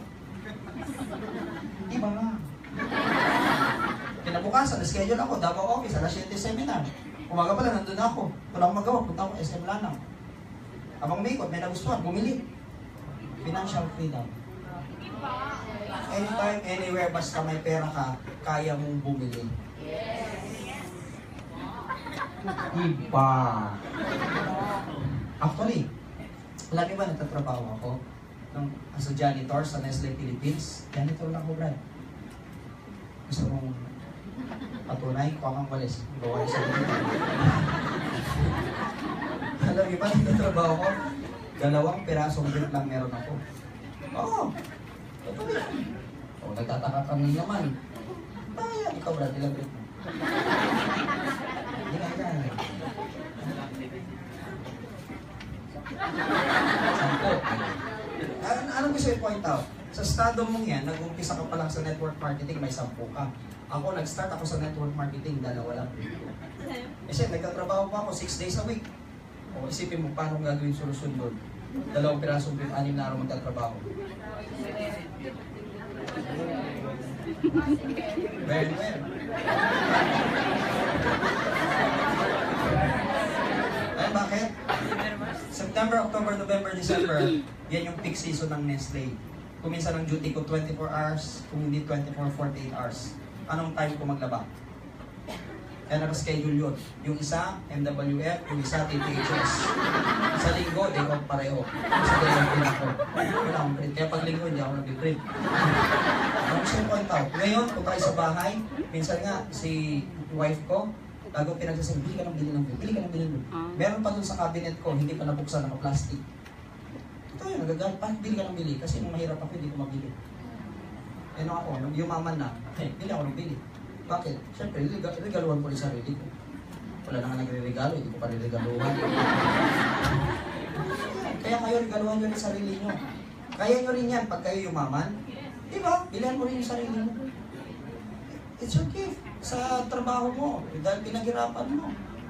Di ba nga? Kinabukasan, na-schedule ako, Davao office, alas siyete seminar. Umaga pa lang, nandun na ako. Wala akong magawa, punta ako S M Lanao. Abang may ikot, may nagustuhan, bumili. Financial freedom. Anytime, anywhere, basta may pera ka, kaya mong bumili. Iba. Actually, lagi ba nagtatrabaho ako ng, as a janitor sa Nestle Philippines? Janitor lang ako, Brad. Gusto mong patunay, kung ang walis. Gawa sa dito. Alam niyo ba, nagtatrabaho ko, dalawang pirasong brief lang meron ako. Oo, totoo yan. O, nagtataka kami naman. Bayan, ikaw Brad, ilang brief mo? Hindi nga yan. Sampo. Ano, anong gusto i-point out? Sa estado mong yan, nag-umpisa ka pa lang sa network marketing, may sampu ka. Ako, nag-start ako sa network marketing, dalawa lang. Kasi nagtatrabaho pa ako six days a week. O isipin mo, paano gagawin solusyon doon? Dalawang pirasong brief, anim na araw magtatrabaho. Very well. Ay, bakit? September, October, November, December, yan yung peak season ng Nestle. Kung minsan ang duty ko twenty-four hours, kung hindi twenty-four, forty-eight hours. Anong time ko maglaba? Kaya naka-schedule yun. Yung isa, M W F, yung isa, T P H S. Sa linggo, day off pareho. Sa day off din ako. Wala akong print. Kaya pag linggo, hindi ako nag-print. Ano gusto yung point out? Ngayon, kung tayo sa bahay, minsan nga, si wife ko, bago pinagsasabi, bili ka ng bili ng bili, bili ka ng bili ng bili. Meron pa dun sa cabinet ko, hindi pa nabuksan, naka-plastic. Ito yun, nagagalit, bakit bili ka ng bili? Kasi nung mahirap ako, hindi ko mabili. Eh, no ako, nung yumaman na, eh, bili ako ng bili. Bakit? Siyempre, regal regaluhan ko rin sarili ko. Wala na nga nagre-regalo, hindi ko pa rin regaluhan. Kaya kayo, regaluhan nyo rin sarili nyo. Kaya nyo rin yan pag kayo yumaman. Di ba? Bilihan mo rin yung sarili mo. It's your gift sa trabaho mo. Dahil pinaghirapan mo.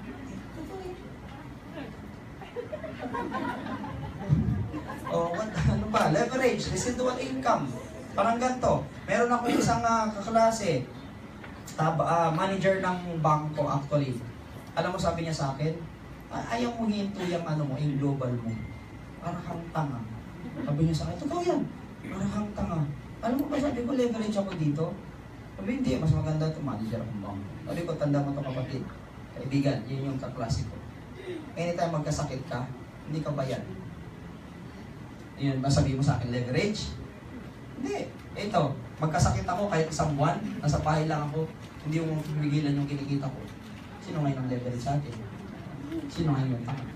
Oh, what, ano pa? Leverage, residual income. Parang ganito. Meron ako isang uh, kaklase, tab, uh, manager ng bangko actually. Alam mo sabi niya sa akin, ayaw mo hinto yung ano mo, yung global mo. Parang kang tanga. Sabi niya sa akin, totoo yan. Parang kang tanga. Alam mo ba sabi ko, leverage ako dito? Sabi, hindi, mas maganda ito, manager akong bangko. Sabi ko, tanda mo ito kapatid. Kaibigan, yun yung kaklase ko. Anytime magkasakit ka, hindi ka bayad. Yun ba sabi mo sa akin, leverage? Hindi. Ito, magkasakit ako kahit isang buwan, nasa bahay lang ako, hindi mo pigilan yung kinikita ko. Sino ngayon ang leverage sa akin? Sino ngayon yung tanga?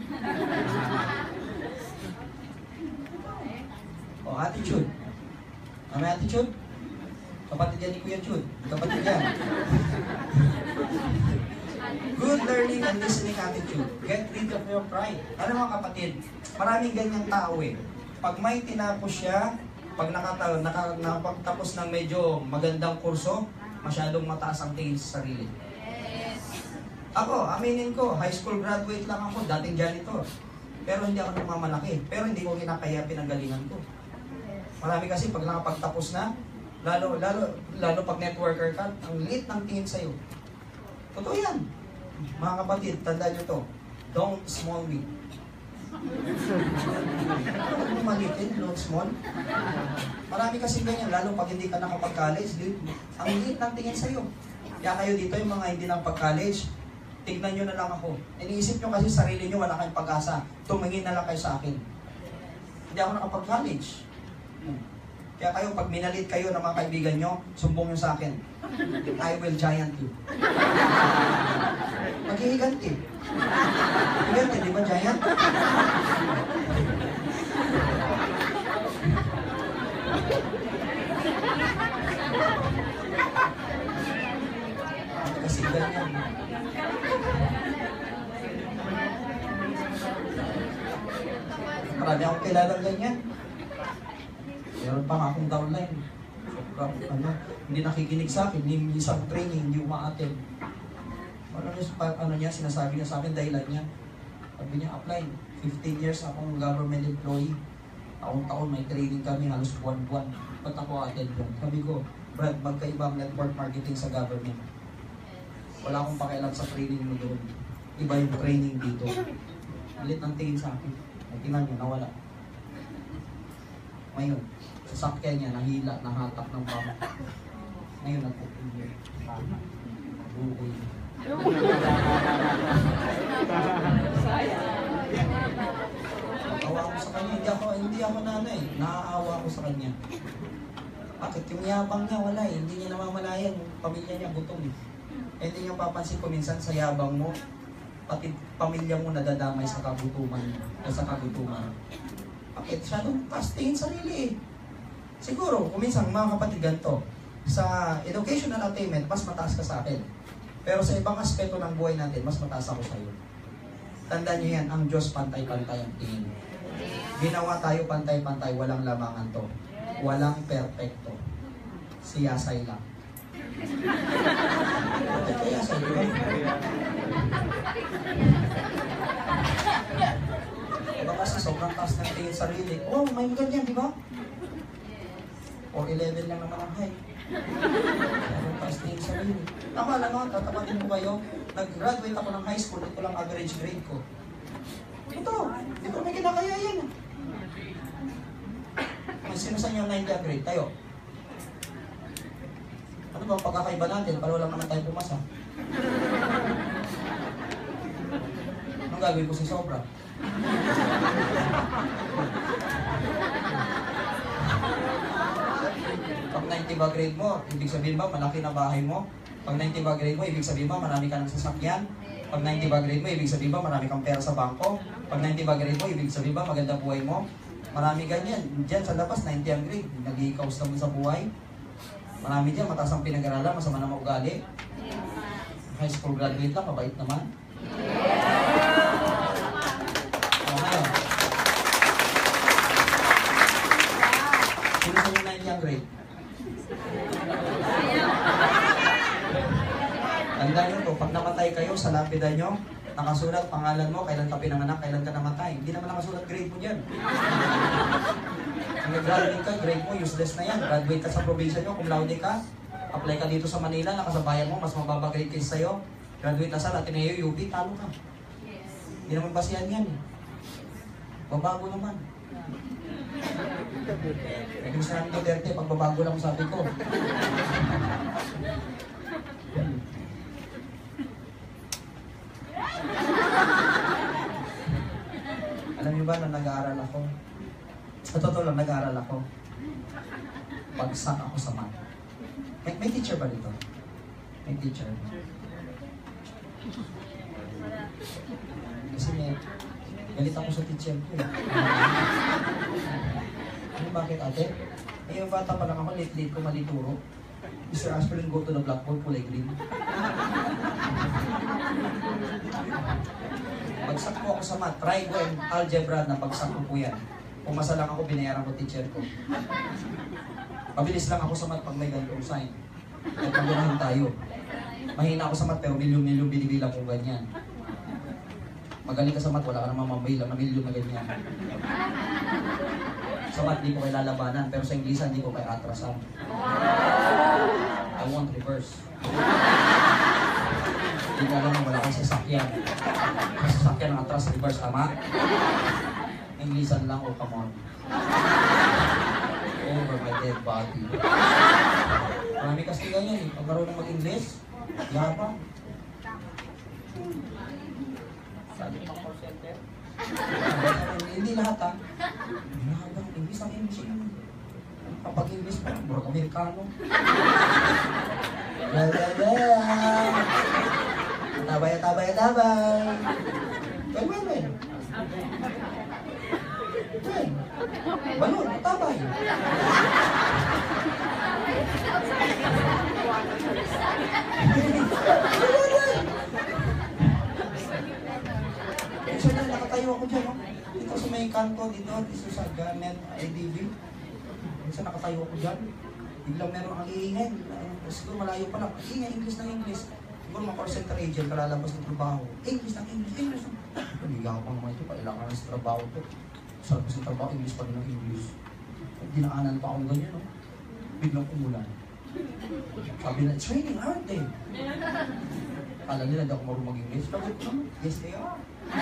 O, attitude. Ano may attitude? Kapatid yan ni Kuya Jude. Kapatid yan. Good learning and listening attitude. Get rid of your pride. Ano mga kapatid? Maraming ganyang tao eh. Pag may tinapos siya, pag nakata naka, nakapagtapos ng medyo magandang kurso, masyadong mataas ang tingin sa sarili. Ako, aminin ko, high school graduate lang ako, dating janitor. Pero hindi ako namamalaki. Pero hindi ko kinakaya pinanggalingan ko. Marami kasi pag nakapagtapos na, lalo, lalo, lalo pag networker ka, ang liit ng tingin sa'yo. Totoo yan. Mga kapatid, tandaan nyo to. Don't small me. Huwag mo malitin, don't small. Marami kasi ganyan, lalo pag hindi ka nakapag-college, ang liit ng tingin sa'yo. Kaya kayo dito, yung mga hindi nakapag-college, tignan nyo na lang ako. Iniisip nyo kasi sarili nyo, wala kayong pag-asa. Tumingin na lang kayo sa akin. Hindi ako nakapag-college. Kaya kayo, pag minalit kayo ng mga kaibigan nyo, sumbong nyo sa akin. I will giant you. Maghihiganti. Higanti, di ba giant? Kasi ganyan. Marami akong kilalang ganyan. Meron pa nga akong downline. Sobrang, ano, hindi nakikinig sa akin, hindi isang training, hindi umaattend. Ano niya, ano niya, sinasabi niya sa akin, dahilan niya. Sabi niya, apply. fifteen years akong government employee. Taon-taon may training kami, halos buwan-buwan. Ba't ako attend yan? Sabi ko, Brad, magkaibang network marketing sa government. Wala akong pakialam sa training mo doon. Iba yung training dito. Alit ng tingin sa akin. Ay, tingnan niyo, nawala. Ngayon, sasakyan niya, nahila, nahatak ng pama. Ngayon, nagpupunod. Bukoy. Naawa ako sa kanya. Hindi ako, hindi ako nanay. Naaawa ako sa kanya. Bakit? Yung yabang niya, wala eh. Hindi niya namamalayan. Yung pamilya niya, gutom eh. Eh, hindi niya papansin ko minsan sa yabang mo, pati pamilya mo nadadamay sa kagutuman mo. Sa kagutuman. Bakit? Siya nung taas tingin sarili eh. Siguro, kung minsan, mga kapatid, ganito, sa educational attainment, mas mataas ka sa akin. Pero sa ibang aspeto ng buhay natin, mas mataas ako sa iyo. Tandaan niyo yan, ang Diyos pantay-pantay ang tingin. Ginawa tayo pantay-pantay, walang lamangan to. Walang perpekto. Siyasay lang. Bakit siyasay, di ba? Diba kasi sobrang taas ng tingin sarili. Oh, may ganyan, di ba? four eleven lang naman ang height. Sobrang taas tingin sarili. Tama lang ako, tatapatin ko kayo. Nag-graduate ako ng high school, ito lang average grade ko. Ito, di ko may kinakaya yan. May sino sa inyo ninety grade? Tayo. Ano ba ang pagkakaiba natin? Para lang naman tayo pumasa. Anong gagawin ko si Sobra? Pag ninety ba grade mo, ibig sabihin ba malaki na bahay mo? Pag ninety ba grade mo, ibig sabihin ba marami ka ng sasakyan? Pag ninety ba grade mo, ibig sabihin ba marami kang pera sa bangko? Pag ninety ba grade mo, ibig sabihin ba maganda buhay mo? Marami ganyan. Diyan sa labas, ninety ang grade. Nag-i-coast naman sa buhay. Marami dyan, mataas ang pinag-aralan, masama na maugali. High school graduate lang, mabait naman. O ngayon. Sino sa inyo na yung grade? Tandaan nyo to, pag namatay kayo sa lapida nyo, nakasulat pangalan mo, kailan ka pinanganak, kailan ka namatay. Hindi naman nakasulat grade mo dyan. Kung nag-graduate ka, grade mo, useless na yan. Graduate ka sa probinsya nyo, cum laude ka, apply ka dito sa Manila, nakasabayan mo, mas mababa grade kaysa sa'yo. Graduate ka sa Ateneo, U P, talo ka. Hindi naman basihan yan. Babago naman. Eh kung saan Duterte, pagbabago lang sabi ko. Alam niyo ba na nag-aaral ako? Sa totoo lang, nag-aaral ako. Bagsak ako sa math. May, may teacher ba dito? May teacher. Kasi may, galit ako sa teacher ko eh. Ano bakit ate? Eh yung bata pa lang ako, late-late ko malituro. Mister Aspirin, go to the blackboard, kulay green. Bagsak po ako sa math. Trigo and algebra na bagsak ko po yan. Pumasa lang ako, binayaran ko teacher ko. Mabilis lang ako sa math pag may ganitong sign. At pagulahan tayo. Mahina ako sa math pero milyon-milyon binibilang ko ganyan. Magaling ka sa math, wala ka naman mambayla, mamilyon na ganyan. Sa math, di ko kayo lalabanan, pero sa Inglesan, di ko kayo atrasan. I want reverse. Hindi ko alam wala kang sasakyan. Sa sasakyan ang atras, reverse, tama? Inglesan lang, oh come on. Over my dead body. Marami kasi ganyan eh. Pag marunong mag-English, yabang. Sabi ng call center. Hindi lahat ha. Yabang, English ang English. Kapag English pa, bro, Amerikano. Lalala. Tabay, tabay, tabay. Well, well, well. Well, balon, tabay. So, nakatayo ako dyan, oh. Dito sa may kanto, dito, dito sa Garnet I D V. Minsan nakatayo ako dyan. Biglang meron ang iingay. Siguro malayo pa lang. Iingay, English ng English. Siguro mga call center agent, kalalabas ng trabaho. English ng English, English ng... Panigaw ko naman ito, kailangan sa trabaho ito. Sa labas ng trabaho, English pa rin ng English. Dinaanan pa akong ganyan, no? Biglang umulan. Sabi na, it's raining, aren't they? Kala nila, hindi ako marunong mag-English. Sabi ko, yes, they are.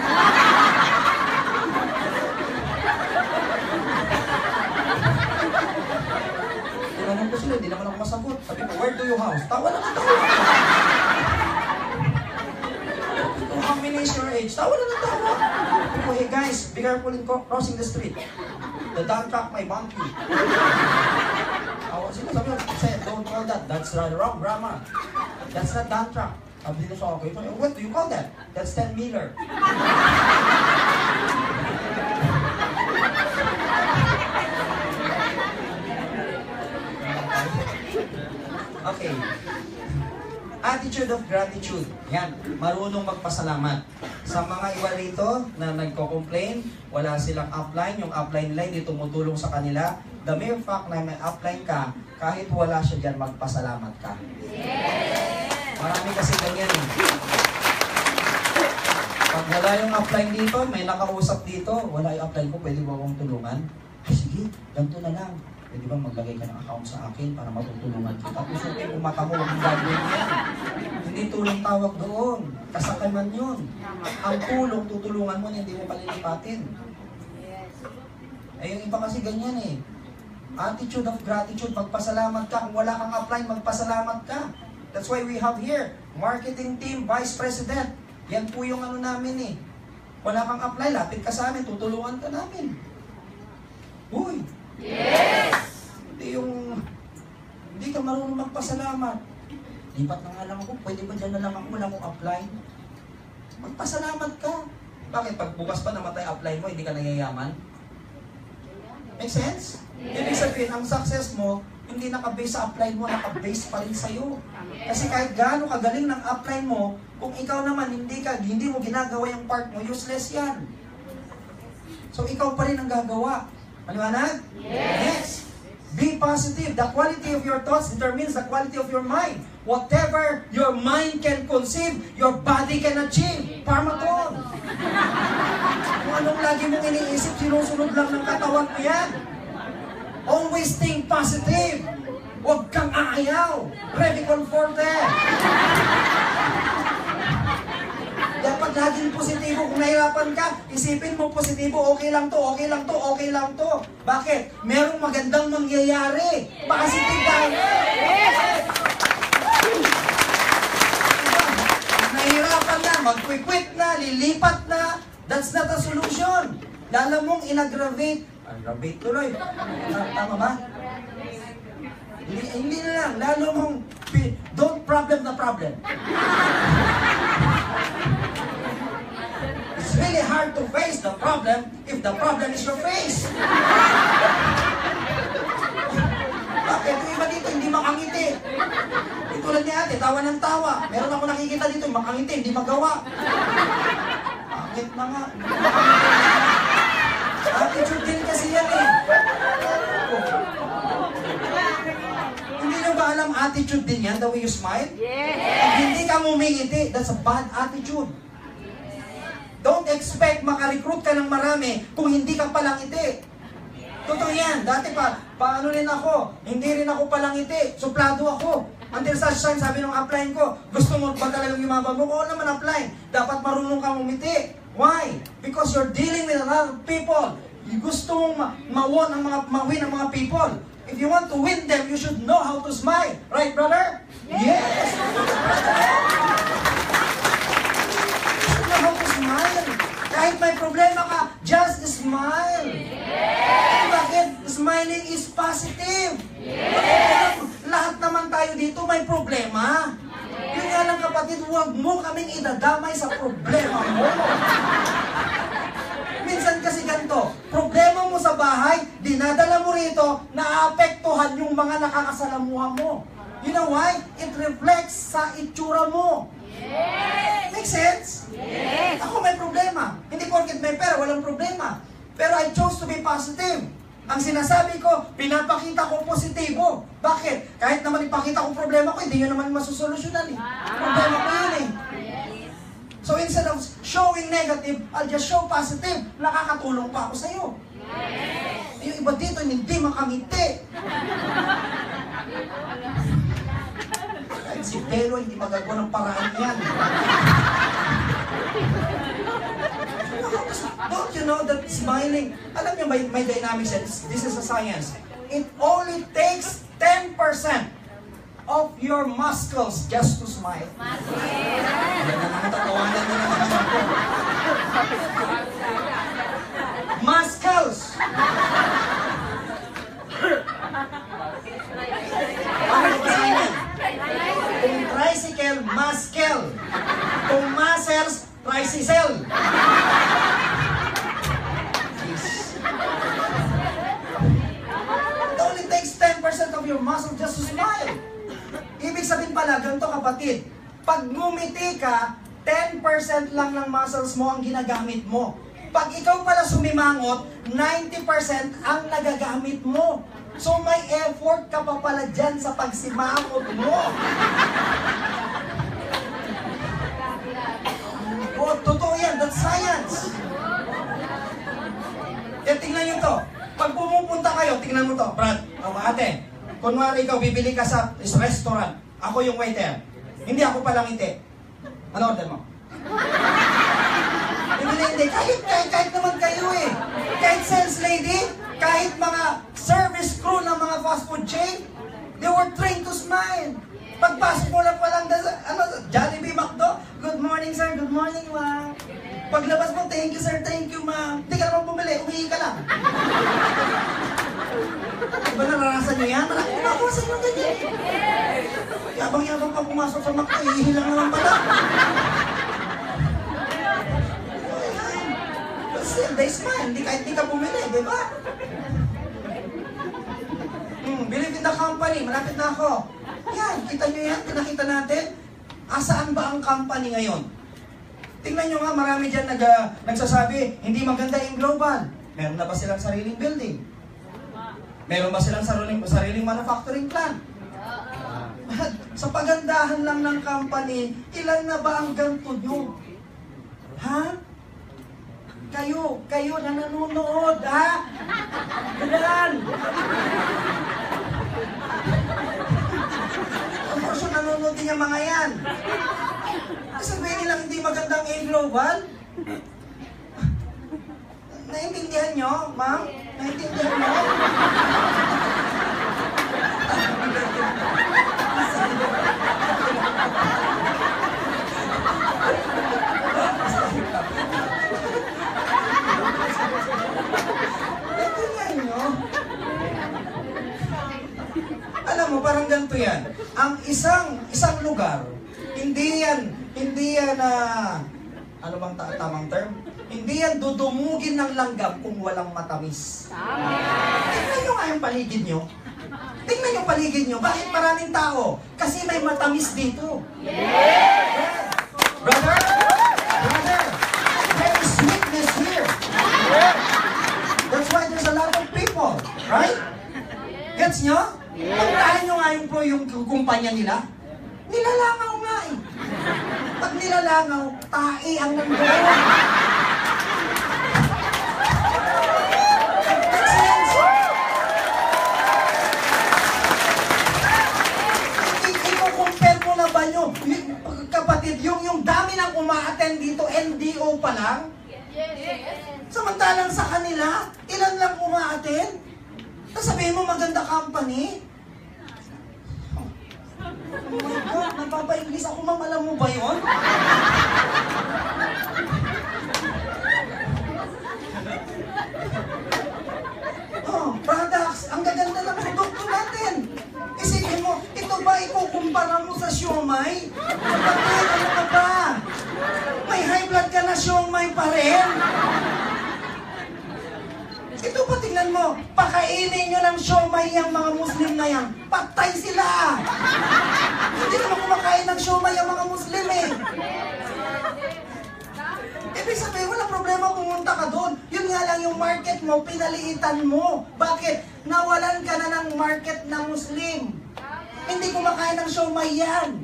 Tinanong ko sila, hindi naman ako masagot. Sabi ko, where do you house? Tawa lang ang tawa. How many is your age? Tawa lang ang tawa. Sabi ko, hey guys, be careful in crossing the street. The dump truck may bump you. Tawa sila, sabi ko, don't call that. That's the wrong grammar. That's not dump truck. Sabi nila sa akin, what do you call that? That's ten Miller. Okay. Attitude of gratitude. Yan. Marunong magpasalamat. Sa mga iba rito na nagko-complain, wala silang upline. Yung upline nila hindi tumutulong sa kanila. The mere fact na may upline ka, kahit wala siya dyan, magpasalamat ka. Yes! Marami kasi ganyan eh. Pag wala yung upline dito, may nakausap dito, wala yung upline ko, pwede ba akong tulungan? Ay sige, ganito na lang. Pwede ba maglagay ka ng account sa akin para matutulungan kita? Tapos okay, kung mata mo, huwag gagawin yan. Hindi tulong tawag doon. Kasakaman yun. Ang tulong, tutulungan mo, hindi mo palilipatin. Eh, yung iba kasi ganyan eh. Attitude of gratitude, magpasalamat ka. Kung wala kang upline, magpasalamat ka. That's why we have here, marketing team, vice president. Yan po yung ano namin eh. Wala kang apply, lapit ka sa amin, tutulungan ka namin. Uy! Yes! Hindi yung, hindi ka marunong magpasalamat. Lipat na nga lang ako, pwede ba dyan na lang ako, wala akong apply? Magpasalamat ka. Bakit? Pag bukas pa namatay apply mo, hindi ka nangyayman? Make sense? Yes. Ibig sabihin, ang success mo, hindi nakabase sa upline mo, nakabase pa rin sa'yo. Kasi kahit gaano kagaling ng upline mo, kung ikaw naman hindi ka, hindi mo ginagawa yung part mo, useless yan. So ikaw pa rin ang gagawa. Maliwanag? Yes. Yes. Be positive. The quality of your thoughts determines the quality of your mind. Whatever your mind can conceive, your body can achieve. Parmaton. Kung anong lagi mong iniisip, sinusunod lang ng katawan mo yan. Always think positive. Huwag kang aayaw. Reconforte. Dapat laging positibo. Kung nahirapan ka, isipin mo positibo. Okay lang to, okay lang to, okay lang to. Bakit? Merong magandang mangyayari. Positive tayo. Kung nahirapan na, mag-quit na, lilipat na, that's not a solution. Lalo mong in-aggravate. Aggravate tuloy. Tama ba? Hindi, hindi na lang. Lalo mong, don't problem the problem. It's really hard to face the problem if the problem is your face. Bakit? Yung iba dito, hindi makangiti. Tulad ni ate, tawa ng tawa. Meron ako nakikita dito, makangiti, hindi magawa. Bakit na nga? Attitude din kasi yan eh. Hindi nyo ba alam attitude din yan, the way you smile? Yes. Pag hindi ka ngumingiti, that's a bad attitude. Don't expect makarecruit ka ng marami kung hindi ka palangiti. Totoo yan. Dati pa, paano rin ako? Hindi rin ako palangiti. Suplado ako. Until such time, sabi ng upline ko, gusto mo ba talagang yumabang mo? Oo naman upline. Dapat marunong kang umiti. Why? Because you're dealing with a lot of people. You gusto mong ma- ma-win ang mga, ma-win ang mga people. If you want to win them, you should know how to smile. Right, brother? Yes! Yes. How to smile. Kahit may problema ka, just smile. Yes. Bakit? Smiling is positive. Yes. Lahat naman tayo dito may problema. Yes. Yun nga lang kapatid, huwag mo kaming idadamay sa problema mo. Minsan kasi ganito, problema mo sa bahay, dinadala mo rito, naapektuhan yung mga nakakasalamuha mo. You know why? It reflects sa itsura mo. Yes. Make sense? Yes. Ako may problema. Hindi porket may pera, walang problema. Pero I chose to be positive. Ang sinasabi ko, pinapakita ko positibo. Bakit? Kahit naman ipakita ko problema ko, hindi nyo naman masusolusyonan eh. Problema ko yun eh. So instead of showing negative, I'll just show positive. Nakakatulong pa ako sa'yo. Yes. Yung iba dito, hindi makangiti. Kahit si Pero, hindi magagawa ng paraan yan. Don't you know that smiling, alam niyo, may, may dynamic sense. This is a science. It only takes ten percent of your muscles just to smile. Muscles! Ano ba yan? Kung tricycle, muscle. Kung muscles, tricycle. It only takes ten percent of your muscle just to smile. Ibig sabihin pala, ganito kapatid, pag ngumiti ka, ten percent lang ng muscles mo ang ginagamit mo. Pag ikaw pala sumimangot, ninety percent ang nagagamit mo. So may effort ka pa pala dyan sa pagsimangot mo. Oh, totoo yan, that's science. Eh, tingnan nyo to. Pag pumupunta kayo, tingnan mo to, Brad, o ate, kunwari ikaw, bibili ka sa restaurant. Ako yung waiter. Hindi ako palang hindi. Ano order mo? Hindi, hindi. Kahit, kahit, kahit naman kayo eh. Kahit sales lady, kahit mga service crew ng mga fast food chain, they were trained to smile. Pagpasok mo lang palang, ano, Jollibee, McDo, good morning sir, good morning ma'am. Paglabas mo, thank you sir, thank you ma'am. Hindi ka naman bumili, umihi ka lang. Diba naranasan nyo yan? Maraming ginagawa sa inyo ganyan. Yabang-yabang ka pumasok sa McDo, iihi lang naman pala. But still, they smile. Hindi kahit hindi ka bumili, di ba? Hmm, believe in the company. Malapit na ako. Yan, kita nyo yan? Pinakita natin. Asaan ba ang company ngayon? Tingnan nyo nga, marami dyan nag, uh, nagsasabi, hindi maganda yung global. Meron na ba silang sariling building? Meron ba silang sariling, sariling manufacturing plant? Sa pagandahan lang ng company, ilan na ba ang ganito nyo? Ha? Kayo, kayo na nanonood, ha? Ilan? Of course, nanonood din yung mga yan. Sabihin nilang hindi magandang A-Global? Naintindihan nyo, ma'am? Naintindihan nyo? Naintindihan nyo? Alam mo, parang ganito yan. Ang isang isang lugar, hindi yan, hindi yan, uh, ano bang ta tamang term? Hindi yan dudumugin ng langgam kung walang matamis. Tingnan nyo nga yung paligid nyo. Tingnan nyo yung paligid nyo. Bakit maraming tao? Kasi may matamis dito. Yes! Brother! Brother! There is sweetness here. That's why there's a lot of people. Right? Gets nyo? Pagkahan nyo nga yung, yung kumpanya nila. Nilalangaw nga eh. Pag nilalangaw, tae ang nandoon. I-compare mo na ba nyo? Kapatid, yung, yung dami ng uma-attend dito, N D O pa lang? Samantalang sa kanila, ilan lang uma-attend? Sabihin mo maganda company? Oh my God, nagpapa-English ako, ma'am. Alam mo ba yun? Oh, products. Ang gaganda ng produkto natin. Isipin mo, ito ba ikukumpara mo sa siomay? Kapatid, ano ka ba? May high blood ka na siomay pa rin? Ito pa, tingnan mo, pakainin nyo ng siomay yung mga Muslim na yan. Patay sila! Hindi naman kumakain ng siomay yung mga Muslim eh. Ibig sabihin, walang problema pumunta ka doon. Yun nga lang yung market mo, pinaliitan mo. Bakit? Nawalan ka na ng market na Muslim. Hindi kumakain ng siomay yan.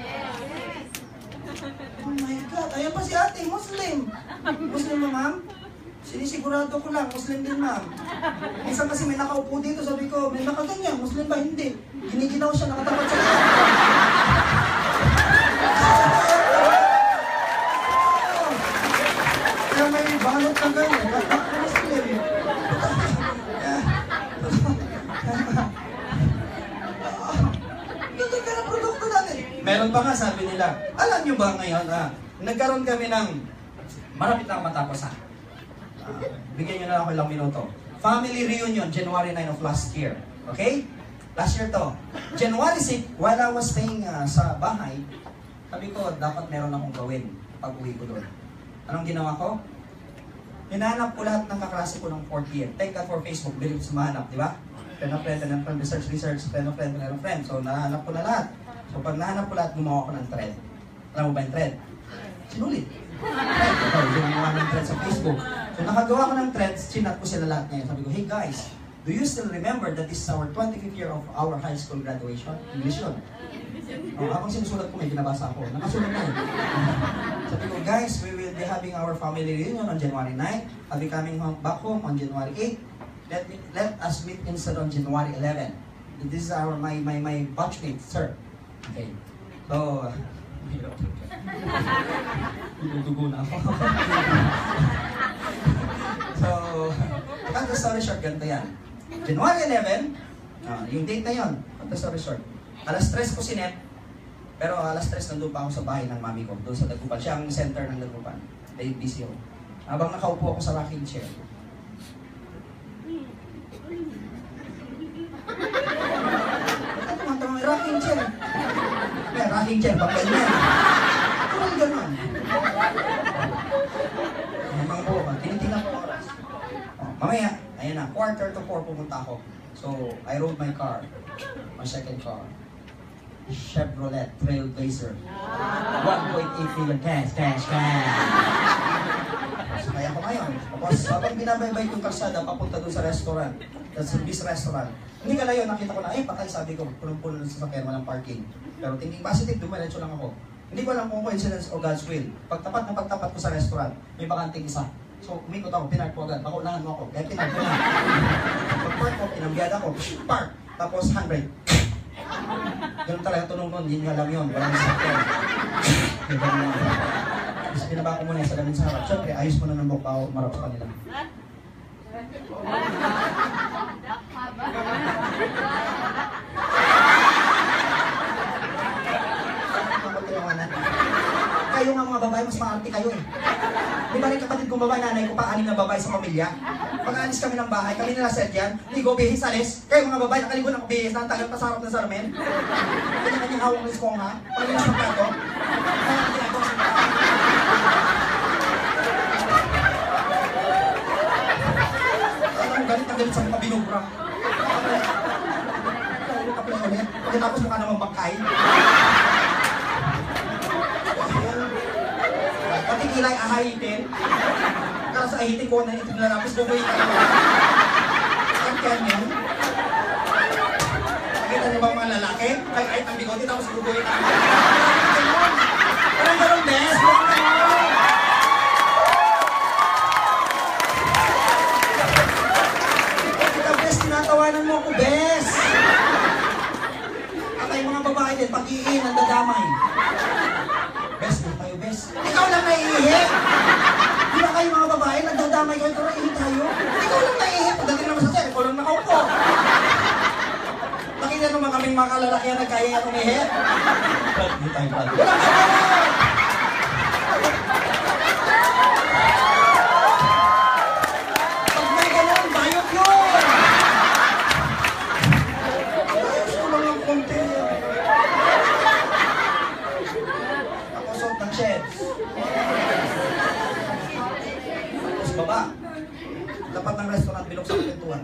Oh my God, ayan pa si ate, Muslim. Muslim na, ma'am? Sinisigurado ko lang, Muslim din, ma'am. Minsan kasi may nakaupo dito, sabi ko, may nakaganyan, Muslim ba? Hindi. Giniginaw siya, nakatapat siya. Kaya may balot na ganyan, Muslim. Ganda ng produkto natin. Meron pa nga, sabi nila, alam nyo ba ngayon, ah, nagkaroon kami ng, marapit na matapos ha. Uh, bigyan nyo na ako ilang minuto. Family reunion, January ninth of last year. Okay? Last year to. January sixth, while I was staying uh, sa bahay, sabi ko, dapat meron akong gawin pag uwi ko doon. Anong ginawa ko? Hinahanap ko lahat ng kaklase ko ng fourth year. Thank God for Facebook, bilis sumahanap, di ba? Friend of friend, friend of friend, research, research, friend of friend, friend of friend. So, nahanap ko na lahat. So, pag nahanap ko lahat, gumawa ko ng thread. Alam mo ba yung thread? Sinulit. Thread. Gumawa ng thread sa Facebook. So, nakagawa ko ng threads, chinat ko sila lahat ngayon. Sabi ko, hey guys, do you still remember that this is our twenty-fifth year of our high school graduation? English yun. Oh, habang sinusulat ko, may binabasa ako. Nakasulat na yun. Sabi ko, guys, we will be having our family reunion on January ninth. I'll be coming home, back home on January eighth. Let me, let us meet instead on January eleventh. This is our, my, my, my batchmate, sir. Okay. So, dudugo na ako. So, cut the story short, ganito yan. January eleventh, uh, yung date na yun, cut the story short. Alas tres ko sinet, pero alas tres nandun pa ako sa bahay ng mami ko, doon sa Dagupan. Siya ang center ng Dagupan. Dave B C O. Habang nakaupo ako sa rocking chair. Ano nga ito? Rocking chair. May rocking chair, pag ganyan. Ano yung gano'n? Mga po, tinitingnan ko oras. Oh, mamaya, ayan na, quarter to four pumunta ako. So, I rode my car. my second car. Chevrolet Trailblazer. one point eight million cash, cash, cash. Kaya ko ngayon. Tapos habang binabaybay yung kalsada, papunta doon sa restaurant. That's this restaurant. Hindi ka na yun, nakita ko na, eh, patay, sabi ko, pulong-pulo ng sasakyan, walang parking. Pero thinking positive, dumiretso lang ako. Hindi ko alam kung coincidence o God's will. Pagtapat na pagtapat ko sa restaurant, may bakanting isa. So, umikot ako, pinark ko agad. Pakaunahan mo ako. Kaya pinark ko na. Pag-park ko, pinambyada ko, park. Tapos, hundred. Ganun talaga tunog nun, yun nga lang yun. Walang sasakyan. Tapos, pinaba ko muna sa lamin sa harap. Siyempre, ayos mo na ng buka o marap sa kanila. Kayo nga mga babae, mas maarte kayo eh. Di ba rin kapatid kong babae, nanay ko pa, anim na babae sa pamilya? Pag-alis kami ng bahay, kami nila set yan, ligo, bihis, alis. Kayo mga babae, nakaligo ng bihis, natagal pa sa harap ng salamin. Kanya-kanyang hawak ng esponga, pag-ilas ng plato. Kaya ang ginagawa sa bahay. Alam mo, galit na galit sa mga binubra. Kapag ulit, pagkatapos mukha naman bangkay. Pati kilay ahayitin. Kaya sa ahitin ko na itin na lapis, bubuhin ka naman. Ang kanyan. Nakita niyo ba mga lalaki? Ay, ay, ang bigote, tapos bubuhin ka naman. Parang ganun, bes. Parang ganun. Kita, bes, tinatawanan mo ako, bes. At ay mga babae din, pag-iin, ang dadamay. Bes, mo tayo, bes. Ikaw lang naiihi. Di ba kayo mga babae, nagdadamay kayo, pero ihi tayo? Ikaw lang naiihi. Pagdating naman sa sir, ikaw lang nakaupo. Nakita naman kaming mga kalalaki na nagkaya yung umihi. Brad, di tayo, Brad. Wala ka naman! Pag may ganun, bayot yun! Ayos ko lang yung konti. Tapos suot ng sheds. Tapos baba. Tapat ng restaurant, bilog sa pintuan.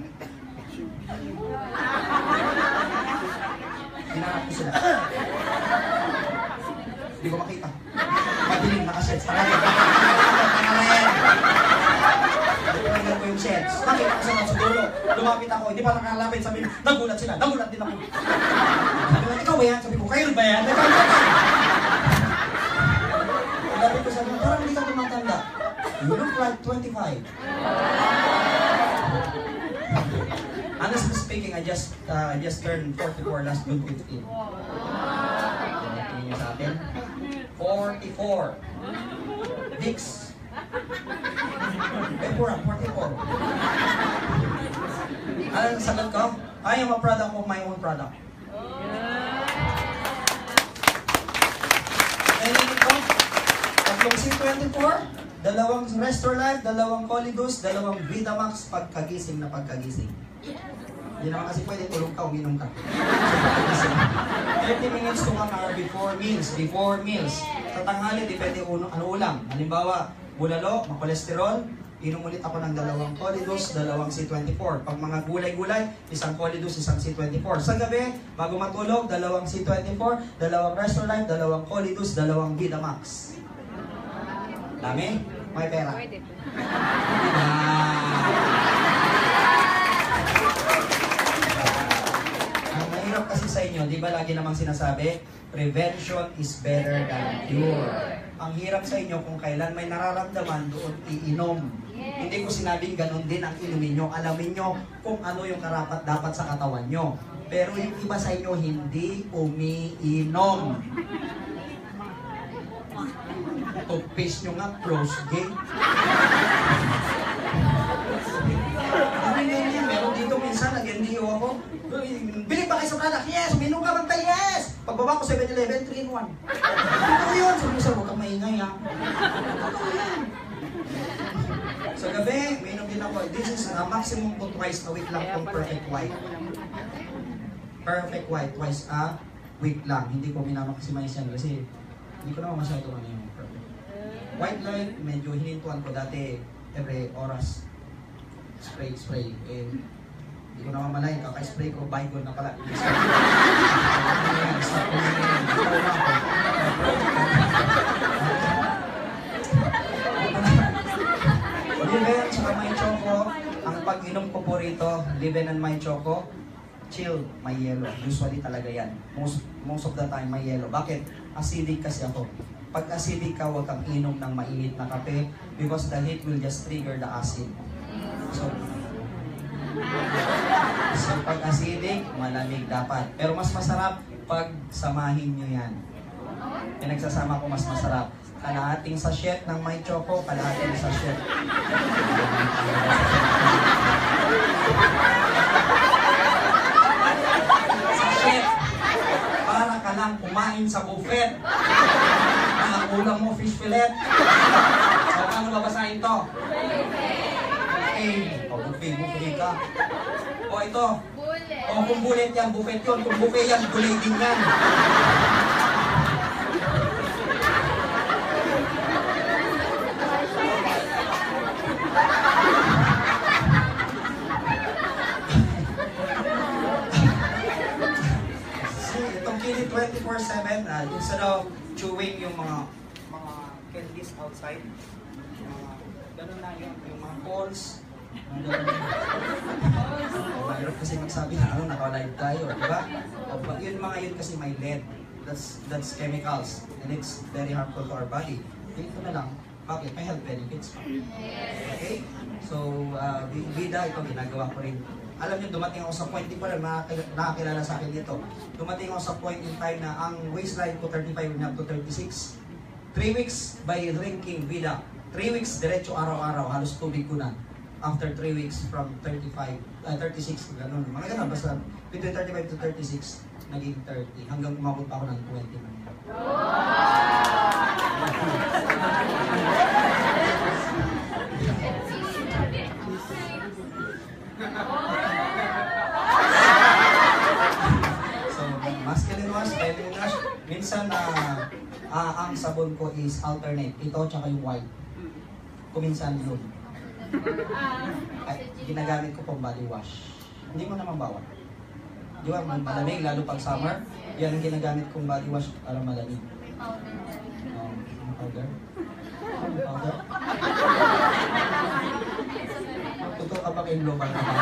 Hinanap ko sila. Hindi ko makita. Madilim, naka-sheds. Pangalit. Pangalit. Pinagyan ko yung sheds. Nakita ko sila sa dulo. Lumapit ako. Hindi pa nakalapit. Sabi, nagulat sila. Nagulat din ako. Sabi ko, ikaw ba yan? Sabi ko, kayo ba yan? Ikaw ba yan? Lapit ko sabi ko, parang hindi ka tumatanda. You look like twenty-five. Honestly speaking, I just uh, I just turned forty-four last June fifteenth. Tingin niyo sa atin? forty-four. Dix. Pepura, forty-four. Ano ang sagot ko? I am a product of my own product. Narinig ko? Tatlong C twenty-four, dalawang Restorelife, dalawang Colidus, dalawang Vidamax, pagkagising na pagkagising. Hindi naman kasi pwede tulog ka, uminom ka. thirty minutes to one hour before meals. Before meals. Sa tanghali, depende kung ano ulam. Halimbawa, bulalo, makolesterol, inom ulit ako ng dalawang Colidus, dalawang C twenty-four. Pag mga gulay-gulay, isang Colidus, isang C twenty-four. Sa gabi, bago matulog, dalawang C twenty-four, dalawang Restorelife, dalawang Colidus, dalawang Vidamax. Dami? May pera. Pwede po. Ang mahirap kasi sa inyo, di ba lagi namang sinasabi, prevention is better than cure. Ang hirap sa inyo kung kailan may nararamdaman, doon iinom. Hindi ko sinabing ganun din ang inumin nyo. Alamin nyo kung ano yung karapat dapat sa katawan nyo. Pero yung iba sa inyo, hindi umiinom. Toothpaste nyo nga, close gate. Ano yun yan? Meron dito minsan, nag-N D O ako. Bili ba kayo sa product? Yes! Minum ka magtay, yes! Pagbaba ko seven eleven, three in one. Ano yun? Sabi ko, huwag kang maingay ha. Ano yan? Sa gabi, mainom din ako. This is a maximum po twice a week lang kung perfect white. Perfect white, twice a week lang. Hindi ko minamaksimais yan kasi hindi ko naman masyado ano yung perfect. White light, medyo hinintuan ko dati every oras. Spray, spray. Eh, Hindi ko namamalayan, kaka-spray ko, bygone na pala. Liven tsaka may choco, ang pag-inom ko po rito, Liven and may choco, chill, may yellow. Usually talaga yan. Most, most of the time may yellow. Bakit? Acidic kasi ako. Pag acidic ka, huwag kang inom ng mainit na kape because the heat will just trigger the acid. So, so pag acidic, malamig dapat. Pero mas masarap pag samahin nyo yan. Pinagsasama ko mas masarap. Kalahating sachet ng may choco, kalahating sachet. Sachet! Para ka lang kumain sa buffet. Ang ulam mo, fish fillet. So, paano babasahin to? Buffet. O, buffet, buffet ka. O, ito. O, kung bullet yan, buffet yun. Kung buffet yan, bullet din yan. twenty-four seven, uh, instead of chewing yung mga mga candies outside, uh, gano'n na yun, yung mga balls, mahirap kasi magsabi na ano, naka-live tayo, di ba? O, yun mga yun kasi may lead, that's, that's chemicals, and it's very harmful to our body. Dito na lang, bakit? May health benefits pa. Okay? So, uh, Vida, ito ginagawa ko rin. Alam niyo, dumating ako sa point, di pa lang nakakilala sa akin dito. Dumating ako sa point in time na ang waistline ko thirty-five na to thirty-six. Three weeks by drinking Vida. Three weeks diretso araw-araw, halos tubig ko na. After three weeks from thirty-five, uh, thirty-six, ganun. Mga ganun, basta between thirty-five to thirty-six, naging thirty. Hanggang umabot pa ako ng twenty man. Masculine wash, feminine wash. Minsan, uh, uh, ang sabon ko is alternate. Ito, tsaka yung white. Kuminsan yun. Ay, ginagamit ko pang body wash. Hindi mo naman bawal. Di ba, malamig, lalo pag summer. Yan ang ginagamit kong body wash para malamig. Um, powder? Um, powder? Totoo ka ba kayong global na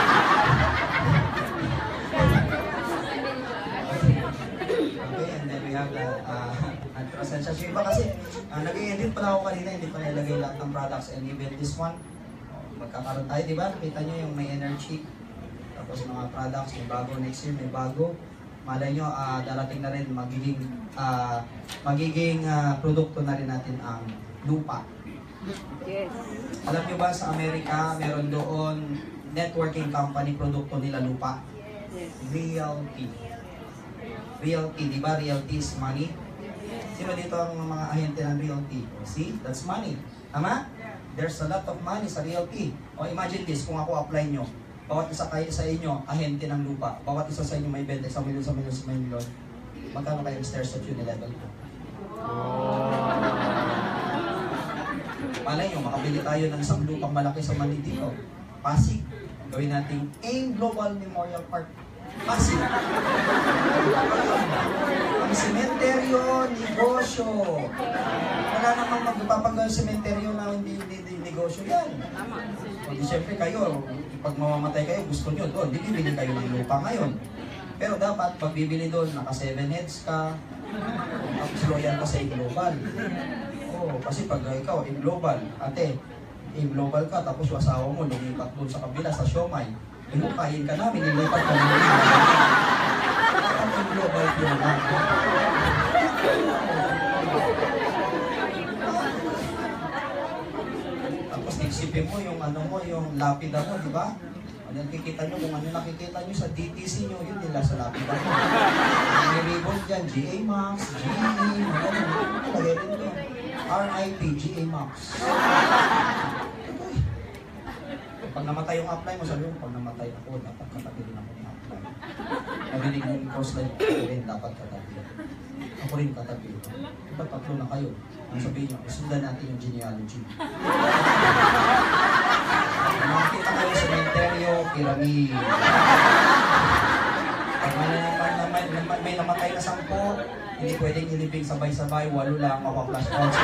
okay, and then we have the uh, anti-essentials. Yung iba kasi, uh, nag-i-edit pala ako kanina, hindi pa nilagay lahat ng products, and even this one, uh, magkakaroon tayo, di ba? Nakita nyo yung may energy, tapos mga products, may bago next year, may bago. Malay nyo, uh, darating na rin, magiging, uh, magiging uh, produkto na rin natin ang lupa. Yes. Alam nyo ba sa Amerika, meron doon networking company, produkto nila lupa? Yes. Realty. Realty, di ba? Realty is money. Sino dito ang mga ahente ng realty? See? That's money. Tama? There's a lot of money sa realty. O imagine this, kung ako apply nyo, bawat isa kayo sa inyo, ahente ng lupa. Bawat isa sa inyo may benta, isang milyon, isang milyon, isang milyon. Magkano kayo stairs sa tune level ko? Malay nyo, makabili tayo ng isang lupang malaki sa Manitino. Pasig. Gawin natin AIM Global Memorial Park. Pasig. Ang sementeryo, negosyo. Wala namang magpapagawa ng sementeryo na hindi, hindi, hindi negosyo yan. Hindi siyempre kayo, pag mamamatay kayo, gusto nyo doon, bibili kayo ng lupa ngayon. Pero dapat, pag bibili doon, naka seven heads ka, tapos loyal ka sa global. Oo, kasi pag ikaw, in global, ate, in global ka, tapos yung asawa mo, lumipat doon sa kabila, sa siomay, inukain ka namin, ilipat ka namin. Ang in global yun lang. Tapos isipin mo yung ano mo, yung lapida mo, di ba? Ano nakikita nyo, kung ano nakikita nyo sa D T C nyo, yun nila sa lapida mo. May ribbon dyan, G A Max, G E, ano, lagay rin yun. R I P, G A Max. Pag namatay yung upline mo, sabi mo, pag namatay ako, dapat katabi rin ako ng upline. Narinig yung crossline, ako rin dapat katabi. Ako rin katabi. Diba tatlo na kayo? Ang sabihin nyo, isundan natin yung genealogy. Makikita kayo sa cementerio, pyramid. Pag may, pag may, may, may namatay na sampo, hindi pwedeng ilibing sabay-sabay, walo lang, mapa-flash out.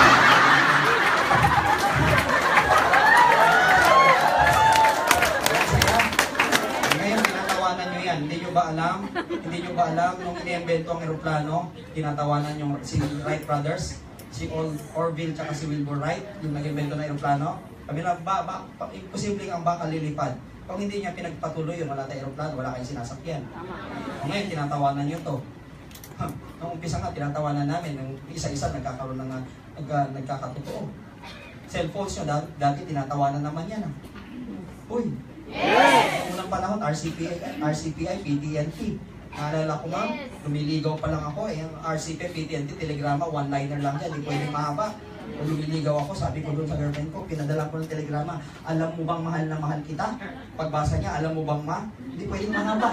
Ngayon, tinatawanan nyo yan. Hindi nyo ba alam? Hindi nyo ba alam nung iniimbento ang aeroplano, tinatawanan yung si Wright brothers, si Or Orville tsaka si Wilbur Wright, yung nag-invento ng aeroplano. Kami na, ba, ba, ba, imposibleng ang baka lilipad. Kung hindi niya pinagpatuloy yun, wala tayong aeroplano, wala kayong sinasakyan. O ngayon, tinatawanan nyo to. Nung umpisa nga, tinatawanan namin, yung isa-isa nagkakaroon ng nag, nagkakatotoo. Cellphones nyo, dati, dati tinatawanan naman yan. Ah. Uy! Yes! Noong unang panahon, R C P I, R C P I, P T N T. Naalala ko ma'am, lumiligaw pa lang ako, eh, yung R C P I, P T N T, telegrama, one-liner lang yan, di pwedeng mahaba. O lumiligaw ako, sabi ko doon sa girlfriend ko, pinadala ko ng telegrama, alam mo bang mahal na mahal kita? Pagbasa niya, alam mo bang ma? Hindi pwedeng mahaba.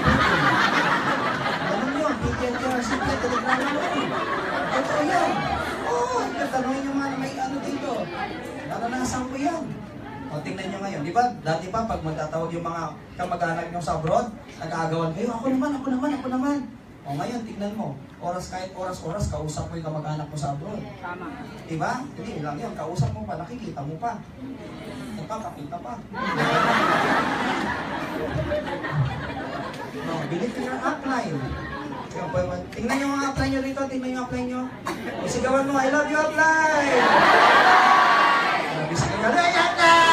Alam mo yun, P T N T, R C P I, telegrama mo. Ito yan. Oo, tanongin yung mga may ano dito. Naranasan ko yan. O, tingnan nyo ngayon. Di ba, dati pa, pag magtatawag yung mga kamag-anak nyo sa abroad, nag-aagawan kayo, ako naman, ako naman, ako naman. O, ngayon, tingnan mo. Oras kahit oras-oras, kausap mo yung kamag-anak mo sa abroad. Tama. Di ba? Hindi lang yun. Kausap mo pa, nakikita mo pa. Nagpakapita pa. No, believe in your upline. Tingnan nyo mga upline nyo rito, tingnan nyo upline nyo. O, sigawan mo, I love you upline! Sigawan mo, I love you upline!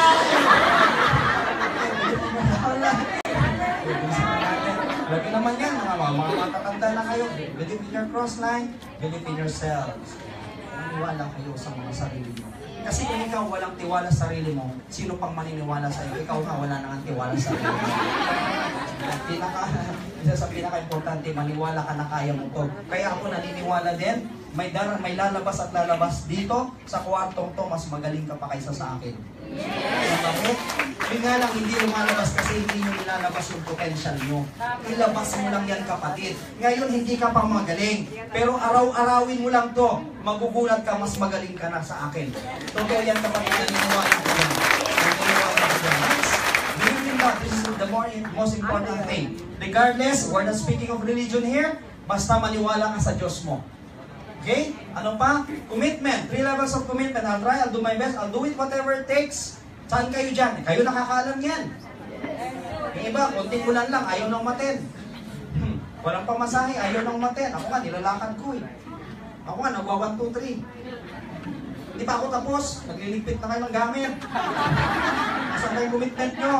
Lagi naman yan, mga mga, mga matatanda na kayo. Believe in your cross line, believe in yourselves. Maniwala kayo sa mga sarili mo. Kasi kung ikaw walang tiwala sa sarili mo, sino pang maniniwala sa iyo? Ikaw nga wala nang tiwala sa sarili mo. Pinaka, isa sa pinaka-importante, maniwala ka na kaya mo to. Kaya ako naniniwala din, may, dar may lalabas at lalabas dito sa kwartong to, mas magaling ka pa kaysa sa akin. Yes. Bakit? Yun nga lang, hindi lumalabas kasi hindi nyo nilalabas yung potential nyo. Ilabas mo lang yan, kapatid. Ngayon, hindi ka pa magaling. Pero araw-arawin mo lang to. Magugulat ka, mas magaling ka na sa akin. Totoo yan, kapatid. Naniniwala ko yan. Naniniwala ko yan. Believe in God. This is the more, most important thing. Regardless, we're not speaking of religion here. Basta maniwala ka sa Diyos mo. Okay? Ano pa? Commitment. Three levels of commitment. I'll try, I'll do my best, I'll do it whatever it takes. Saan kayo dyan? Kayo nakakaalam yan. Yung iba, konting ulan lang, ayaw nang maten. Hmm. Walang pamasahe, ayaw nang maten. Ako nga, nilalakad ko eh. Ako nga, nagwa one, two, three. Hindi pa ako tapos. Nagliligpit na kayo ng gamit. Saan kayo commitment nyo?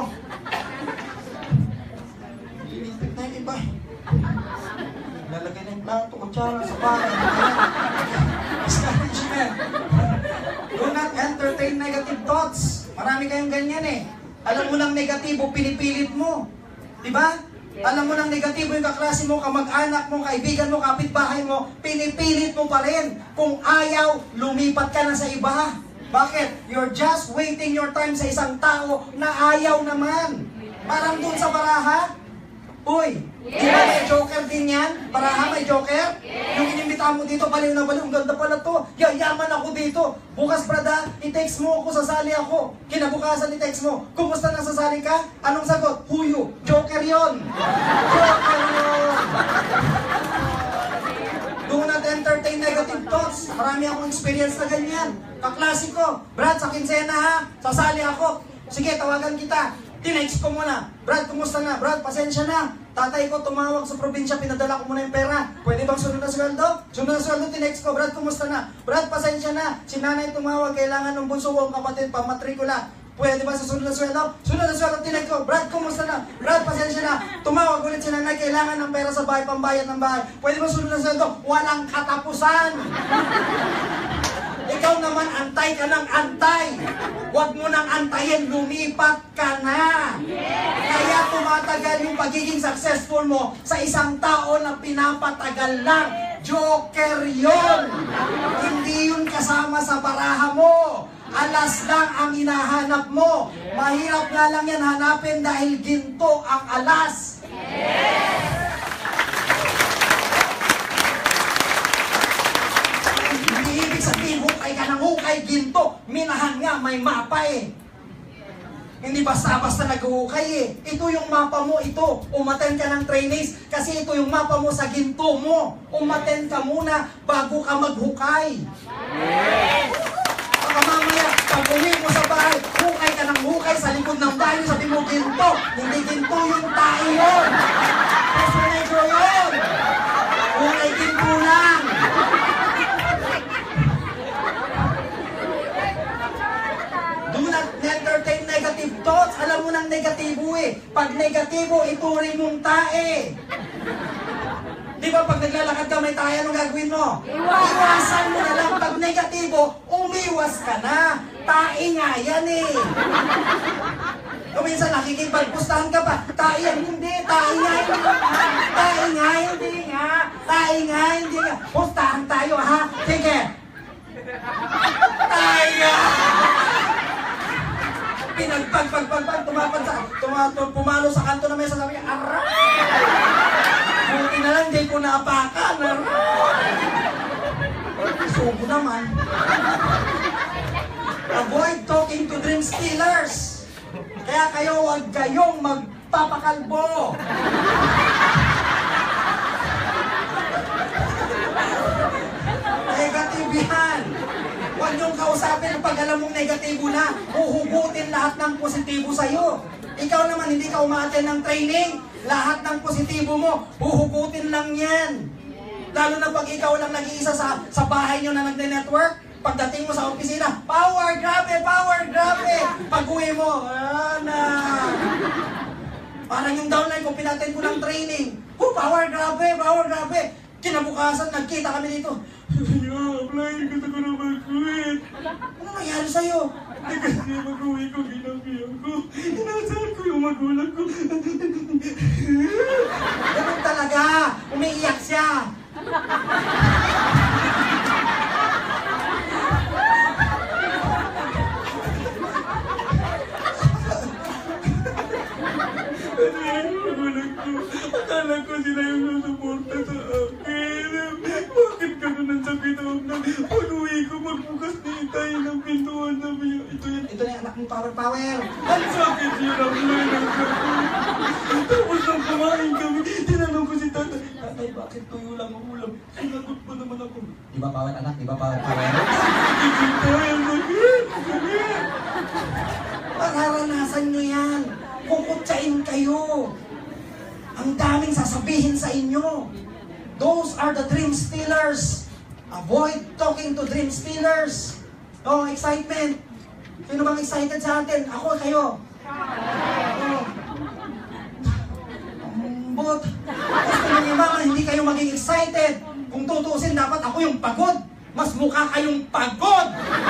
Nagliligpit na yung iba. Lalagay na yung plato, kutsara, sa bahay. Discouragement. Do not entertain negative thoughts. Marami kayong ganyan eh. Alam mo lang negatibo, pinipilit mo. Diba? Alam mo lang negatibo yung kaklase mo, kamag-anak mo, kaibigan mo, kapitbahay mo, pinipilit mo pa rin. Kung ayaw, lumipat ka na sa iba. Bakit? You're just waiting your time sa isang tao na ayaw naman. Parang dun sa baraha. Uy, yes. Di ba may joker din yan? Baraha may joker? Yes. Yung inimbitahan mo dito, baliw na baliw, ang ganda pala to. Yayaman ako dito. Bukas, brada, i-text mo ako, sasali ako. Kinabukasan i-text mo, kumusta na sasali ka? Anong sagot? Huyo. Joker yon. Joker yon. Do not entertain negative thoughts. Marami akong experience na ganyan. Kaklase ko, Brad, sa kinsena ha, sasali ako. Sige, tawagan kita. Tinext ko muna, Brad, kumusta na? Brad, pasensya na. Tatay ko tumawag sa probinsya, pinadala ko muna yung pera. Pwede bang sunod na sweldo? Sunod na sweldo, tinext ko, Brad, kumusta na? Brad, pasensya na. Si nanay tumawag, kailangan ng bunso kong kapatid, pamatrikula. Pwede ba sa sunod na sweldo? Sunod na sweldo, tinext ko, Brad, kumusta na? Brad, pasensya na. Tumawag ulit si nanay, kailangan ng pera sa bahay, pambayad ng bahay. Pwede ba sunod na sweldo? Walang katapusan. Ikaw naman, antay ka ng antay. Huwag mo nang antayin, lumipat ka na. Kaya tumatagal yung pagiging successful mo sa isang tao na pinapatagal lang. Joker yun. Hindi yun kasama sa baraha mo. Alas lang ang hinahanap mo. Mahirap nga lang yan hanapin dahil ginto ang alas. Ibig sabihin, hukay ka ng hukay, ginto. Minahan nga, may mapa eh. Hindi basta-basta nag-uhukay eh. Ito yung mapa mo, ito. Umaten ka ng trainings kasi ito yung mapa mo sa ginto mo. Umaten ka muna bago ka maghukay. Yes! Baka mamaya, pag uwi mo sa bahay, hukay ka ng hukay sa likod ng bahay, sabi mo ginto. Hindi ginto yung tayo yun. Peso negro yun. Hukay ginto lang. Do not entertain negative thoughts. Alam mo ng negatibo eh. Pag negatibo, ituring mong tae. Di ba pag naglalakad ka may tae, anong gagawin mo? Iwasan mo na lang. Pag negatibo, umiwas ka na. Tae nga yan eh. Kung minsan nakikipagpustahan ka pa, tae yan, hindi. Tae nga, hindi nga. Tae nga, hindi nga. Tae nga, hindi nga. Pustahan tayo ha. Sige. Tae nga. Pinagpagpagpagpag, tumapad sa, tumatol, pumalo sa kanto na mesa, sabi niya, aray! Buti na lang, di ko naapakan, aray! Subo naman. Avoid talking to dream stealers. Kaya kayo, huwag kayong magpapakalbo. Negative yan. Huwag niyong kausapin pag alam mong negatibo na, huhugutin lahat ng positibo sa'yo. Ikaw naman, hindi ka umaattend ng training, lahat ng positibo mo, huhugutin lang yan. Lalo na pag ikaw lang nag-iisa sa, sa bahay niyo na nagne-network, pagdating mo sa opisina, power, grabe, power, grabe. Pag-uwi mo, ana. Parang yung downline ko, pinattend ko ng training. Oh, power, grabe, power, grabe. Kinabukasan, nagkita kami dito. Yo, apply, gusto ko na mag-quit. Ano nangyari sa'yo? Eh, kasi mag-uwi ko, ginabihan ko. Inasal ko yung magulang ko. Ganun talaga. Umiiyak siya. Kasi yung magulang ko, akala ko sila yung susuporta sa akin. Bakit ganun ang sakit ako na pag-uwi ko magbukas ni tayo ng pintuan na may... Ito yan, ito na yung anak ng Power Power. Ang sakit yun ang lang ng sakit. Tapos nang kumain kami, tinanong ko si tatay, tatay, bakit tuyo lang ang ulam? Sinagot pa naman ako. Di ba Power anak? Di ba Power Power? Ito yung sakit, sakit. Mararanasan nyo yan. Kukutsain kayo. Ang daming sasabihin sa inyo. Those are the dream stealers. Avoid talking to dream stealers. Oh, excitement. Sino bang excited sa atin? Ako, kayo. Oh. Ambot. Gusto nyo ni Mama, hindi kayo maging excited. Kung tutusin, dapat ako yung pagod. Mas mukha kayong pagod.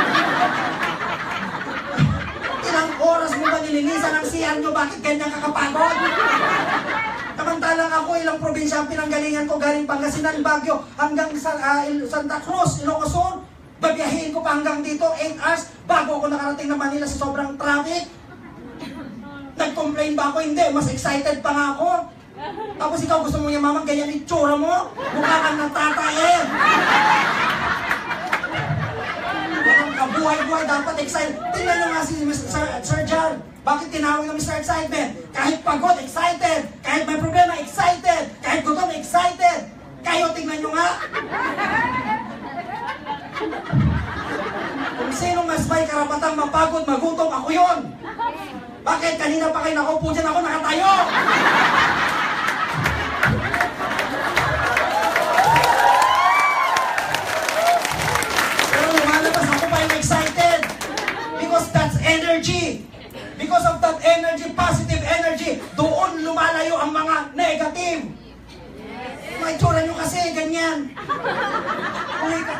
Ilang oras mo ba nilinisan ang C R nyo? Bakit ganyan kakapagod? Samantalang ako, ilang probinsya ang pinanggalingan ko, galing Pangasinan, Baguio, hanggang sa, uh, Santa Cruz, Ilocos, babiyahin ko pa hanggang dito, eight hours, bago ako nakarating na Manila sa sobrang traffic. Nag-complain ba ako? Hindi, mas excited pa nga ako. Tapos ikaw gusto mo yung mamang ganyan itsura mo? Mukha kang natatayin. Walang kabuhay-buhay, dapat excited. Tingnan nyo nga si Sir, Sir John. Bakit tinawag na Mister Excitement? Kahit pagod, excited. Kahit may problema, excited. Kahit gutom, excited. Kayo, tingnan nyo nga. Kung sinong mas may karapatang mapagod, magutom, ako yun. Bakit? Kanina pa kayo nakaupo dyan, ako nakatayo. Pero lumalabas ako pa yung excited. Because that's energy. Because of that energy, positive energy, doon lumalayo ang mga negative. May tsura nyo kasi, ganyan. Uy ka.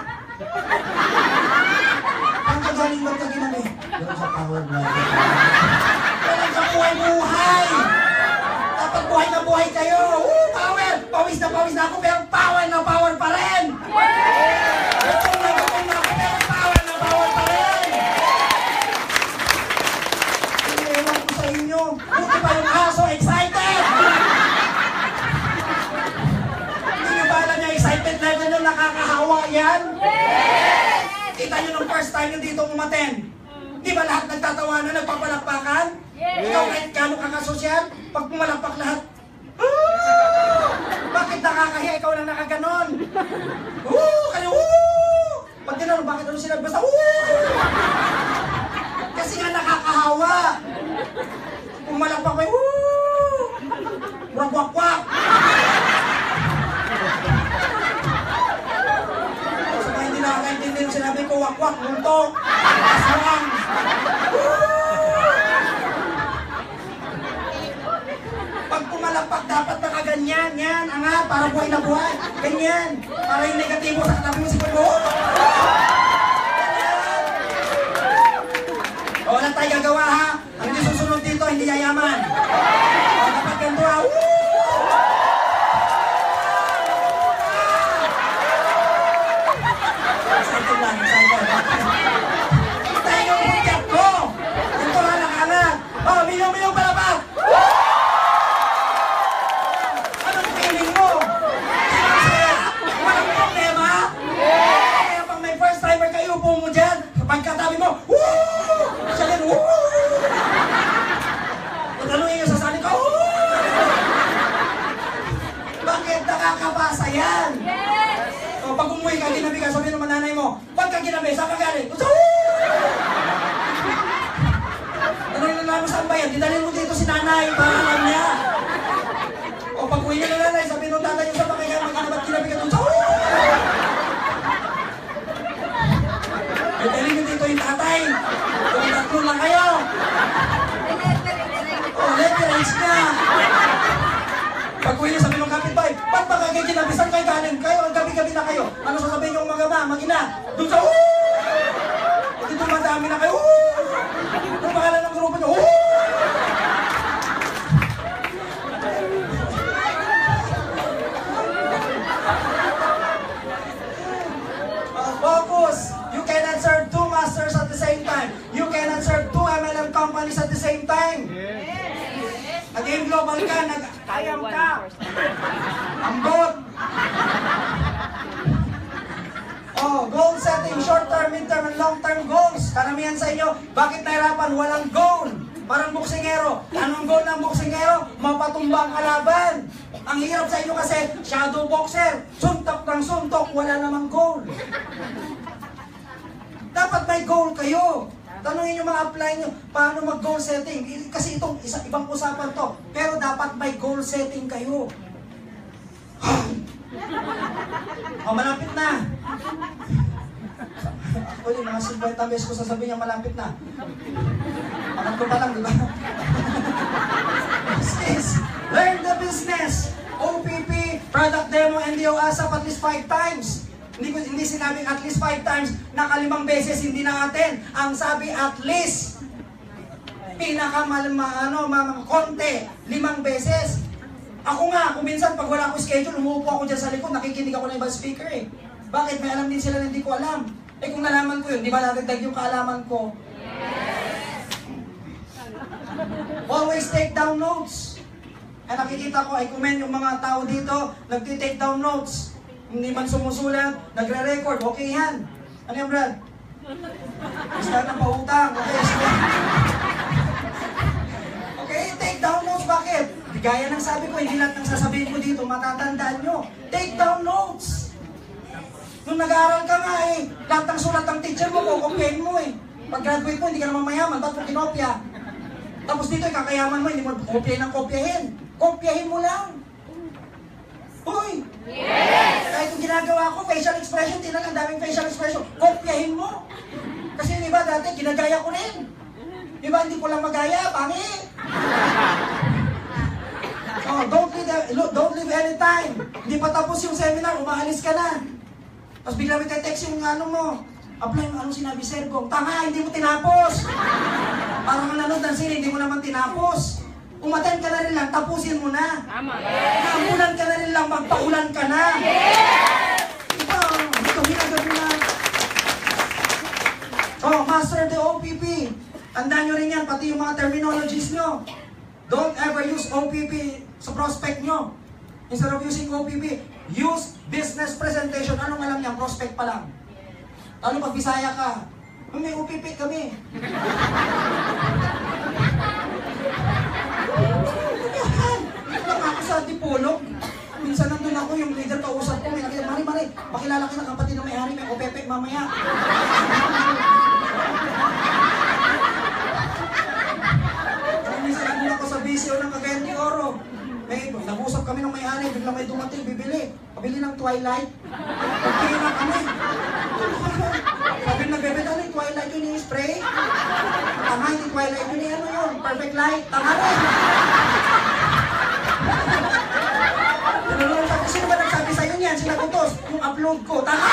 Ang kagaling ba't ka ginami? Doon sa power na. Walang sa buhay-buhay. Dapat buhay na buhay kayo. Woo, power! Pawis na pawis na ako, pero power na power pa rin. Gutom na gutom na ako, pero power na power pa rin. Ewan ko sa inyo. Buti pa yung aso, excited! Hindi nyo ba alam niya, excited level nyo, nakakahawa yan? Kita nyo nung first time nyo dito umaten. Di ba lahat nagtatawanan, nagpapalakpakan? Ikaw kahit gano'n ka kasosyal, pag pumalakpak lahat, "Ah! Bakit nakakahiya? Ikaw lang nakaganon." "Woo! Kayo, woo!" Pag gano'n, bakit ano sila? Basta, "Woo!" Kasi nga nakakahawa. Pumalakpak may, "Woo! Wak-wak-wak!" Sa mga hindi nakakaintindi, sinabi ko, wak-wak, muntok, aswang. Pag pumalakpak, dapat nakaganyan, yan, angat, para buhay na buhay. Ganyan, para yung negatibo sa katabi mo si Pagbo. O, wala tayo gagawa, ha? Ang hindi susunod dito, hindi yayaman. O, dapat ganito, ha? Woo! Excited lang, excited. Tayo yung bukyat ko. Ito lang nakaangat. O, milong-milong palabak. Anong feeling mo? Masaya? Walang problema? Kaya pag may first timer kayo, upo mo dyan. Pagkatabi mo, woo! Siya din, woo! Tatanungin nyo sa sali ko, woo! Bakit nakakapasa yan? O, pag umuwi ka, ginabi ka, sabihin naman nanay mo, ba't ka ginabi? Saan ka galing? Gusto, woo! Tanungin na namin saan ba yan? Didalhin mo dito si nanay, para alam niya. O, pag uwi nyo na nanay, sabihin nung tatay nyo sa pakinggan, magkanabat ginabi ka doon sa, woo! Didalhin nyo dito yung tatay. Kung tatlo lang kayo. O, leverage na. Pag uwi nyo sabi nung kapitbahay, ba't ba kayo ginabi? Saan kayo galing? Kayo, ang gabi-gabi na kayo. Ano sasabihin yung mga ma, mag-ina? Doon sa, woo! Dito madami na kayo, woo! Ang pangalan ng grupo nyo, woo! Uh, focus! You cannot serve two masters at the same time. You cannot serve two M L M companies at the same time. Naging global ka, nag-ayam ka. Ambot. Oh, goal setting, short-term, mid-term, and long-term goals. Karamihan sa inyo, bakit nahirapan? Walang goal. Parang boksingero. Anong goal ng boksingero? Mapatumba ang kalaban. Ang hirap sa inyo kasi, shadow boxer. Suntok ng suntok, wala namang goal. Dapat may goal kayo. Tanungin yung mga apply nyo, paano mag-goal setting? Kasi itong isa, ibang usapan to. Pero dapat may goal setting kayo. O, malapit na. Actually, mga fifty beses ko sasabihin niya malapit na. Alam ko pa lang, di ba? Business. Learn the business. O P P, product demo, N D O ASAP at least five times. Hindi, ko, hindi sinabing at least five times, nakalimang beses hindi na atin. Ang sabi at least, pinakamalama, ano, mamang konti, limang beses. Ako nga, kung minsan pag wala akong schedule, umuupo ako dyan sa likod, nakikinig ako ng ibang speaker eh. Bakit? May alam din sila na hindi ko alam. Eh kung nalaman ko yun, di ba natagdag yung kaalaman ko? Yes! Always take down notes. Eh nakikita ko, I commend yung mga tao dito, nagti-take down notes. Hindi man sumusulat, nagre-record, okay yan. Ano yan, Brad? Gusto na pautang, okay, sige. Okay, take down notes, bakit? Gaya ng sabi ko, hindi lahat ng sasabihin ko dito, matatandaan nyo. Take down notes. Nung nag-aaral ka nga eh, lahat ng sulat ng teacher mo, kukopyahin mo eh. Pag-graduate mo, hindi ka naman mayaman, ba't mo kinopya? Tapos dito, eh, kakayaman mo, hindi mo kopyahin ng kopyahin. Kopyahin mo lang. Uy! Yes! Kahit yung ginagawa ko, facial expression, tinan ang daming facial expression, kopyahin mo. Kasi di ba dati, ginagaya ko rin. Di ba hindi ko lang magaya, pangit. Oh, don't leave, don't leave anytime. Hindi pa tapos yung seminar, umaalis ka na. Tapos bigla may text yung ano mo. Apply mo, anong sinabi, Sergong? Tanga, hindi mo tinapos. Parang nanonood ng sine, hindi mo naman tinapos. Umattend ka na rin lang, tapusin mo na. Tama. Naamulan ka na rin lang, magpaulan ka na. Yes! Ito, ito, ginagawa na. Oh, master the O P P. Tandaan nyo rin yan, pati yung mga terminologies nyo. Don't ever use O P P sa prospect nyo. Instead of using O P P, use business presentation. Anong alam niya? Prospect pa lang. Ano pag Bisaya ka? May O P P kami. sa Antipolo. Minsan nandun ako, yung leader kausap ko, may nakita, Mari, Mari, pakilala kita kapatid ng may-ari, may opepe mamaya. Kaya minsan nandun ako sa B C O ng Cagayan de Oro. May, nag-usap kami ng may-ari, bigla may dumating, bibili. Pabili ng Twilight. Okay na kami. Sabi na, bebe, ano yung Twilight yun yung spray? Tama, yung Twilight yun yung ano yun, perfect light. Tama rin. Tinulungan ko, sino ba nagsabi sa'yo niyan? Sinagutos, yung upload ko. Tama!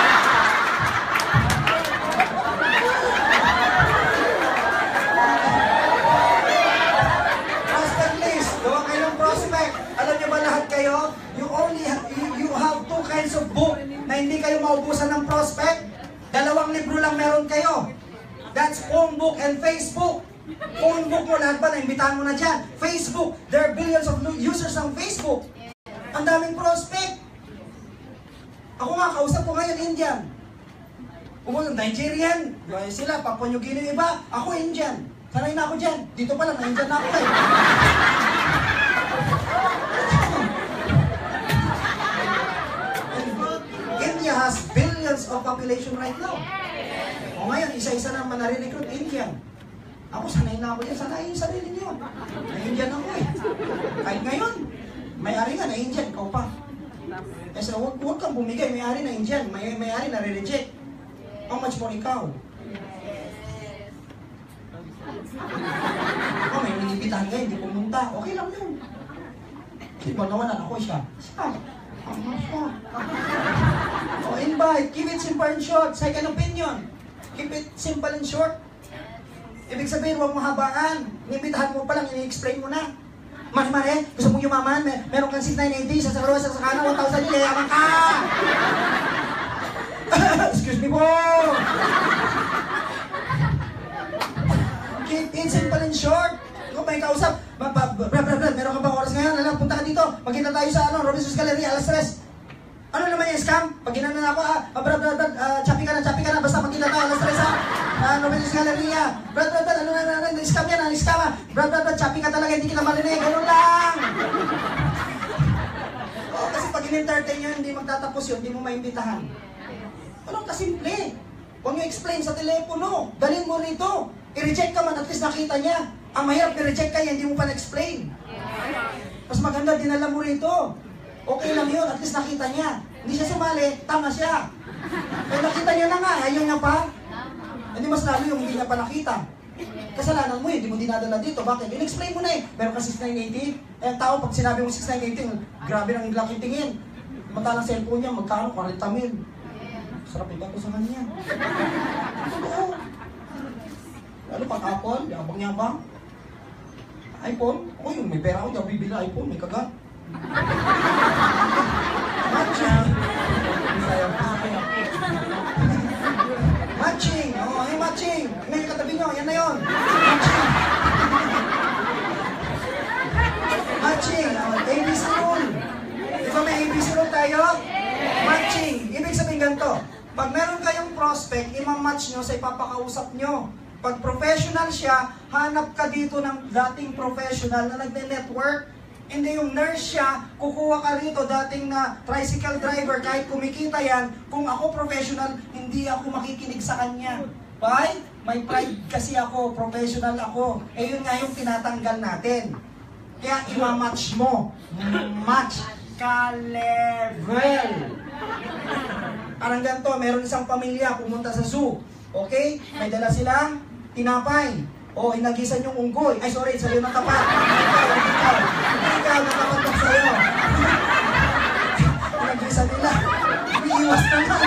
Prospect list. Gawa kayo ng prospect. Alam niyo ba lahat kayo? You only have, you, you have two kinds of book na hindi kayo maubusan ng prospect. Dalawang libro lang meron kayo. That's phone book and Facebook. Phone book mo, lahat ba naimbitahan mo na dyan? Facebook, there are billions of users ng Facebook. Ang daming prospect. Ako nga, kausap ko ngayon, Indian. Kung Nigerian, sila, Papua New Guinea, iba. Ako, Indian. Sanay na ako dyan. Dito pa lang, na-Indian na ako eh. India has billions of population right now. O ngayon, isa-isa naman nare-recruit Indian. Ako, sanay na ako dyan. Sanay yung sarili niyo. Na-Indian ako eh. Kahit ngayon, may-ari nga na-Indian, ikaw pa. Kasi huwag, huwag kang bumigay, may-ari na-Indian, may, may-ari na-reject. How much more ikaw? Ako, may minibitahan ka, hindi pumunta. Okay lang yun. Hindi mo nawalan ako siya. Siya. Ako siya. O, invite. Keep it simple and short. Second opinion. Keep it simple and short. Ibig sabihin, huwag mahabaan. Inimbitahan mo pa lang, ini-explain mo na. Mari, Mari, gusto mong yumaman? Mer meron kang six nine eighty, sa sakalawa, sa sakana, one thousand yun, yayaman ka! Excuse me po! Keep it simple and short. Kung may kausap, brad, brad, brad, meron ka bang oras ngayon? Alam, punta ka dito, magkita tayo sa ano, Robinson's Galleria, alas tres. Ano naman yung scam? Pag ginano na ako, ah, brad, brad, brad, uh, chapi ka na, chapi ka na, basta magkita tayo, alas tres, ha? Uh, Robinson's Galleria. Brad, brad, brad, ano na, ano na, scam yan, ano, scam, ha? Brad, brad, brad, chapi ka talaga, hindi kita marinig, ganun lang. Oh, kasi pag in-entertain nyo, hindi magtatapos yun, hindi mo maimbitahan. Anong kasimple? Huwag nyo explain sa telepono, dalhin mo rito. I-reject ka man, at least nakita niya. Ang mahirap, i-reject ka, hindi mo pa na-explain. Mas maganda, dinala mo rito. Okay lang yun, at least nakita niya. Hindi siya sumali, tama siya. Kaya nakita niya na nga, ayaw niya pa. Hindi mas lalo yung hindi niya pa nakita. Kasalanan mo eh, hindi mo dinadala dito. Bakit? In-explain mo na eh. Meron ka six nine eighty. Eh, ang tao, pag sinabi mo six nine eighty, grabe nang laking tingin. Matalang cellphone niya, magkano? forty mil. Sarap iba ko sa kanya. Totoo. Lalo pag Apple, yabang-yabang. iPhone? O yung may pera ko, di ako bibili iPhone, may kagat. Matching. Matching. Oo, oh, ay matching. May katabi nyo, yan na yun. Matching. Matching. Oh, A B C rule. Di ba may A B C rule tayo? Matching. Ibig sabihin ganito. Pag meron kayong prospect, imamatch nyo sa ipapakausap nyo. Pag professional siya, hanap ka dito ng dating professional na nagne-network. Hindi yung nurse siya, kukuha ka rito dating na tricycle driver, kahit kumikita yan, kung ako professional, hindi ako makikinig sa kanya. Why? May pride kasi ako, professional ako. Eh yun nga yung tinatanggal natin. Kaya ima-match mo. Match ka-level. Parang ganito, meron isang pamilya pumunta sa zoo. Okay? May dala silang tinapay. O, oh, inagisan yung unggoy. Ay, sorry, sa'yo na tapat. Ikaw, ikaw. Ikaw, natapatok sa'yo. Inagisan nila. Umiiwas naman.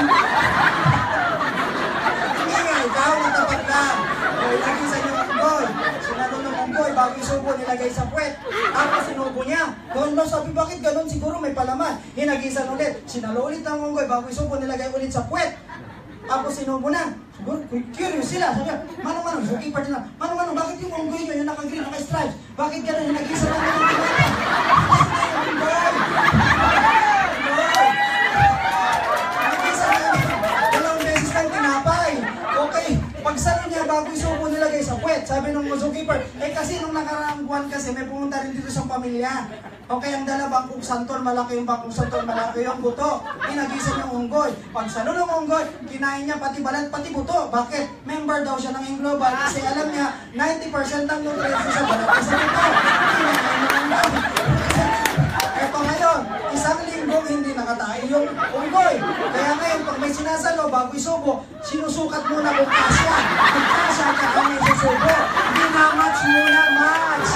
Hindi nga, ikaw, natapat lang. O, inagisan yung unggoy. Sinalo ng unggoy, bago yung subo, nilagay sa puwet. Tapos sinubo niya. Doon no, sabi, bakit ganun? Siguro may palaman. Inagisan ulit. Sinalo ulit ng unggoy, bago yung subo, nilagay ulit sa puwet. Tapos sinubo na. Siguro, curious sila. Sabi niya, manong-manong, zookeeper nila. Manong-manong, bakit yung unggoy nyo, yung naka-green, naka-stripes? Bakit gano'n yung nag-isa lang yung unggoy? Unggoy! Unggoy! Nag-isa lang. Dalawang beses lang tinapay. Okay, pagsalo niya, bago isubo nilagay sa puwet. Sabi ng zookeeper, eh kasi nung nakaraang buwan kasi may pumunta rin dito sa pamilya. Okay, ang dala bangkong santor, malaki yung bangkong santor, malaki yung buto. Inagisan yung unggoy. Pag salo ng unggoy, kinain niya pati balat, pati buto. Bakit? Member daw siya ng Inglobal kasi alam niya, ninety percent ng nutrients sa balat ay sa buto. Kinain ng unggoy. Eto ngayon, isang linggong hindi nakatae yung unggoy. Kaya ngayon, pag may sinasalo, bago isubo, sinusukat muna kung kasya. Kung kasya, kaya may susubo. Hindi na match muna, match.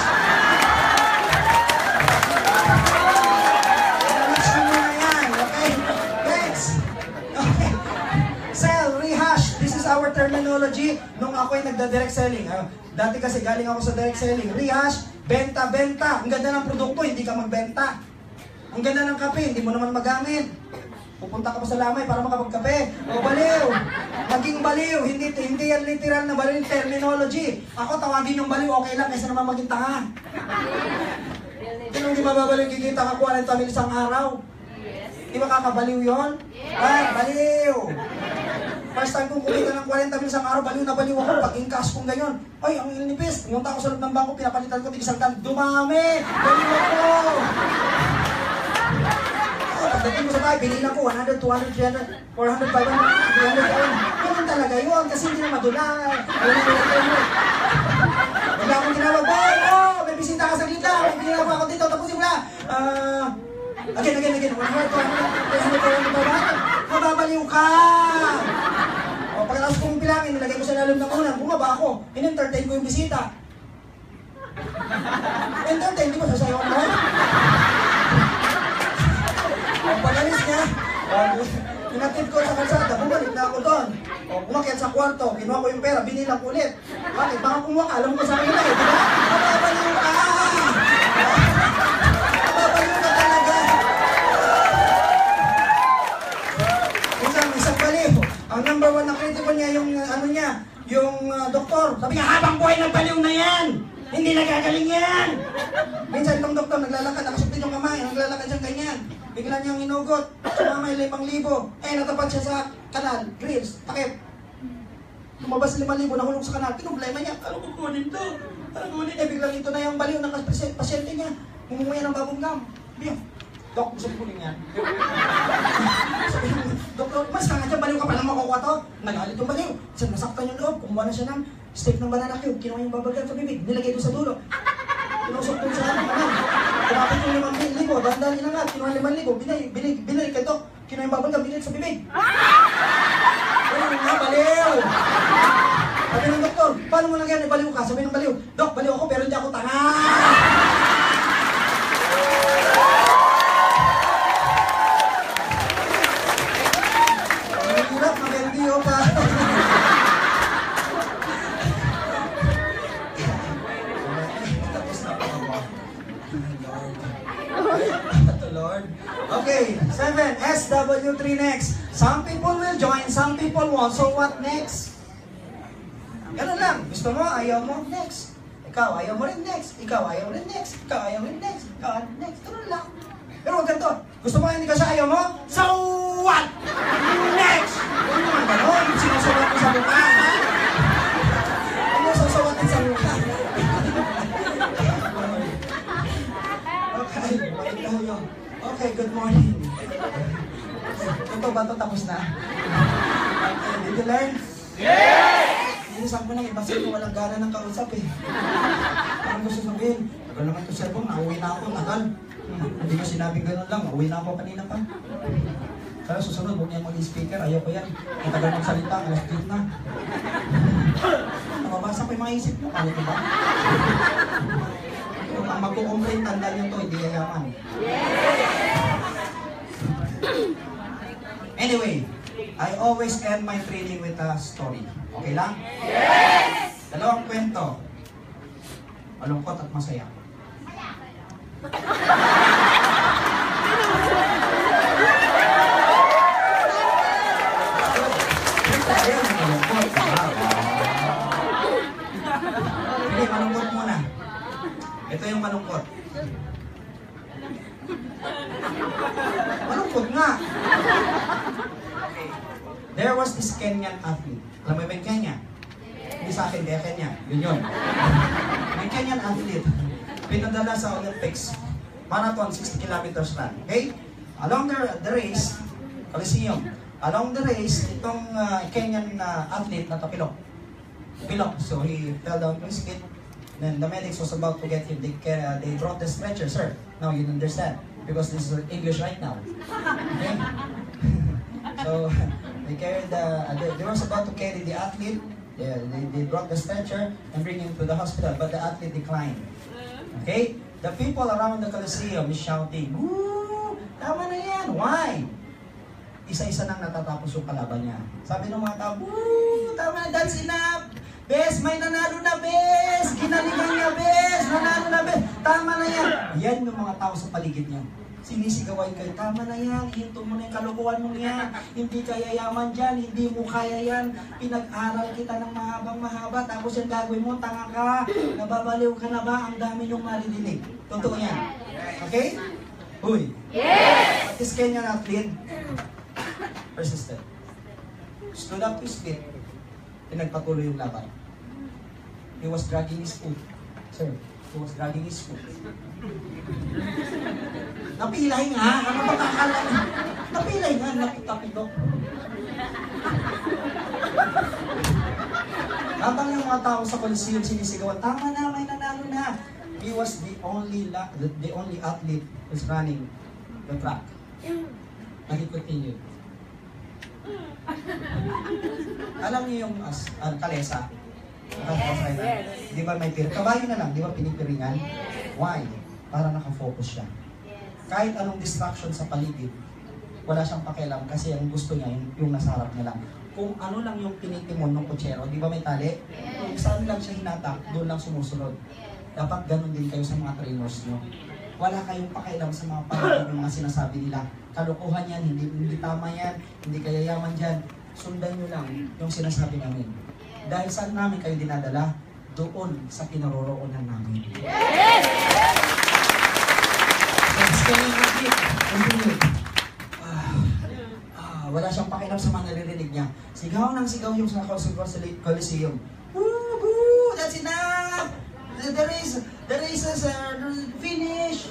Match muna yan, okay? Next. Okay. Sell, rehash. This is our terminology nung ako ay nagda-direct selling. Ah, dati kasi galing ako sa direct selling. Rehash, benta, benta. Ang ganda ng produkto, hindi ka magbenta. Ang ganda ng kape, hindi mo naman magamit. Pupunta ka pa sa lamay para makapagkape. O baliw. Maging baliw. Hindi, hindi yan literal na baliw terminology. Ako tawagin yung baliw, okay lang kaysa naman maging tanga. Kung di mababaliw, kikita ka kuha ng tamil isang araw. Di ba kakabaliw yun? Ay, baliw. First time kong kumita ng forty mil isang araw, baliw na baliw ako. Pag in-cash kong ganyan, ay, ang inipis. Pumunta ako sa loob ng bangko, pinapalitan ko, tig isang dan. Dumami! Baliw ako! Pagdating mo sa bahay, binilang ko one hundred, two hundred, three hundred, four hundred, five hundred, three hundred, ganun talaga yun kasi hindi na madulay. Wala akong tinawag, boy, oh, may bisita ka sa kita, may binila ako dito, tapusin mo na. Ah, again, again, again, one hundred, two hundred, three hundred, four hundred, five hundred, mababaliw ka. O, pagkatapos kong bilangin, nilagay ko sa lalim ng unan, bumaba ako, in-entertain ko yung bisita. Entertain, di ba sasayaw mo? Ang pagalis niya, o, pinatid ko sa kalsada, bumalik na ako doon. O, umakyat sa kwarto, kinuha ko yung pera, binilang ko ulit. Bakit? Baka kumuha ka, alam ko sa akin na eh, di ba? Mababaliw ka! Mababaliw ka talaga! Isang, isang baliw. Ang number one na kritiko niya, yung ano niya, yung uh, doktor. Sabi niya, habang buhay ng baliw na yan! Hindi nagagaling yan! Minsan itong doktor, naglalakad, nakasuktin yung kamay, naglalakad siyang ganyan. Bigla niyang inugot, sumamay limang libo. Eh, natapat siya sa kanal, grills, takip. Lumabas limang libo, nahulog sa kanal. Pinoblema niya, ano kukunin to? Ano kukunin? Eh, biglang ito na yung baliw ng pasyente niya. Mumumuya ng babong gam. Sabi niya, Dok, gusto ko kunin yan. Sabi niya, Doktor, mas ka nga dyan, baliw ka pa lang makukuha to. Nagalit yung baliw. Saan nasaktan yung loob, kumuha na siya ng steak ng banana cube. Kinuha yung babagam sa bibig, nilagay doon sa dulo. Tinusok doon sa ano, kumapit yung limang libo, dandan inangat, kinuha limang libo, binay, binay, binay kay Dok, kinuha yung babagam, binay sa bibig. Baliw nga, baliw! Sabi ng doktor, paano mo nangyari, baliw ka? Sabi ng baliw, Dok, baliw ako pero hindi ako tanga! Ang hirap, mag-L D O pa. Lord. Okay, seven, S W three next. Some people will join, some people won't. So what next? Ganun lang. Gusto mo, ayaw mo, next. Ikaw, ayaw mo rin next. Ikaw, ayaw rin next. Ikaw, ayaw rin next. Ikaw, next. Ganun lang. Pero huwag ganito. Gusto mo hindi ka siya ayaw mo? So what? Next! Huwag naman ganun. Sinusulat mo sa mukha. Huwag mo susuwatin sa mukha. Okay, balik tayo. Okay, good morning. Ito ba ito tapos na? Okay, did you learn? Yes! Inisang ko na, ibasin ko walang gana ng kausap eh. Parang gusto sabihin, tagal naman ito cellphone, nauwi na ako, tagal. Hmm, hindi ko sinabing gano'n lang, nauwi na ako kanina pa. Kaya susunod, huwag niya mag-speaker, ayaw ko yan. Matagal magsalita, alas eight na. Nababasa ko yung mga isip mo, ano ko ba? Ang magkukomplain, tandaan nyo to, hindi yayaman. Anyway, I always end my training with a story. Okay lang? Yes! Dalawang kwento. Malungkot at masaya. Hindi, malungkot muna. Ito yung malungkot. Malungkot nga. Okay. There was this Kenyan athlete. Alam mo yung Kenya? Hindi hindi sa akin, kaya Kenya. Yun yun. May Kenyan athlete. Pinadala sa Olympics. Marathon, sixty kilometers run. Okay? Along the, the race, Coliseum. Along the race, itong uh, Kenyan uh, athlete na tapilok. Pilok. So he fell down to his feet. Then the medics was about to get him. They, uh, they brought the stretcher, sir. Now you understand. Because this is English right now. Okay? So they carried the, uh, they, they was about to carry the athlete. They, they, they brought the stretcher and bring him to the hospital. But the athlete declined. Okay? The people around the Coliseum is shouting, "Woo! Tama na yan! Why?" Isa-isa nang natatapos yung kalaban niya. Sabi ng mga tao, "Woo! Tama na, that's enough! Bes, may nanalo na, Bes! Ginalingan niya, Bes! Nanalo na, Bes! Tama na yan!" Yan yung mga tao sa paligid niya. Sinisigawan kayo, "Tama na yan, hinto mo na yung kalokohan mo yan, hindi ka yayaman dyan, hindi mo kaya yan, pinag-aral kita ng mahabang mahaba, tapos yung gagawin mo, tanga ka, nababaliw ka na ba, ang dami yung maririnig." Totoo yan. Okay? Uy. Yes! At this Kenyan athlete, persistent. Stood up to his feet, pinagpatuloy yung laban. He was dragging his foot. Sir, he was dragging his foot. Napilay nga, ano ba kakala? Napilay nga, napitapito. Habang yung mga tao sa Coliseum sinisigawan, "Tama na, may nanalo na." He was the only la the, the only athlete who's running the track. And he continued. Alam niyo yung as, uh, kalesa? Yes. Di ba may pir? Kabayo na lang, di ba pinipiringan? Why? Para nakafocus siya. Kahit anong distraction sa paligid, wala siyang pakialam kasi ang gusto niya yung, yung nasa harap niya lang. Kung ano lang yung tinitimon ng kutsero, di ba may tali? Kung saan lang siya hinatak, doon lang sumusunod. Dapat ganun din kayo sa mga trainers nyo. Wala kayong pakialam sa mga paligid ng mga sinasabi nila. Kalokohan yan, hindi, hindi tama yan, hindi kayayaman dyan. Sundan nyo lang yung sinasabi namin. Dahil saan namin kayo dinadala? Doon sa kinaroroonan namin. Yes! Ah, ah, wala siyang pakialam sa mga naririnig niya. Sigaw ng sigaw yung sa Coliseum. Woo! Woo! That's enough! The race, the race is uh, finished!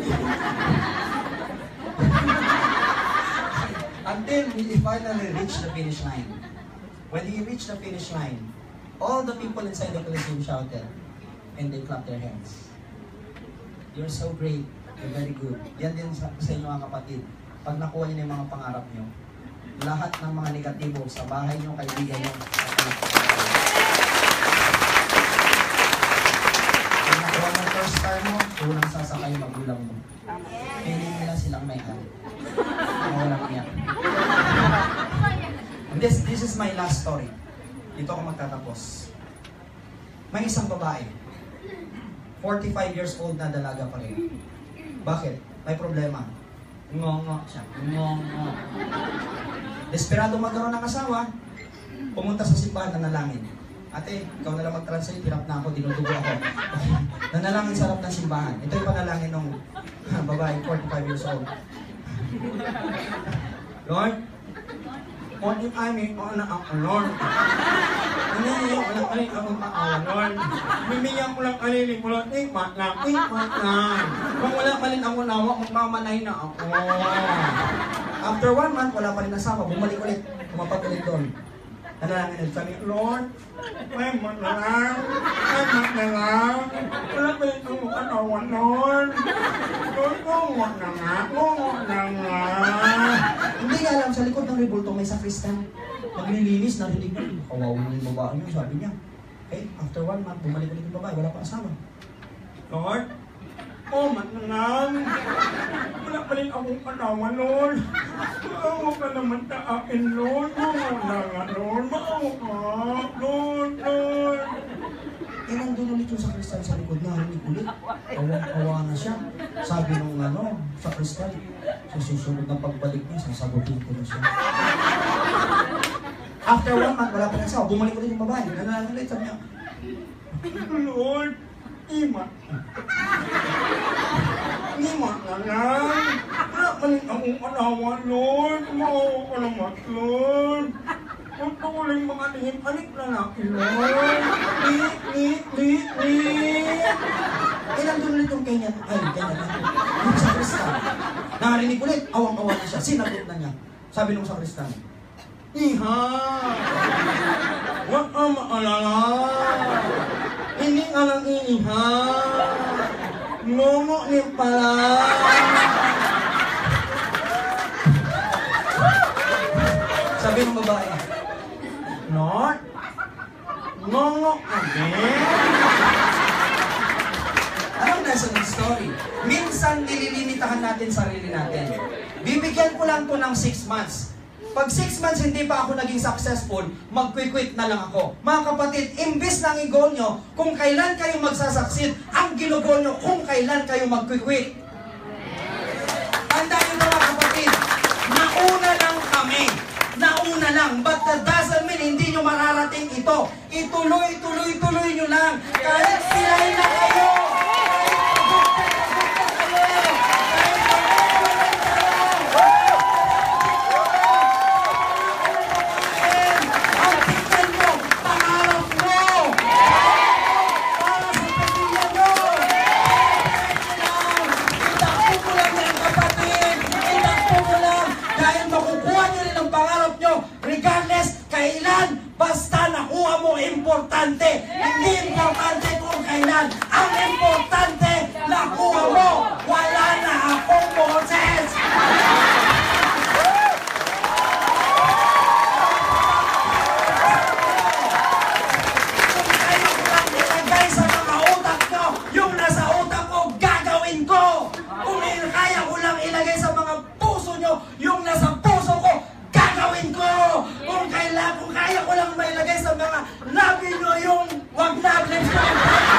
Until he finally reached the finish line. When he reached the finish line, all the people inside the Coliseum shouted and they clapped their hands. "You're so great. You're very good." Yan din sa, sa inyo mga kapatid. Pag nakuha niyo na yung mga pangarap niyo, lahat ng mga negatibo sa bahay niyo, kaibigan niyo, pag nakuha mo first car mo, unang sasakay yung magulang mo. Hindi nila silang may hari. Mawalang yan. And this, this is my last story. Dito ako magtatapos. May isang babae, forty-five years old na dalaga pa rin. Bakit? May problema. Ngongo siya. Ngongo. Desperado magkaroon ng asawa, pumunta sa simbahan na nalangin. "Ate, ikaw na lang mag-translate, hirap na ako, dinudugo ako." Nanalangin sa harap ng simbahan. Ito yung panalangin ng babae, forty-five years old. "Lord, kung yung aming o na ang Lord, nangyayang ko lang alin akong maawa, Lord. Bibigyan ko lang alin ko lang, ikmat lang, ikmat lang. Kung wala pa rin ang unawa, magmamanay na ako." After one month, wala pa rin asawa, bumalik ulit, kumapag ulit doon. Nanalangin ulit kami, "Lord, may mat na lang, may mat na lang. Wala pa rin ang unawa, Lord. Lord, ngungot na nga, ngungot na nga." Hindi niya alam, sa likod ng rebulto may sakristan. Naglilinis, narinig na. Kawawa na yung babae niyo, sabi niya. Okay, after one month, bumalik ulit yung babae, wala pa asawa. "Lord, oh, mat na lang. Wala pa rin akong kanawa, Lord. Maawa ka naman sa akin, Lord. Maawa na nga, Lord. Maawa ka, Lord, Lord." Eh, nandun ulit yung sakristan sa likod, narinig ulit. Awang-awa na siya. Sabi nung ano, sakristan, sa susunod na pagbalik niya, sasagutin ko na siya. After one month, wala pa rin asawa, bumalik ulit yung babae. Nanalangin ulit, sabi niya, "Lord, imat. Imat na lang. Wala pa rin akong kanawa, Lord. Maawa ka naman, Lord. Huwag pa walang mga lihim, alik na natin, Lord. Lit, lit, lit, lit. Eh, nandun ulit yung ganyan. Ay, ganyan na. Yung sakristan. Narinig ulit, awang-awa na siya. Sinagot na niya. Sabi nung sakristan, Iha! Huwag kang maalala! Hindi ka lang iiha! Ngungo ni pala! Sabi ng babae, Not? Ngungo again? Anong lesson ng story? Minsan nililimitahan natin sarili natin. Bibigyan ko lang to ng six months. Pag six months hindi pa ako naging successful, mag-quit na lang ako. Mga kapatid, imbis na ang i-goal nyo, kung kailan kayo magsasucceed, ang ginugol nyo kung kailan kayo mag-quit. Tandaan nyo mga kapatid, nauna lang kami. Nauna lang, but that doesn't mean hindi nyo mararating ito. Ituloy, tuloy, tuloy nyo lang. Kahit pilay na kayo. Basta nakuha mo, importante. Hindi importante kung kailan. Ang importante, nakuha mo. Wala na akong boses. Kung kaya ko lang ilagay sa mga utak nyo, yung nasa utak ko, gagawin ko. Kung kaya ko lang ilagay sa mga puso nyo, yung nasa puso ko, gagawin ko! Kung kailan, kung kaya ko lang mailagay sa mga labi nyo yung wag na lips ko.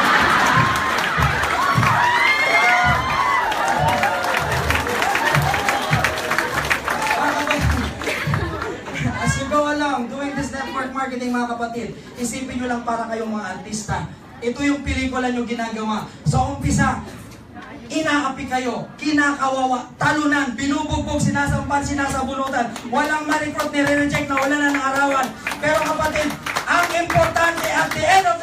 As you go along, doing this network marketing mga kapatid, isipin nyo lang para kayong mga artista. Ito yung pelikula nyo ginagawa. Sa umpisa, inaapi kayo, kinakawawa, talunan, binubugbog, sinasampan, sinasabunutan, walang ma-recruit, nire-reject na wala na ng arawan. Pero kapatid, ang importante at the end of